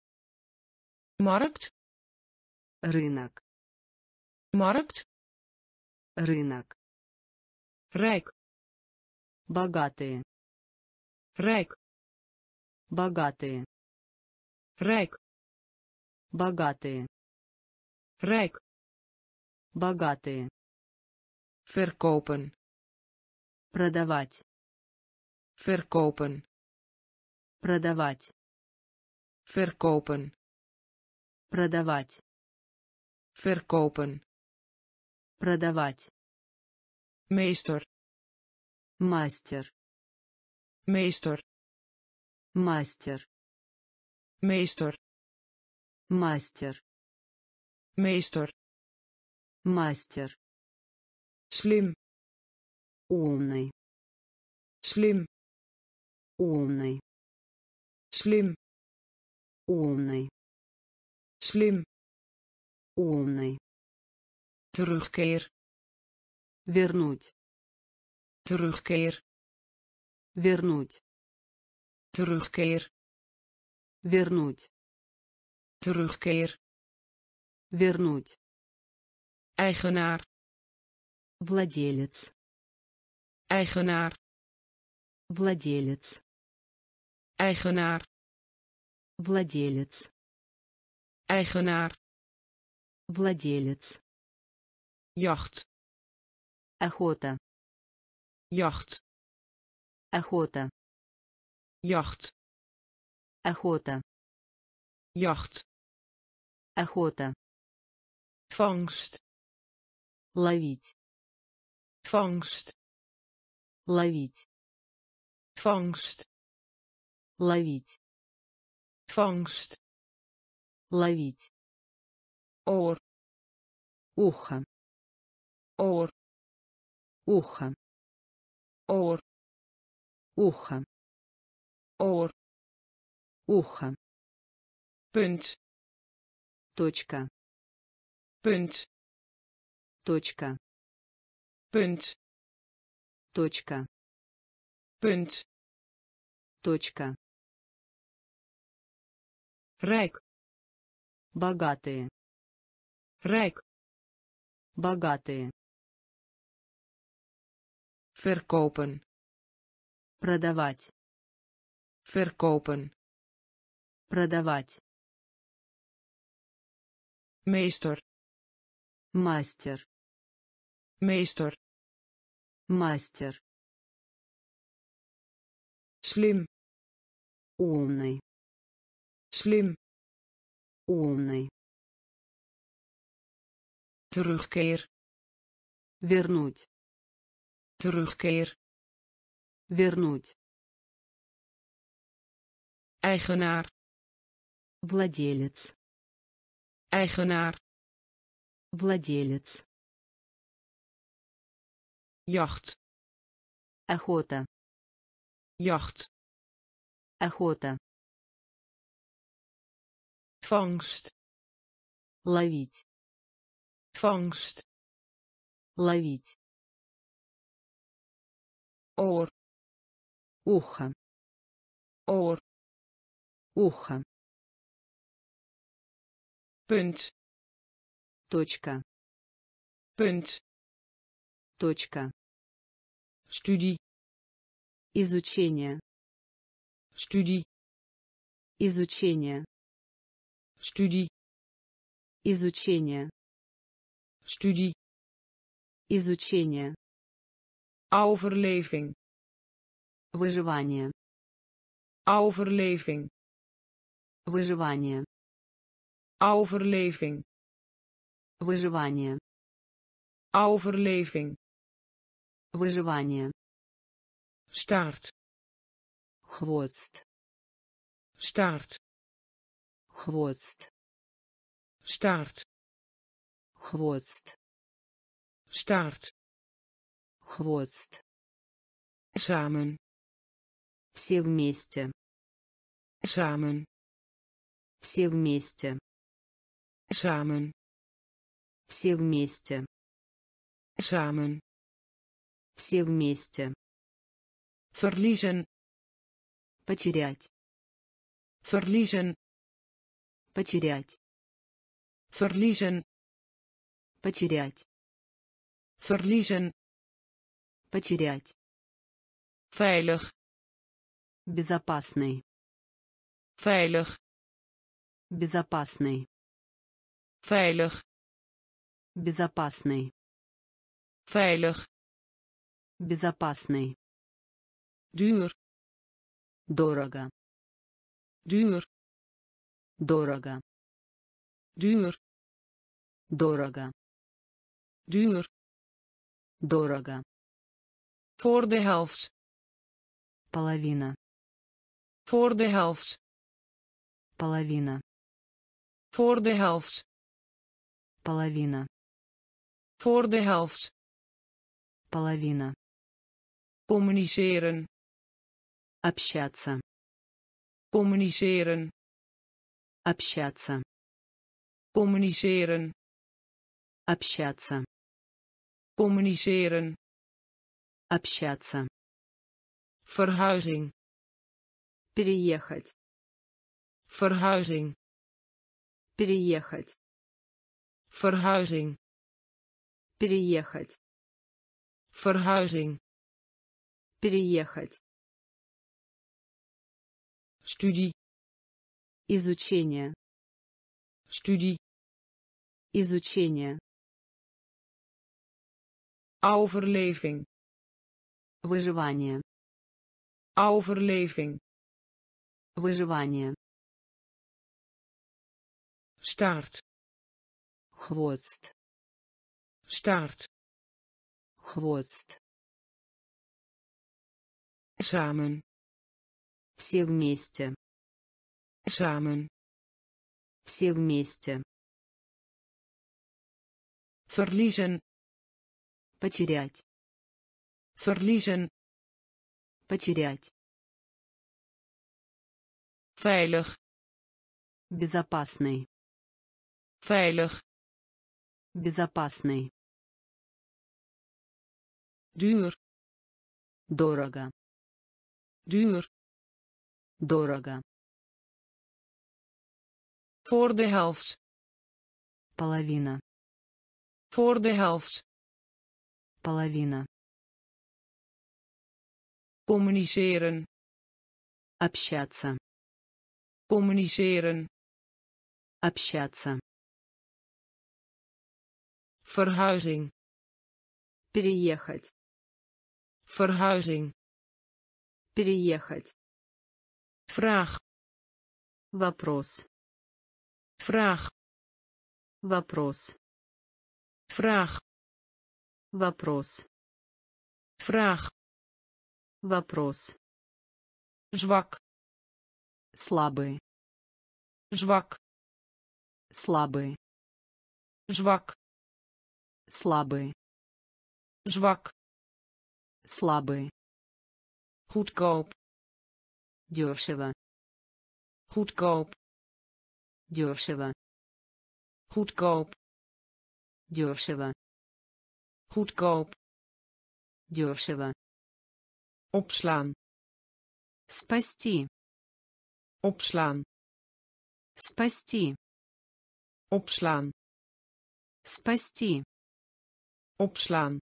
Speaker 1: markt,
Speaker 2: Рынок.
Speaker 1: markt,
Speaker 2: Рынок.
Speaker 1: rijk,
Speaker 2: Богатые.
Speaker 1: rijk,
Speaker 2: Богатые.
Speaker 1: rijk,
Speaker 2: Богатые.
Speaker 1: rijk,
Speaker 2: Богатые.
Speaker 1: verkopen,
Speaker 2: Продавать.
Speaker 1: verkopen,
Speaker 2: Продавать.
Speaker 1: verkopen,
Speaker 2: Продавать.
Speaker 1: verkopen,
Speaker 2: Продавать.
Speaker 1: meester,
Speaker 2: Мастер.
Speaker 1: meester,
Speaker 2: Мастер.
Speaker 1: meester,
Speaker 2: Мастер.
Speaker 1: meester,
Speaker 2: Мастер.
Speaker 1: slim,
Speaker 2: Умный.
Speaker 1: slim,
Speaker 2: Умный.
Speaker 1: slim,
Speaker 2: Умный.
Speaker 1: slim,
Speaker 2: Умный.
Speaker 1: terugkeer,
Speaker 2: Вернуть.
Speaker 1: terugkeer,
Speaker 2: Вернуть.
Speaker 1: terugkeer,
Speaker 2: Вернуть.
Speaker 1: terugkeer,
Speaker 2: Вернуть.
Speaker 1: eigenaar,
Speaker 2: Владелец.
Speaker 1: eigenaar,
Speaker 2: Владелец.
Speaker 1: eigenaar,
Speaker 2: Владелец.
Speaker 1: eigenaar,
Speaker 2: Владелец.
Speaker 1: jacht,
Speaker 2: Охота.
Speaker 1: jacht,
Speaker 2: Охота.
Speaker 1: jacht,
Speaker 2: Охота.
Speaker 1: jacht,
Speaker 2: Охота.
Speaker 1: vangst,
Speaker 2: Ловить.
Speaker 1: vangst,
Speaker 2: Ловить.
Speaker 1: vangst,
Speaker 2: Ловить.
Speaker 1: vangst,
Speaker 2: Ловить.
Speaker 1: oor,
Speaker 2: Ухо.
Speaker 1: oor,
Speaker 2: Ухо.
Speaker 1: oor,
Speaker 2: Ухо.
Speaker 1: oor,
Speaker 2: Ухо.
Speaker 1: punt,
Speaker 2: Точка.
Speaker 1: punt,
Speaker 2: Точка.
Speaker 1: punt,
Speaker 2: Точка.
Speaker 1: punt,
Speaker 2: Точка.
Speaker 1: rijk,
Speaker 2: Богатые.
Speaker 1: rijk,
Speaker 2: Богатые.
Speaker 1: verkopen,
Speaker 2: Продавать.
Speaker 1: verkopen,
Speaker 2: Продавать.
Speaker 1: meester,
Speaker 2: Мастер.
Speaker 1: meester,
Speaker 2: Мастер.
Speaker 1: slim,
Speaker 2: Умный.
Speaker 1: slim,
Speaker 2: Умный.
Speaker 1: terugkeer,
Speaker 2: Вернуть.
Speaker 1: terugkeer,
Speaker 2: Вернуть.
Speaker 1: eigenaar,
Speaker 2: Владелец.
Speaker 1: eigenaar,
Speaker 2: Владелец.
Speaker 1: jacht,
Speaker 2: Охота.
Speaker 1: jacht,
Speaker 2: Охота.
Speaker 1: vangst,
Speaker 2: Ловить.
Speaker 1: vangst,
Speaker 2: Ловить.
Speaker 1: oor,
Speaker 2: Ухо.
Speaker 1: oor,
Speaker 2: Ухо.
Speaker 1: punt,
Speaker 2: Точка.
Speaker 1: punt,
Speaker 2: Точка.
Speaker 1: studie,
Speaker 2: Изучение.
Speaker 1: studie,
Speaker 2: Изучение.
Speaker 1: studie,
Speaker 2: Изучение.
Speaker 1: studie,
Speaker 2: Изучение.
Speaker 1: overleving,
Speaker 2: Выживание.
Speaker 1: overleving,
Speaker 2: Выживание.
Speaker 1: overleving,
Speaker 2: Выживание.
Speaker 1: overleving,
Speaker 2: Выживание.
Speaker 1: staart,
Speaker 2: Хвост.
Speaker 1: staart,
Speaker 2: Хвост.
Speaker 1: staart,
Speaker 2: Хвост.
Speaker 1: staart,
Speaker 2: Хвост.
Speaker 1: samen,
Speaker 2: Все вместе.
Speaker 1: samen,
Speaker 2: Все вместе.
Speaker 1: samen,
Speaker 2: Все вместе.
Speaker 1: samen,
Speaker 2: Все вместе.
Speaker 1: verliezen,
Speaker 2: Потерять.
Speaker 1: verliezen,
Speaker 2: Потерять.
Speaker 1: verliezen,
Speaker 2: Потерять.
Speaker 1: verliezen,
Speaker 2: Потерять.
Speaker 1: veilig,
Speaker 2: Безопасный.
Speaker 1: veilig,
Speaker 2: Безопасный.
Speaker 1: veilig,
Speaker 2: Безопасный.
Speaker 1: veilig,
Speaker 2: Безопасный.
Speaker 1: duur,
Speaker 2: Дорого.
Speaker 1: duur,
Speaker 2: Дорого.
Speaker 1: duur,
Speaker 2: Дорого.
Speaker 1: duur,
Speaker 2: Дорого.
Speaker 1: voor de helft,
Speaker 2: Половина.
Speaker 1: voor de helft,
Speaker 2: Половина.
Speaker 1: voor de helft,
Speaker 2: Половина.
Speaker 1: voor de helft,
Speaker 2: Половина.
Speaker 1: communiceren,
Speaker 2: Общаться.
Speaker 1: communiceren,
Speaker 2: Общаться.
Speaker 1: communiceren,
Speaker 2: Общаться.
Speaker 1: communiceren,
Speaker 2: Общаться.
Speaker 1: verhuizing,
Speaker 2: Переехать.
Speaker 1: verhuizing,
Speaker 2: Переехать.
Speaker 1: verhuizing,
Speaker 2: Переехать.
Speaker 1: verhuizing,
Speaker 2: Переехать.
Speaker 1: studie,
Speaker 2: Изучение.
Speaker 1: studie,
Speaker 2: Изучение.
Speaker 1: overleving,
Speaker 2: Выживание.
Speaker 1: overleving,
Speaker 2: Выживание.
Speaker 1: staart,
Speaker 2: Хвост.
Speaker 1: staart,
Speaker 2: Хвост.
Speaker 1: samen,
Speaker 2: Все вместе.
Speaker 1: samen,
Speaker 2: Все вместе.
Speaker 1: verliezen,
Speaker 2: Потерять.
Speaker 1: verliezen,
Speaker 2: Потерять.
Speaker 1: veilig,
Speaker 2: Безопасный.
Speaker 1: veilig,
Speaker 2: Безопасный.
Speaker 1: duur,
Speaker 2: Дорого.
Speaker 1: duur,
Speaker 2: Дорого.
Speaker 1: voor de helft,
Speaker 2: Половина.
Speaker 1: voor de helft,
Speaker 2: Половина.
Speaker 1: communiceren,
Speaker 2: Общаться.
Speaker 1: communiceren,
Speaker 2: Общаться.
Speaker 1: verhuizing,
Speaker 2: Переехать.
Speaker 1: verhuizing,
Speaker 2: Переехать.
Speaker 1: vraag,
Speaker 2: Вопрос.
Speaker 1: vraag,
Speaker 2: Вопрос.
Speaker 1: vraag,
Speaker 2: Вопрос.
Speaker 1: vraag,
Speaker 2: Вопрос.
Speaker 1: zwak,
Speaker 2: Слабый.
Speaker 1: zwak,
Speaker 2: Слабый.
Speaker 1: zwak,
Speaker 2: Слабый.
Speaker 1: zwak,
Speaker 2: Слабый.
Speaker 1: goedkoop,
Speaker 2: Дешево.
Speaker 1: goedkoop,
Speaker 2: Дешево.
Speaker 1: goedkoop,
Speaker 2: Дешево.
Speaker 1: goedkoop,
Speaker 2: Дешево.
Speaker 1: opslaan,
Speaker 2: Спасти.
Speaker 1: opslaan,
Speaker 2: Спасти.
Speaker 1: opslaan,
Speaker 2: Спасти.
Speaker 1: opslaan,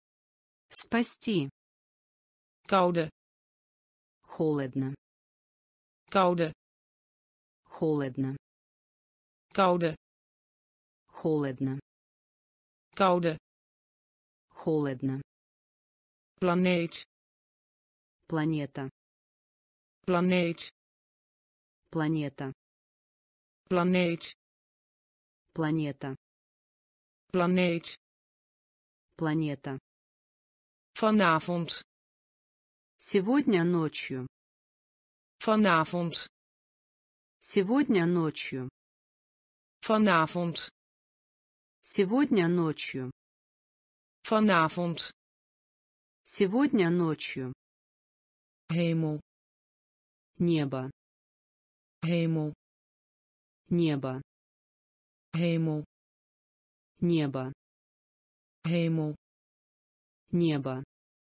Speaker 2: Спасти.
Speaker 1: koude,
Speaker 2: Холодно.
Speaker 1: koude,
Speaker 2: Холодно.
Speaker 1: koude,
Speaker 2: Холодно.
Speaker 1: koude,
Speaker 2: Холодно.
Speaker 1: planeet,
Speaker 2: Планета.
Speaker 1: planeet,
Speaker 2: Планета.
Speaker 1: planeet,
Speaker 2: Планета.
Speaker 1: planeet,
Speaker 2: Планета.
Speaker 1: vanavond,
Speaker 2: Сегодня ночью.
Speaker 1: vanavond,
Speaker 2: Сегодня ночью.
Speaker 1: vanavond,
Speaker 2: Сегодня ночью.
Speaker 1: vanavond,
Speaker 2: Сегодня ночью.
Speaker 1: hemel,
Speaker 2: Небо.
Speaker 1: hemel,
Speaker 2: Небо.
Speaker 1: hemel,
Speaker 2: Небо.
Speaker 1: hemel,
Speaker 2: Небо.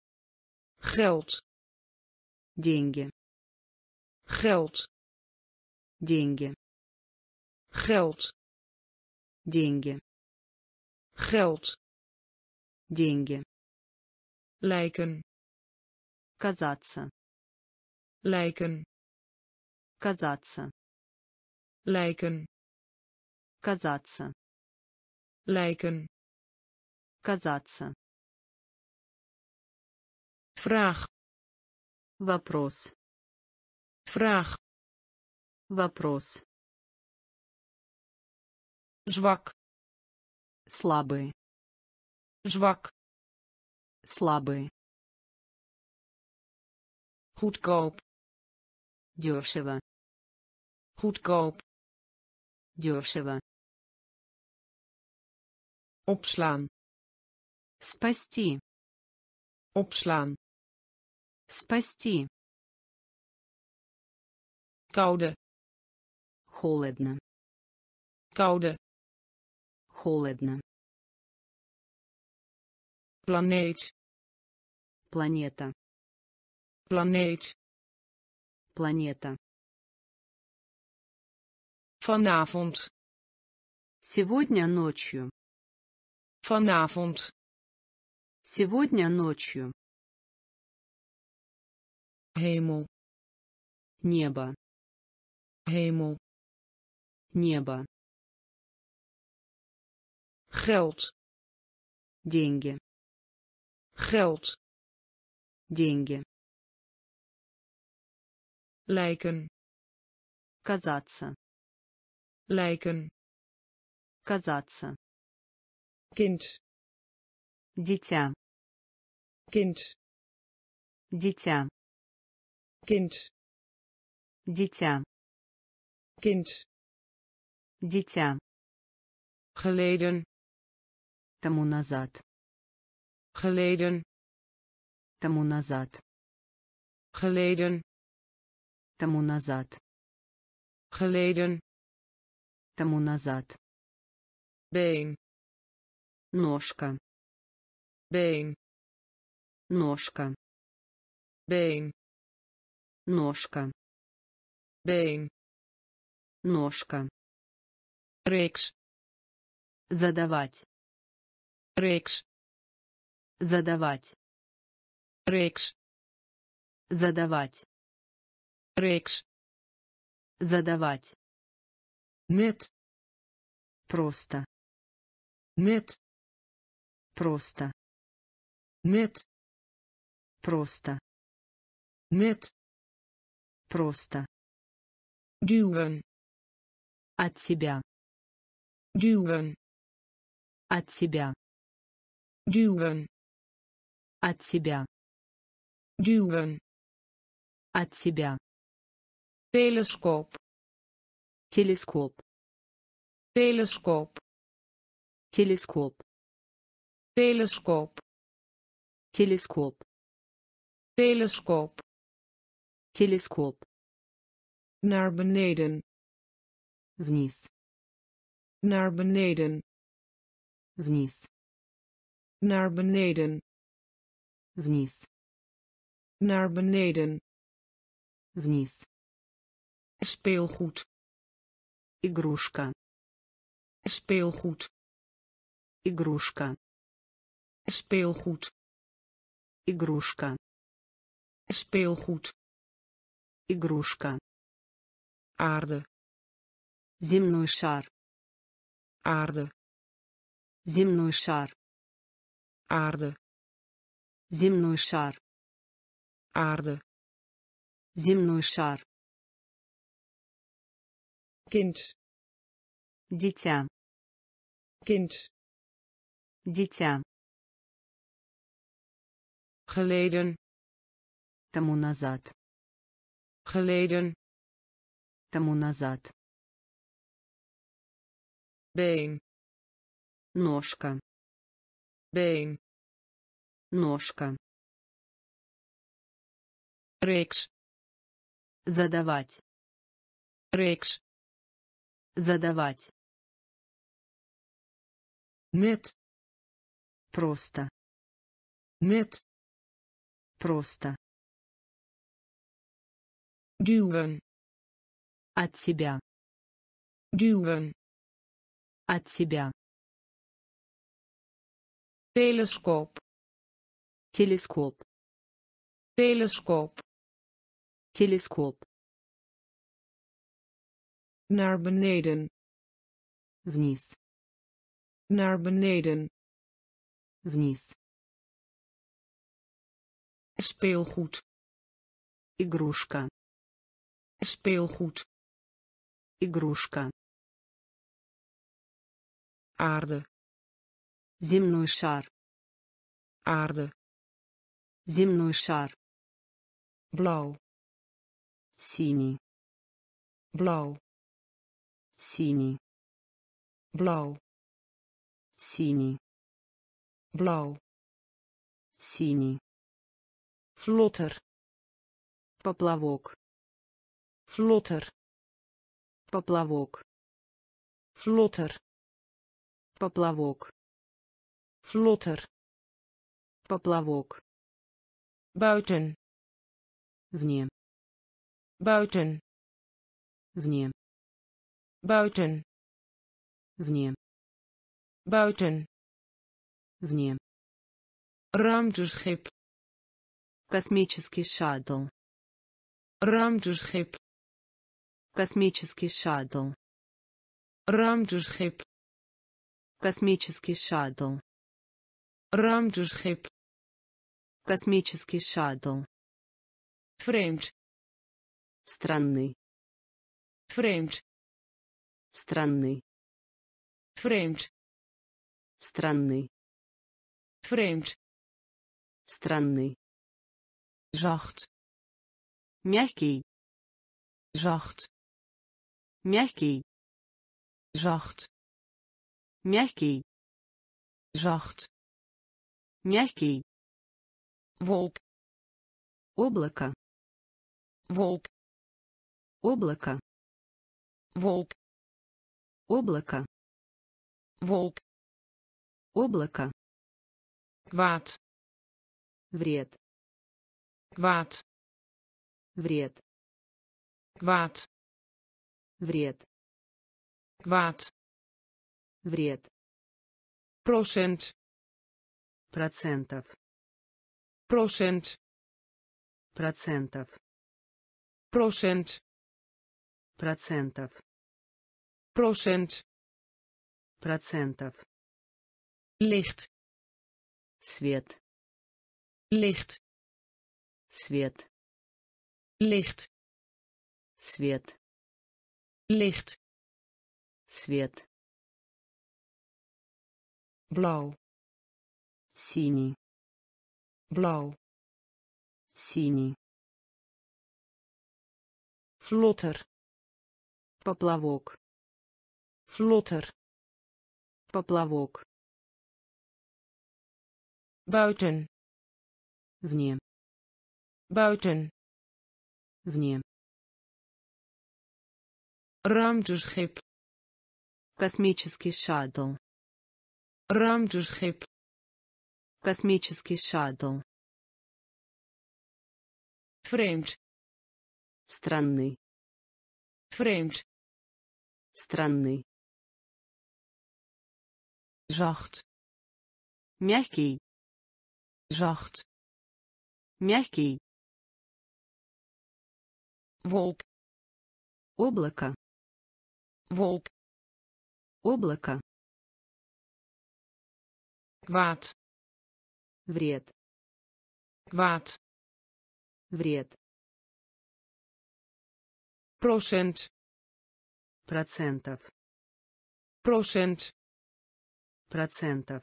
Speaker 1: geld,
Speaker 2: Деньги.
Speaker 1: geld,
Speaker 2: Деньги.
Speaker 1: geld,
Speaker 2: Деньги.
Speaker 1: Geld.
Speaker 2: Деньги.
Speaker 1: Lijken.
Speaker 2: Казаться.
Speaker 1: Lijken.
Speaker 2: Казаться.
Speaker 1: Lijken.
Speaker 2: Казаться.
Speaker 1: Lijken.
Speaker 2: Казаться.
Speaker 1: Vraag.
Speaker 2: Вопрос.
Speaker 1: Vraag.
Speaker 2: Вопрос.
Speaker 1: Zwak.
Speaker 2: Слабый.
Speaker 1: Zwak.
Speaker 2: Слабый.
Speaker 1: Goedkoop.
Speaker 2: Дешево.
Speaker 1: Goedkoop.
Speaker 2: Дешево.
Speaker 1: Opslaan.
Speaker 2: Спасти.
Speaker 1: Opslaan.
Speaker 2: Спасти.
Speaker 1: Koude.
Speaker 2: Холодно.
Speaker 1: Koude.
Speaker 2: Холодно.
Speaker 1: Planeet.
Speaker 2: Планета.
Speaker 1: Planeet.
Speaker 2: Планета.
Speaker 1: Vanavond.
Speaker 2: Сегодня ночью.
Speaker 1: Vanavond.
Speaker 2: Сегодня ночью.
Speaker 1: Hemel.
Speaker 2: Небо.
Speaker 1: Hemel.
Speaker 2: Небо.
Speaker 1: Geld.
Speaker 2: Деньги.
Speaker 1: Geld.
Speaker 2: Деньги.
Speaker 1: Lijken.
Speaker 2: Казаться.
Speaker 1: Lijken.
Speaker 2: Казаться.
Speaker 1: Kind.
Speaker 2: Дитя.
Speaker 1: Kind.
Speaker 2: Дитя.
Speaker 1: Kind.
Speaker 2: Дитя.
Speaker 1: Kind.
Speaker 2: Дитя.
Speaker 1: Geleden.
Speaker 2: Тому назад.
Speaker 1: Geleden.
Speaker 2: Тому назад.
Speaker 1: Geleden.
Speaker 2: Тому назад.
Speaker 1: Geleden.
Speaker 2: Тому назад.
Speaker 1: Been.
Speaker 2: Ножка.
Speaker 1: Been.
Speaker 2: Ножка.
Speaker 1: Been.
Speaker 2: Ножка.
Speaker 1: Been.
Speaker 2: Ножка.
Speaker 1: Reeks.
Speaker 2: Задавать.
Speaker 1: Reeks.
Speaker 2: Задавать.
Speaker 1: Reeks.
Speaker 2: Задавать.
Speaker 1: Reeks.
Speaker 2: Задавать.
Speaker 1: Net.
Speaker 2: Просто.
Speaker 1: Net.
Speaker 2: Просто.
Speaker 1: Net.
Speaker 2: Просто.
Speaker 1: Net.
Speaker 2: Просто.
Speaker 1: Duwen.
Speaker 2: От себя.
Speaker 1: Duwen.
Speaker 2: От себя.
Speaker 1: Duwen.
Speaker 2: От себя.
Speaker 1: Duwen.
Speaker 2: От себя.
Speaker 1: Telescoop.
Speaker 2: Телескоп.
Speaker 1: Telescoop.
Speaker 2: Телескоп.
Speaker 1: Telescoop.
Speaker 2: Телескоп.
Speaker 1: Telescoop.
Speaker 2: Телескоп.
Speaker 1: Naar beneden.
Speaker 2: Вниз.
Speaker 1: Naar beneden.
Speaker 2: Вниз.
Speaker 1: Naar beneden.
Speaker 2: Вниз.
Speaker 1: Naar beneden.
Speaker 2: Вниз.
Speaker 1: Speelgoed.
Speaker 2: Игрушка.
Speaker 1: Speelgoed.
Speaker 2: Игрушка.
Speaker 1: Speelgoed.
Speaker 2: Игрушка.
Speaker 1: Speelgoed.
Speaker 2: Игрушка.
Speaker 1: Aarde.
Speaker 2: Земной шар.
Speaker 1: Aarde.
Speaker 2: Земной шар.
Speaker 1: Aarde.
Speaker 2: Земной шар.
Speaker 1: Aarde.
Speaker 2: Земной шар.
Speaker 1: Kind.
Speaker 2: Дитя.
Speaker 1: Kind.
Speaker 2: Дитя.
Speaker 1: Geleden.
Speaker 2: Тому назад.
Speaker 1: Geleden.
Speaker 2: Тому назад.
Speaker 1: Been.
Speaker 2: Ножка.
Speaker 1: Been.
Speaker 2: Ножка.
Speaker 1: Reeks.
Speaker 2: Задавать.
Speaker 1: Reeks.
Speaker 2: Задавать.
Speaker 1: Net.
Speaker 2: Просто.
Speaker 1: Net.
Speaker 2: Просто.
Speaker 1: Duwen.
Speaker 2: От себя.
Speaker 1: Duwen.
Speaker 2: От себя.
Speaker 1: Telescoop.
Speaker 2: Телескоп.
Speaker 1: Telescoop.
Speaker 2: Телескоп.
Speaker 1: Naar beneden.
Speaker 2: Вниз.
Speaker 1: Naar beneden.
Speaker 2: Вниз.
Speaker 1: Speelgoed.
Speaker 2: Игрушка.
Speaker 1: Speelgoed.
Speaker 2: Игрушка.
Speaker 1: Aarde.
Speaker 2: Земной шар.
Speaker 1: Aarde.
Speaker 2: Земной шар.
Speaker 1: Blauw.
Speaker 2: Синий.
Speaker 1: Blauw.
Speaker 2: Синий.
Speaker 1: Blauw.
Speaker 2: Синий.
Speaker 1: Blauw.
Speaker 2: Синий.
Speaker 1: Vlotter.
Speaker 2: Поплавок.
Speaker 1: Vlotter.
Speaker 2: Поплавок.
Speaker 1: Vlotter.
Speaker 2: Поплавок.
Speaker 1: Vlotter.
Speaker 2: Поплавок.
Speaker 1: Buiten.
Speaker 2: Вне.
Speaker 1: Buiten.
Speaker 2: Вне.
Speaker 1: Buiten.
Speaker 2: Вне.
Speaker 1: Buiten.
Speaker 2: Вне.
Speaker 1: Ruimteschip.
Speaker 2: Космический шаттл.
Speaker 1: Ruimteschip.
Speaker 2: Космический шаттл.
Speaker 1: Ruimteschip.
Speaker 2: Космический шаттл.
Speaker 1: Ruimteschip.
Speaker 2: Космический шаттл.
Speaker 1: Vreemd.
Speaker 2: Странный.
Speaker 1: Vreemd.
Speaker 2: Странный.
Speaker 1: Vreemd.
Speaker 2: Странный.
Speaker 1: Vreemd.
Speaker 2: Странный.
Speaker 1: Zacht.
Speaker 2: Мягкий.
Speaker 1: Zacht.
Speaker 2: Мягкий.
Speaker 1: Zacht.
Speaker 2: Мягкий.
Speaker 1: Zacht.
Speaker 2: Мягкий.
Speaker 1: Wolk.
Speaker 2: Облако.
Speaker 1: Wolk.
Speaker 2: Облако.
Speaker 1: Wolk.
Speaker 2: Облако.
Speaker 1: Wolk.
Speaker 2: Облако.
Speaker 1: Kwaad.
Speaker 2: Вред.
Speaker 1: Kwaad.
Speaker 2: Вред.
Speaker 1: Kwaad.
Speaker 2: Вред.
Speaker 1: Kwaad.
Speaker 2: Вред.
Speaker 1: Procent.
Speaker 2: Процентов.
Speaker 1: Procent.
Speaker 2: Процентов.
Speaker 1: Procent.
Speaker 2: Процентов.
Speaker 1: Procent.
Speaker 2: Процентов.
Speaker 1: Licht.
Speaker 2: Свет.
Speaker 1: Licht.
Speaker 2: Свет.
Speaker 1: Licht.
Speaker 2: Свет.
Speaker 1: Licht.
Speaker 2: Свет.
Speaker 1: Blauw.
Speaker 2: Синий.
Speaker 1: Blauw.
Speaker 2: Синий.
Speaker 1: Vlotter.
Speaker 2: Поплавок.
Speaker 1: Vlotter.
Speaker 2: Поплавок.
Speaker 1: Buiten.
Speaker 2: Вне.
Speaker 1: Buiten.
Speaker 2: Вне.
Speaker 1: Ruimteschip.
Speaker 2: Космический шаттл.
Speaker 1: Ruimteschip.
Speaker 2: Космический шаттл.
Speaker 1: Vreemd.
Speaker 2: Странный.
Speaker 1: Vreemd.
Speaker 2: Странный.
Speaker 1: Zacht.
Speaker 2: Мягкий.
Speaker 1: Zacht.
Speaker 2: Мягкий.
Speaker 1: Wolk.
Speaker 2: Облако.
Speaker 1: Wolk.
Speaker 2: Облако.
Speaker 1: Kwaad.
Speaker 2: Вред.
Speaker 1: Kwaad.
Speaker 2: Вред.
Speaker 1: Procent.
Speaker 2: Процентов.
Speaker 1: Procent.
Speaker 2: Процентов.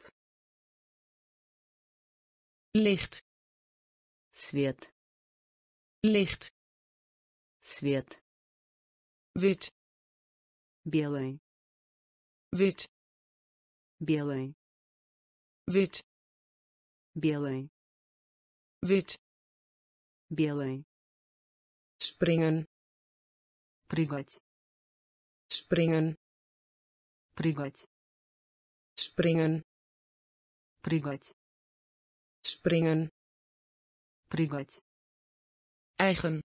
Speaker 1: Licht.
Speaker 2: Свет.
Speaker 1: Licht.
Speaker 2: Свет.
Speaker 1: Wit.
Speaker 2: Белый.
Speaker 1: Wit.
Speaker 2: Белый.
Speaker 1: Wit.
Speaker 2: Белый.
Speaker 1: Wit.
Speaker 2: Белый.
Speaker 1: Springen.
Speaker 2: Прыгать.
Speaker 1: Springen.
Speaker 2: Прыгать.
Speaker 1: Springen.
Speaker 2: Прыгать.
Speaker 1: Springen.
Speaker 2: Прыгать.
Speaker 1: Eigen.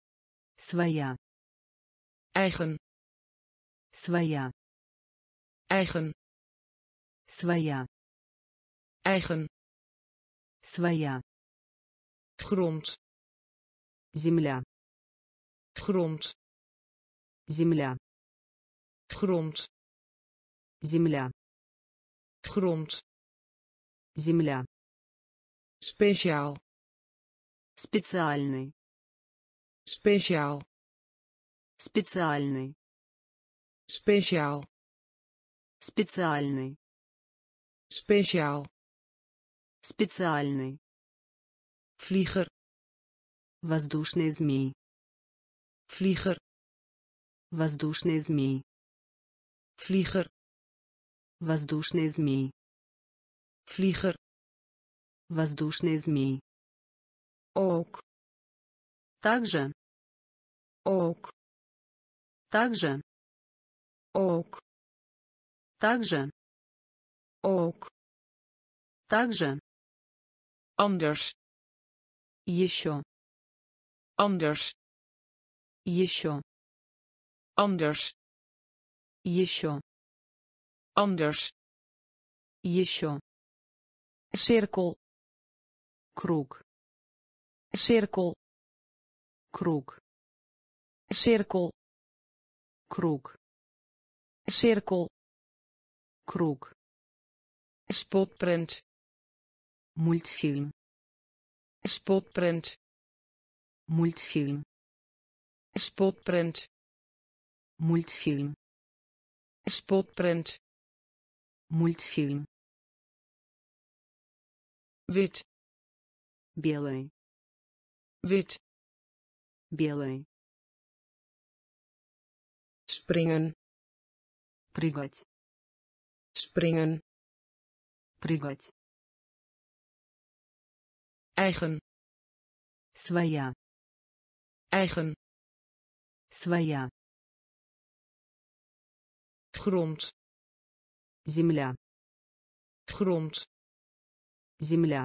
Speaker 2: Своя.
Speaker 1: Eigen.
Speaker 2: Своя.
Speaker 1: eigen,
Speaker 2: Своя.
Speaker 1: eigen,
Speaker 2: Своя.
Speaker 1: grond,
Speaker 2: Земля.
Speaker 1: grond,
Speaker 2: Земля.
Speaker 1: grond,
Speaker 2: Земля.
Speaker 1: grond,
Speaker 2: Земля.
Speaker 1: speciaal,
Speaker 2: Специальный.
Speaker 1: speciaal,
Speaker 2: Специальный.
Speaker 1: speciaal,
Speaker 2: Специальный.
Speaker 1: speciaal,
Speaker 2: Специальный.
Speaker 1: vlieger,
Speaker 2: Воздушный змей.
Speaker 1: vlieger,
Speaker 2: Воздушный змей.
Speaker 1: vlieger,
Speaker 2: Воздушный змей.
Speaker 1: vlieger,
Speaker 2: Воздушный змей.
Speaker 1: ook,
Speaker 2: Также.
Speaker 1: ook,
Speaker 2: Также.
Speaker 1: ook,
Speaker 2: Также.
Speaker 1: ook,
Speaker 2: Также.
Speaker 1: anders,
Speaker 2: Еще.
Speaker 1: anders,
Speaker 2: Еще.
Speaker 1: anders,
Speaker 2: Еще.
Speaker 1: anders,
Speaker 2: Еще.
Speaker 1: cirkel,
Speaker 2: Круг.
Speaker 1: cirkel,
Speaker 2: Круг.
Speaker 1: cirkel,
Speaker 2: Круг.
Speaker 1: cirkel,
Speaker 2: Круг.
Speaker 1: spotprint,
Speaker 2: Мультфильм.
Speaker 1: spotprint,
Speaker 2: Мультфильм.
Speaker 1: spotprint,
Speaker 2: Мультфильм.
Speaker 1: spotprint,
Speaker 2: Мультфильм.
Speaker 1: wit,
Speaker 2: Белый.
Speaker 1: wit,
Speaker 2: Белый.
Speaker 1: springen,
Speaker 2: Прыгать.
Speaker 1: springen,
Speaker 2: Прыгать.
Speaker 1: eigen,
Speaker 2: Своя.
Speaker 1: eigen,
Speaker 2: Своя.
Speaker 1: grond,
Speaker 2: Земля.
Speaker 1: grond,
Speaker 2: Земля.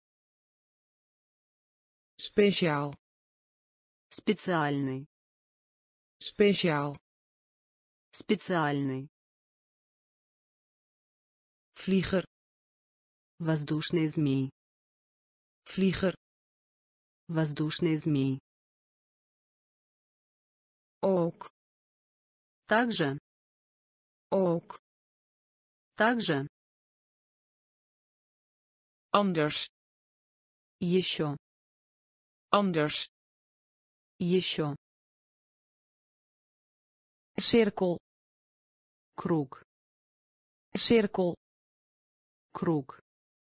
Speaker 1: speciaal,
Speaker 2: Специальный.
Speaker 1: speciaal,
Speaker 2: Специальный.
Speaker 1: vlieger,
Speaker 2: Воздушный змей.
Speaker 1: vlieger,
Speaker 2: Воздушный змей.
Speaker 1: ook,
Speaker 2: Также.
Speaker 1: ook,
Speaker 2: Также.
Speaker 1: anders,
Speaker 2: Еще.
Speaker 1: anders,
Speaker 2: Еще.
Speaker 1: cirkel,
Speaker 2: Круг.
Speaker 1: cirkel,
Speaker 2: Круг.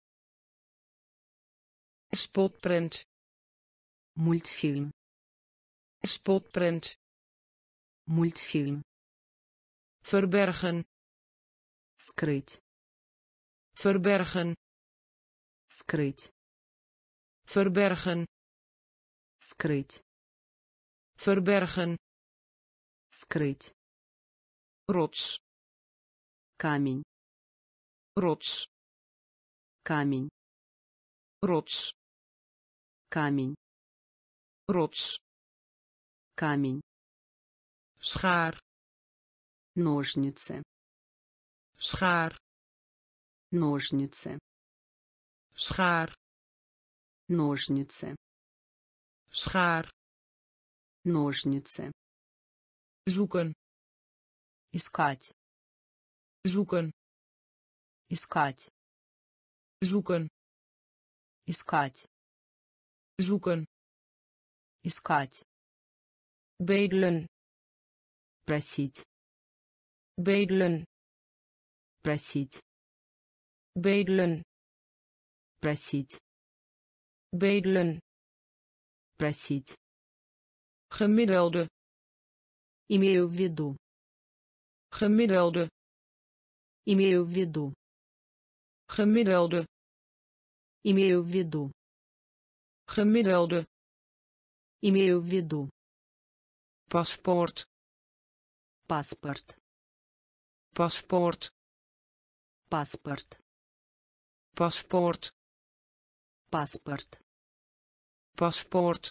Speaker 1: spotprint,
Speaker 2: Мультфильм.
Speaker 1: spotprint,
Speaker 2: Мультфильм.
Speaker 1: verbergen,
Speaker 2: Скрыть.
Speaker 1: verbergen,
Speaker 2: Скрыть.
Speaker 1: verbergen,
Speaker 2: Скрыть.
Speaker 1: verbergen,
Speaker 2: Скрыть.
Speaker 1: rots,
Speaker 2: Камень.
Speaker 1: rots,
Speaker 2: Камень.
Speaker 1: rots,
Speaker 2: Камень.
Speaker 1: rots,
Speaker 2: Камень.
Speaker 1: schaar,
Speaker 2: Ножницы.
Speaker 1: schaar,
Speaker 2: Ножницы.
Speaker 1: schaar,
Speaker 2: Ножницы.
Speaker 1: schaar,
Speaker 2: Ножницы.
Speaker 1: zoeken,
Speaker 2: Искать.
Speaker 1: zoeken,
Speaker 2: Искать.
Speaker 1: zoeken,
Speaker 2: Искать.
Speaker 1: zoeken,
Speaker 2: Искать.
Speaker 1: bedelen,
Speaker 2: Просить.
Speaker 1: bedelen,
Speaker 2: Просить.
Speaker 1: bedelen,
Speaker 2: Просить.
Speaker 1: bedelen,
Speaker 2: Просить.
Speaker 1: gemiddelde,
Speaker 2: Имею в виду.
Speaker 1: gemiddelde,
Speaker 2: Имею в виду.
Speaker 1: gemiddelde,
Speaker 2: Имею в виду.
Speaker 1: gemiddelde,
Speaker 2: Имею в виду.
Speaker 1: paspoort,
Speaker 2: Паспорт.
Speaker 1: paspoort,
Speaker 2: Паспорт.
Speaker 1: paspoort,
Speaker 2: Паспорт.
Speaker 1: paspoort,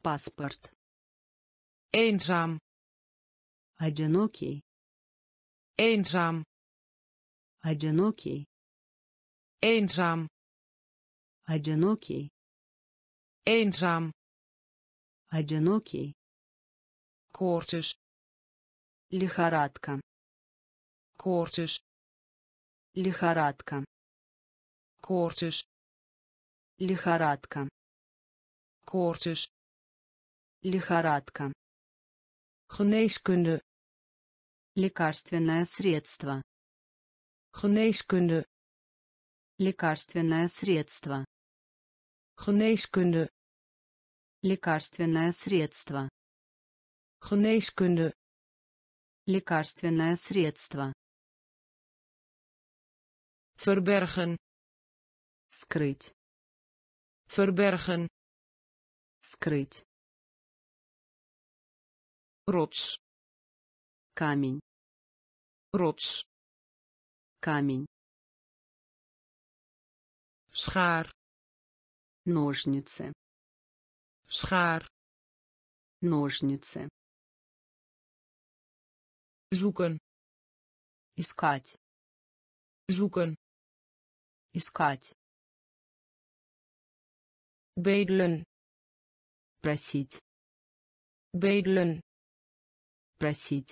Speaker 2: Паспорт.
Speaker 1: eenzaam,
Speaker 2: Одинокий.
Speaker 1: eenzaam,
Speaker 2: Одинокий.
Speaker 1: eenzaam,
Speaker 2: Одинокий.
Speaker 1: eenzaam,
Speaker 2: Одинокий.
Speaker 1: koorts,
Speaker 2: Лихорадка.
Speaker 1: koorts,
Speaker 2: Лихорадка.
Speaker 1: koorts,
Speaker 2: Лихорадка.
Speaker 1: koorts,
Speaker 2: Лихорадка.
Speaker 1: geneeskunde,
Speaker 2: Лекарственное средство.
Speaker 1: geneeskunde,
Speaker 2: Лекарственное средство.
Speaker 1: geneeskunde,
Speaker 2: Лекарственное средство.
Speaker 1: geneeskunde,
Speaker 2: Лекарственное средство.
Speaker 1: verbergen,
Speaker 2: Скрыть.
Speaker 1: verbergen,
Speaker 2: Скрыть.
Speaker 1: rots,
Speaker 2: Камень.
Speaker 1: rots,
Speaker 2: Камень.
Speaker 1: schaar,
Speaker 2: Ножницы.
Speaker 1: schaar,
Speaker 2: Ножницы.
Speaker 1: zoeken,
Speaker 2: Искать.
Speaker 1: zoeken,
Speaker 2: Искать.
Speaker 1: bedelen,
Speaker 2: Просить.
Speaker 1: bedelen,
Speaker 2: Просить.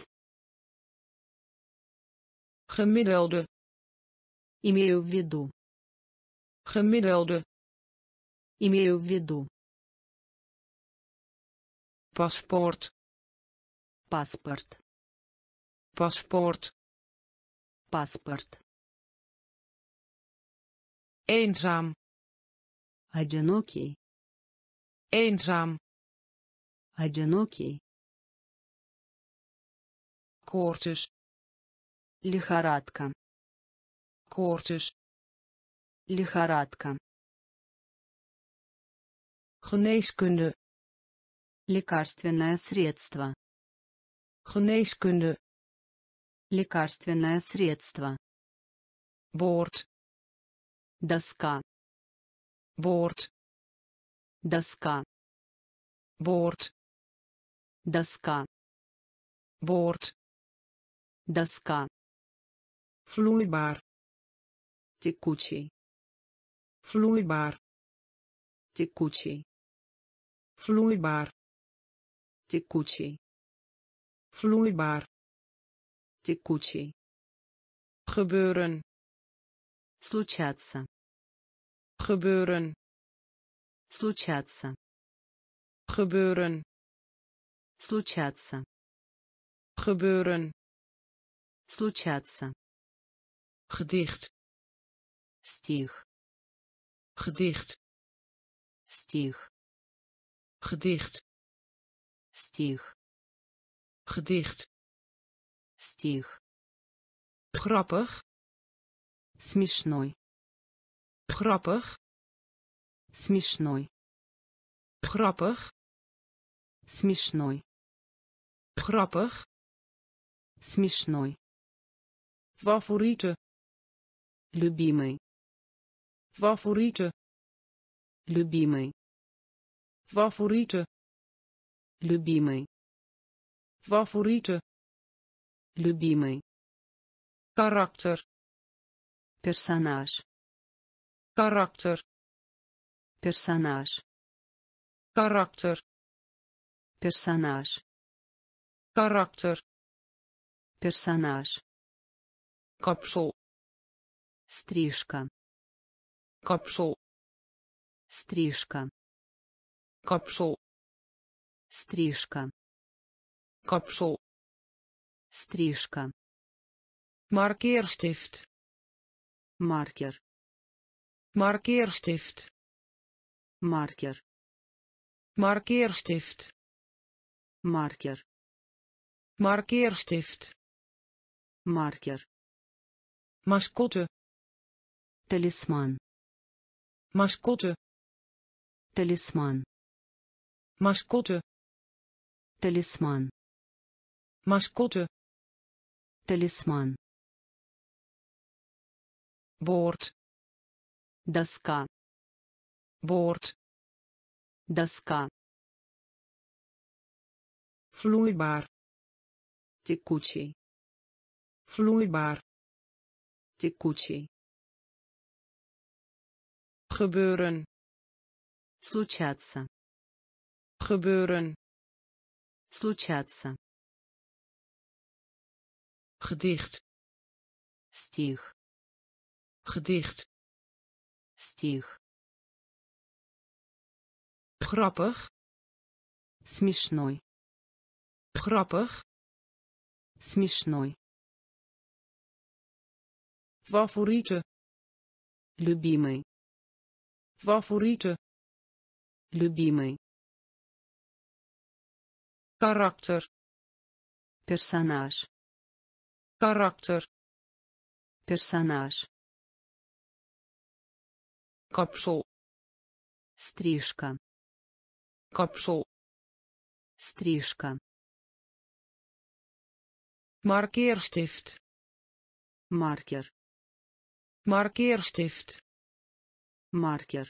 Speaker 1: gemiddelde,
Speaker 2: Имею в виду.
Speaker 1: gemiddelde,
Speaker 2: Имею в виду.
Speaker 1: paspoort,
Speaker 2: Паспорт.
Speaker 1: paspoort,
Speaker 2: Паспорт.
Speaker 1: eenzaam,
Speaker 2: Одинокий.
Speaker 1: eenzaam,
Speaker 2: Одинокий.
Speaker 1: koorts,
Speaker 2: Лихорадка.
Speaker 1: koorts,
Speaker 2: Лихорадка.
Speaker 1: geneeskunde,
Speaker 2: Лекарственное средство.
Speaker 1: geneeskunde,
Speaker 2: Лекарственное средство.
Speaker 1: boord,
Speaker 2: Доска.
Speaker 1: boord,
Speaker 2: Доска.
Speaker 1: boord,
Speaker 2: Доска.
Speaker 1: boord,
Speaker 2: Доска.
Speaker 1: vloeibaar,
Speaker 2: Текучий.
Speaker 1: vloeibaar,
Speaker 2: Текучий.
Speaker 1: vloeibaar,
Speaker 2: Текучий.
Speaker 1: vloeibaar,
Speaker 2: Текучий.
Speaker 1: gebeuren,
Speaker 2: Случаться.
Speaker 1: gebeuren,
Speaker 2: Случаться.
Speaker 1: gebeuren,
Speaker 2: Случаться.
Speaker 1: gebeuren,
Speaker 2: Случаться.
Speaker 1: gedicht,
Speaker 2: Стих.
Speaker 1: gedicht,
Speaker 2: Стих.
Speaker 1: gedicht,
Speaker 2: Стих.
Speaker 1: gedicht,
Speaker 2: Стих.
Speaker 1: grappig,
Speaker 2: Смешной.
Speaker 1: grappig,
Speaker 2: Смешной.
Speaker 1: grappig,
Speaker 2: Смешной.
Speaker 1: grappig,
Speaker 2: Смешной.
Speaker 1: favoriete,
Speaker 2: Любимый.
Speaker 1: favoriete,
Speaker 2: Любимый.
Speaker 1: favoriete,
Speaker 2: Любимый.
Speaker 1: favoriete,
Speaker 2: Любимый.
Speaker 1: karakter,
Speaker 2: Персонаж.
Speaker 1: karakter,
Speaker 2: Персонаж.
Speaker 1: karakter,
Speaker 2: Персонаж.
Speaker 1: karakter,
Speaker 2: Персонаж.
Speaker 1: kapsel,
Speaker 2: Стрижка.
Speaker 1: kapsel,
Speaker 2: Стрижка.
Speaker 1: kapsel,
Speaker 2: Стрижка.
Speaker 1: kapsel,
Speaker 2: Стрижка.
Speaker 1: markeerstift,
Speaker 2: Маркер.
Speaker 1: markeerstift,
Speaker 2: Маркер.
Speaker 1: markeerstift,
Speaker 2: Маркер.
Speaker 1: markeerstift,
Speaker 2: Маркер.
Speaker 1: mascotte,
Speaker 2: Талисман.
Speaker 1: mascotte,
Speaker 2: Талисман.
Speaker 1: mascotte,
Speaker 2: Талисман.
Speaker 1: mascotte,
Speaker 2: Талисман.
Speaker 1: boord,
Speaker 2: Доска.
Speaker 1: boord,
Speaker 2: Доска.
Speaker 1: vloeibaar,
Speaker 2: Текучий.
Speaker 1: vloeibaar,
Speaker 2: Текучий.
Speaker 1: gebeuren,
Speaker 2: Случаться.
Speaker 1: gebeuren,
Speaker 2: Случаться.
Speaker 1: gedicht,
Speaker 2: Стих.
Speaker 1: gedicht,
Speaker 2: Стих.
Speaker 1: grappig,
Speaker 2: Смешной.
Speaker 1: grappig,
Speaker 2: Смешной.
Speaker 1: favoriete,
Speaker 2: Любимый.
Speaker 1: favoriete,
Speaker 2: Любимый.
Speaker 1: karakter,
Speaker 2: Персонаж.
Speaker 1: karakter,
Speaker 2: Персонаж.
Speaker 1: kapsel,
Speaker 2: Стрижка.
Speaker 1: kapsel,
Speaker 2: Стрижка.
Speaker 1: markeerstift,
Speaker 2: Маркер.
Speaker 1: markeerstift,
Speaker 2: Маркер.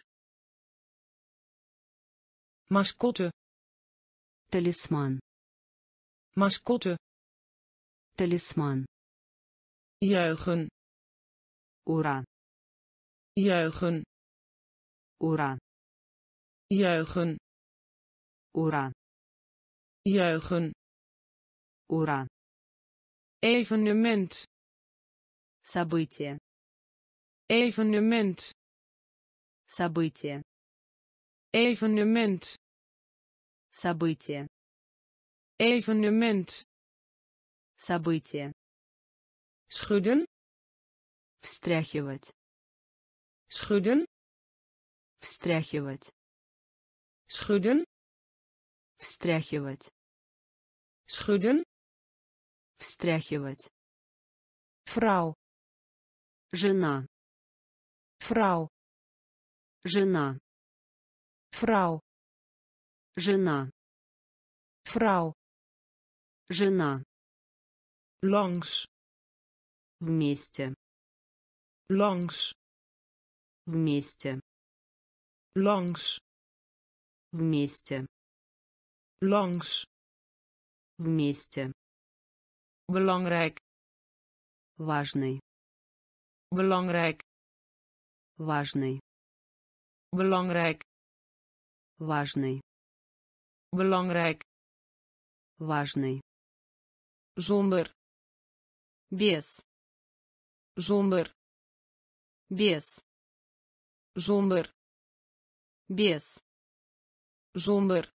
Speaker 1: mascotte,
Speaker 2: Талисман.
Speaker 1: mascotte,
Speaker 2: Талисман.
Speaker 1: juichen,
Speaker 2: Ура.
Speaker 1: juichen,
Speaker 2: Ура.
Speaker 1: juichen,
Speaker 2: Ура.
Speaker 1: juichen,
Speaker 2: Ура.
Speaker 1: evenement,
Speaker 2: Событие.
Speaker 1: evenement,
Speaker 2: Событие.
Speaker 1: evenement,
Speaker 2: Событие.
Speaker 1: evenement,
Speaker 2: Событие.
Speaker 1: schudden,
Speaker 2: Встряхивать.
Speaker 1: schudden,
Speaker 2: Встряхивать.
Speaker 1: schudden,
Speaker 2: Встряхивать.
Speaker 1: schudden,
Speaker 2: Встряхивать.
Speaker 1: vrouw,
Speaker 2: Жена.
Speaker 1: vrouw,
Speaker 2: Жена.
Speaker 1: vrouw,
Speaker 2: Жена.
Speaker 1: vrouw,
Speaker 2: Жена.
Speaker 1: langs,
Speaker 2: Вместе.
Speaker 1: langs,
Speaker 2: Вместе.
Speaker 1: langs,
Speaker 2: Вместе.
Speaker 1: langs,
Speaker 2: Вместе.
Speaker 1: belangrijk,
Speaker 2: Важный.
Speaker 1: belangrijk,
Speaker 2: Важный.
Speaker 1: belangrijk,
Speaker 2: Важный.
Speaker 1: belangrijk,
Speaker 2: Важный.
Speaker 1: zonder,
Speaker 2: Без.
Speaker 1: zonder,
Speaker 2: Без.
Speaker 1: zonder,
Speaker 2: Без.
Speaker 1: zonder,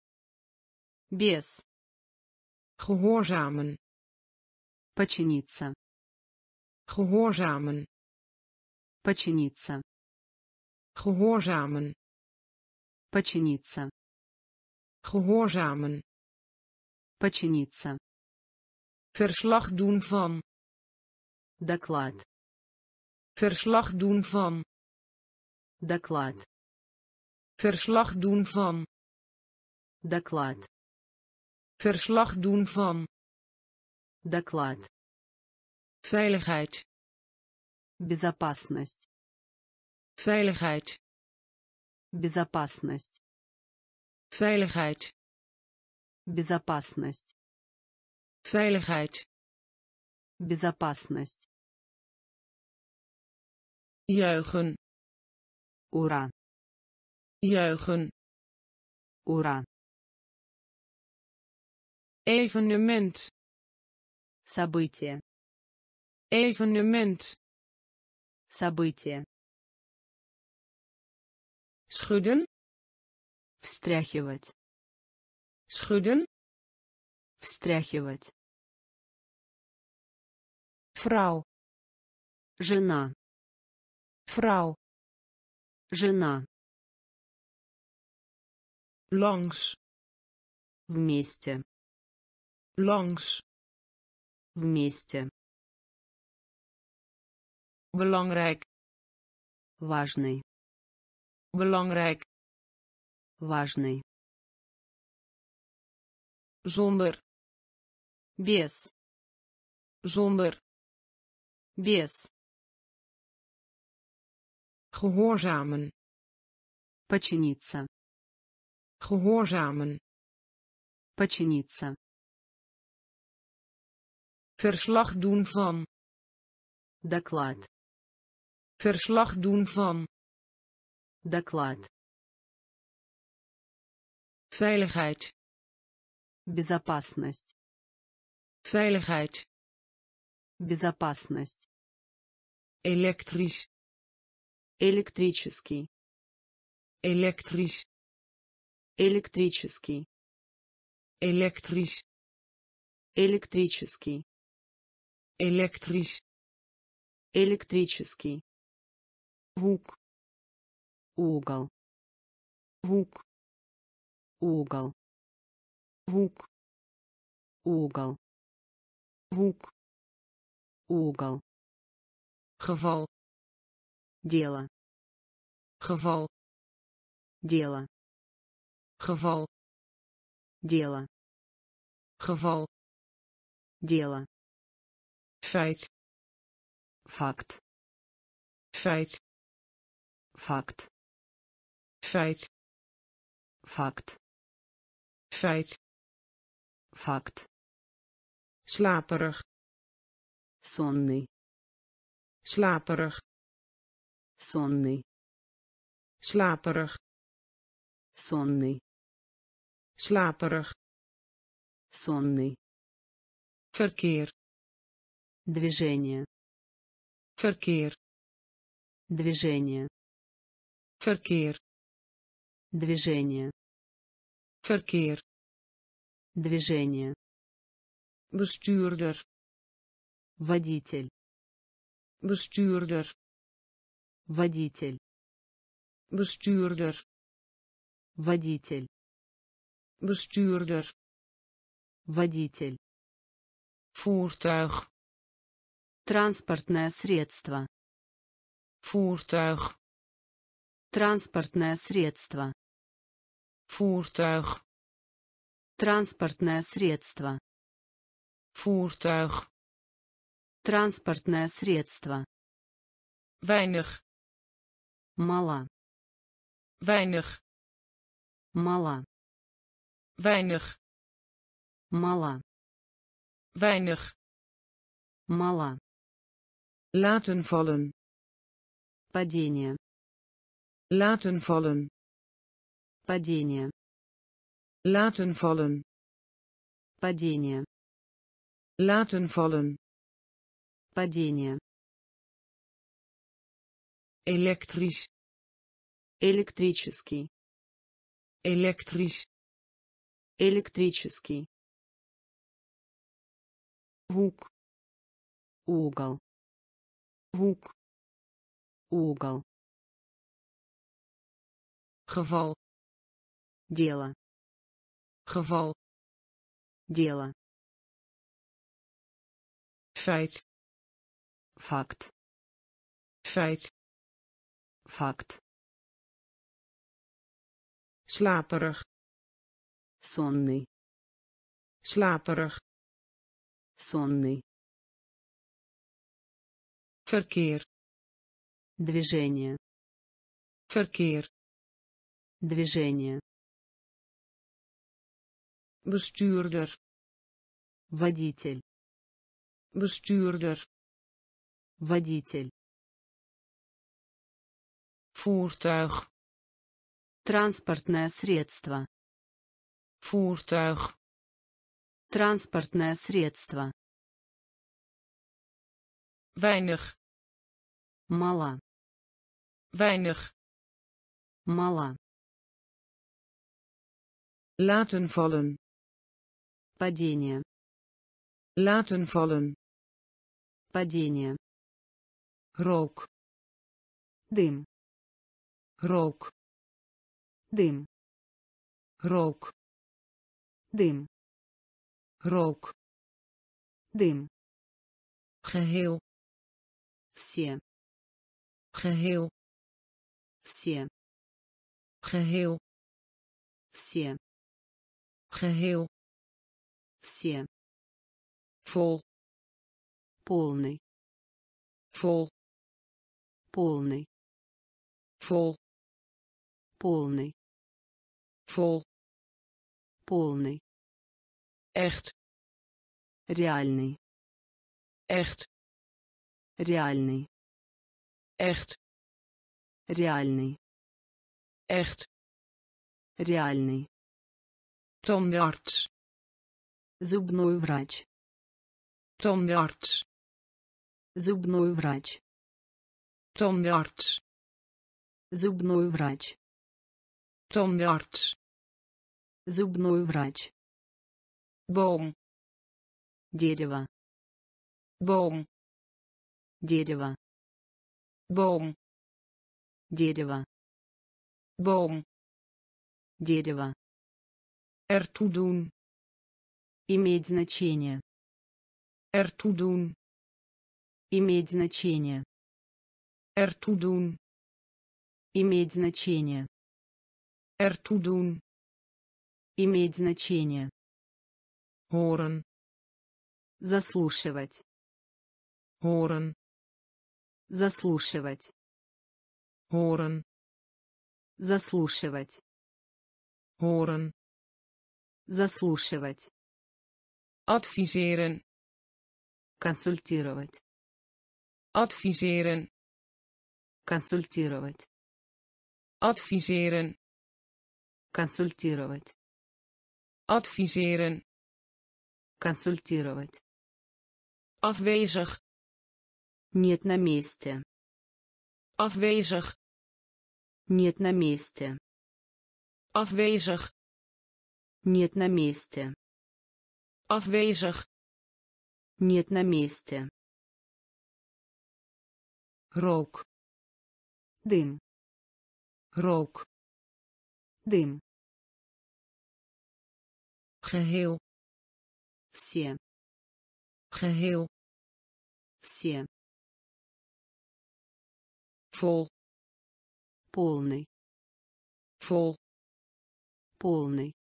Speaker 2: Без.
Speaker 1: gehoorzamen,
Speaker 2: Подчиниться.
Speaker 1: gehoorzamen,
Speaker 2: Подчиниться.
Speaker 1: gehoorzamen,
Speaker 2: Подчиниться.
Speaker 1: gehoorzamen,
Speaker 2: Подчиниться.
Speaker 1: verslag doen van,
Speaker 2: Доклад.
Speaker 1: verslag doen van,
Speaker 2: Доклад.
Speaker 1: verslag doen van,
Speaker 2: Доклад.
Speaker 1: verslag doen van,
Speaker 2: Доклад.
Speaker 1: veiligheid,
Speaker 2: Безопасность.
Speaker 1: veiligheid,
Speaker 2: Безопасность.
Speaker 1: veiligheid,
Speaker 2: Безопасность.
Speaker 1: veiligheid,
Speaker 2: Безопасность.
Speaker 1: juichen,
Speaker 2: Ура.
Speaker 1: juichen,
Speaker 2: Ура.
Speaker 1: evenement,
Speaker 2: Событие.
Speaker 1: evenement,
Speaker 2: Событие.
Speaker 1: schudden,
Speaker 2: Встряхивать.
Speaker 1: schudden,
Speaker 2: Встряхивать.
Speaker 1: vrouw,
Speaker 2: Жена.
Speaker 1: vrouw,
Speaker 2: Жена.
Speaker 1: langs,
Speaker 2: Вместе.
Speaker 1: langs,
Speaker 2: Вместе.
Speaker 1: belangrijk,
Speaker 2: Важный.
Speaker 1: belangrijk,
Speaker 2: Важный.
Speaker 1: zonder,
Speaker 2: Без.
Speaker 1: zonder,
Speaker 2: Без.
Speaker 1: gehoorzamen,
Speaker 2: Подчиниться.
Speaker 1: gehoorzamen,
Speaker 2: Подчиниться.
Speaker 1: verslag doen van,
Speaker 2: Доклад.
Speaker 1: Verslag doen van.
Speaker 2: Доклад.
Speaker 1: Veiligheid.
Speaker 2: Безопасность.
Speaker 1: Veiligheid.
Speaker 2: Безопасность.
Speaker 1: Elektrisch.
Speaker 2: Электрический.
Speaker 1: Elektrisch.
Speaker 2: Электрический.
Speaker 1: Elektrisch.
Speaker 2: Электрический.
Speaker 1: Elektrisch.
Speaker 2: Электрический.
Speaker 1: Hoek.
Speaker 2: Угол.
Speaker 1: Hoek.
Speaker 2: Угол.
Speaker 1: Hoek.
Speaker 2: Угол.
Speaker 1: Hoek.
Speaker 2: Угол.
Speaker 1: Geval.
Speaker 2: Дело.
Speaker 1: Geval.
Speaker 2: Дело.
Speaker 1: Geval.
Speaker 2: Дело.
Speaker 1: Geval.
Speaker 2: Дело.
Speaker 1: Feit.
Speaker 2: Факт.
Speaker 1: Feit.
Speaker 2: Факт.
Speaker 1: Feit.
Speaker 2: Факт.
Speaker 1: Feit.
Speaker 2: Факт.
Speaker 1: Slaperig.
Speaker 2: Сонный.
Speaker 1: Slaperig.
Speaker 2: Сонный.
Speaker 1: Slaperig.
Speaker 2: Сонный.
Speaker 1: Slaperig.
Speaker 2: Сонный.
Speaker 1: Verkeer.
Speaker 2: Движение.
Speaker 1: Verkeer.
Speaker 2: Движение.
Speaker 1: Verkeer.
Speaker 2: Движение.
Speaker 1: Verkeer.
Speaker 2: Движение.
Speaker 1: Bestuurder.
Speaker 2: Водитель.
Speaker 1: Bestuurder.
Speaker 2: Водитель.
Speaker 1: Bestuurder.
Speaker 2: Водитель.
Speaker 1: Bestuurder.
Speaker 2: Водитель.
Speaker 1: Voertuig.
Speaker 2: Транспортное средство.
Speaker 1: Voertuig.
Speaker 2: Транспортное средство.
Speaker 1: Voertuig.
Speaker 2: Транспортное средство.
Speaker 1: Voertuig.
Speaker 2: Транспортное средство.
Speaker 1: Weinig.
Speaker 2: Мало.
Speaker 1: Weinig.
Speaker 2: Мало.
Speaker 1: Weinig.
Speaker 2: Мало.
Speaker 1: Weinig.
Speaker 2: Мало.
Speaker 1: Laten vallen.
Speaker 2: Падение.
Speaker 1: Laten vallen.
Speaker 2: Падение.
Speaker 1: Laten vallen.
Speaker 2: Падение.
Speaker 1: Laten vallen.
Speaker 2: Падение.
Speaker 1: Elektrisch.
Speaker 2: Электрический.
Speaker 1: Elektrisch.
Speaker 2: Электрический.
Speaker 1: Hoek.
Speaker 2: Угол.
Speaker 1: Hoek.
Speaker 2: Угол.
Speaker 1: Geval.
Speaker 2: Дело.
Speaker 1: Geval.
Speaker 2: Дело.
Speaker 1: Feit.
Speaker 2: Факт.
Speaker 1: Feit.
Speaker 2: Факт.
Speaker 1: Slaperig.
Speaker 2: Сонный.
Speaker 1: Slaperig.
Speaker 2: Сонный.
Speaker 1: Verkeer.
Speaker 2: Движение.
Speaker 1: Verkeer.
Speaker 2: Движение.
Speaker 1: Bestuurder.
Speaker 2: Водитель.
Speaker 1: Bestuurder.
Speaker 2: Водитель.
Speaker 1: Voertuig.
Speaker 2: Транспортное средство.
Speaker 1: Voertuig.
Speaker 2: Транспортное средство.
Speaker 1: Weinig.
Speaker 2: Мало.
Speaker 1: Weinig.
Speaker 2: Мало.
Speaker 1: Laten vallen.
Speaker 2: Падение.
Speaker 1: Laten vallen.
Speaker 2: Падение.
Speaker 1: Rook.
Speaker 2: Дым.
Speaker 1: Rook.
Speaker 2: Дым.
Speaker 1: Rook.
Speaker 2: Дым.
Speaker 1: Rook.
Speaker 2: Дым.
Speaker 1: Geheel.
Speaker 2: Все.
Speaker 1: Geheel.
Speaker 2: Все.
Speaker 1: Geheel.
Speaker 2: Все.
Speaker 1: Geheel.
Speaker 2: Все.
Speaker 1: Vol.
Speaker 2: Полный.
Speaker 1: Vol.
Speaker 2: Полный.
Speaker 1: Vol.
Speaker 2: Полный.
Speaker 1: Vol.
Speaker 2: Полный.
Speaker 1: Echt.
Speaker 2: Реальный.
Speaker 1: Echt.
Speaker 2: Реальный.
Speaker 1: Echt.
Speaker 2: Реальный.
Speaker 1: Echt.
Speaker 2: Реальный.
Speaker 1: Tandarts.
Speaker 2: Зубной врач.
Speaker 1: Tandarts.
Speaker 2: Зубной врач.
Speaker 1: Tandarts.
Speaker 2: Зубной врач.
Speaker 1: Tandarts.
Speaker 2: Зубной врач.
Speaker 1: Boom.
Speaker 2: Дерево.
Speaker 1: Boom.
Speaker 2: Дерево.
Speaker 1: Boom.
Speaker 2: Дерево.
Speaker 1: Boom.
Speaker 2: Дерево.
Speaker 1: Ertoe doen.
Speaker 2: Иметь значение.
Speaker 1: Ertoe doen.
Speaker 2: Иметь значение.
Speaker 1: Ertoe doen.
Speaker 2: Иметь значение.
Speaker 1: Ertoe doen.
Speaker 2: Иметь значение.
Speaker 1: Horen.
Speaker 2: Заслушивать.
Speaker 1: Horen.
Speaker 2: Заслушивать.
Speaker 1: Horen.
Speaker 2: Заслушивать.
Speaker 1: Horen.
Speaker 2: Заслушивать.
Speaker 1: Adviseren.
Speaker 2: Консультировать.
Speaker 1: Adviseren.
Speaker 2: Консультировать.
Speaker 1: Adviseren.
Speaker 2: Консультировать.
Speaker 1: Adviseren.
Speaker 2: Консультировать.
Speaker 1: Afwezig.
Speaker 2: Нет на месте.
Speaker 1: Afwezig.
Speaker 2: Нет на месте.
Speaker 1: Afwezig.
Speaker 2: Нет на месте.
Speaker 1: Afwezig.
Speaker 2: Нет на месте.
Speaker 1: Rook.
Speaker 2: Дым.
Speaker 1: Rook.
Speaker 2: Дым.
Speaker 1: Geheel.
Speaker 2: Все.
Speaker 1: Geheel.
Speaker 2: Все.
Speaker 1: Vol.
Speaker 2: Полный.
Speaker 1: Vol.
Speaker 2: Полный.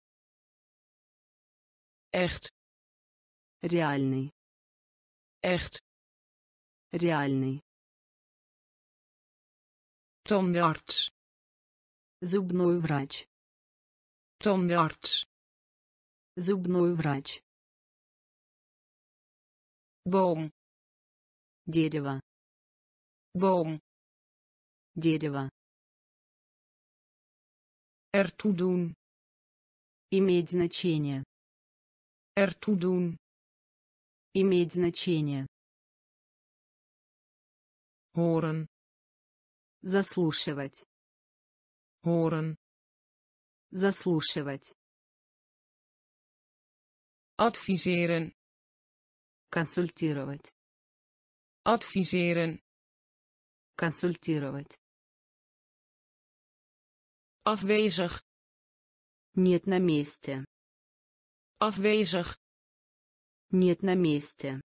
Speaker 1: Echt.
Speaker 2: Реальный.
Speaker 1: Echt.
Speaker 2: Реальный.
Speaker 1: Tandarts.
Speaker 2: Зубной врач.
Speaker 1: Tandarts.
Speaker 2: Зубной врач.
Speaker 1: Boom.
Speaker 2: Дерево.
Speaker 1: Boom.
Speaker 2: Дерево.
Speaker 1: Ertoe doen.
Speaker 2: Иметь значение.
Speaker 1: Ertoe doen.
Speaker 2: Иметь значение.
Speaker 1: Horen.
Speaker 2: Заслушивать.
Speaker 1: Horen.
Speaker 2: Заслушивать.
Speaker 1: Adviseren.
Speaker 2: Консультировать.
Speaker 1: Adviseren.
Speaker 2: Консультировать.
Speaker 1: Afwezig.
Speaker 2: Нет на месте.
Speaker 1: Afwezig.
Speaker 2: Нет на месте.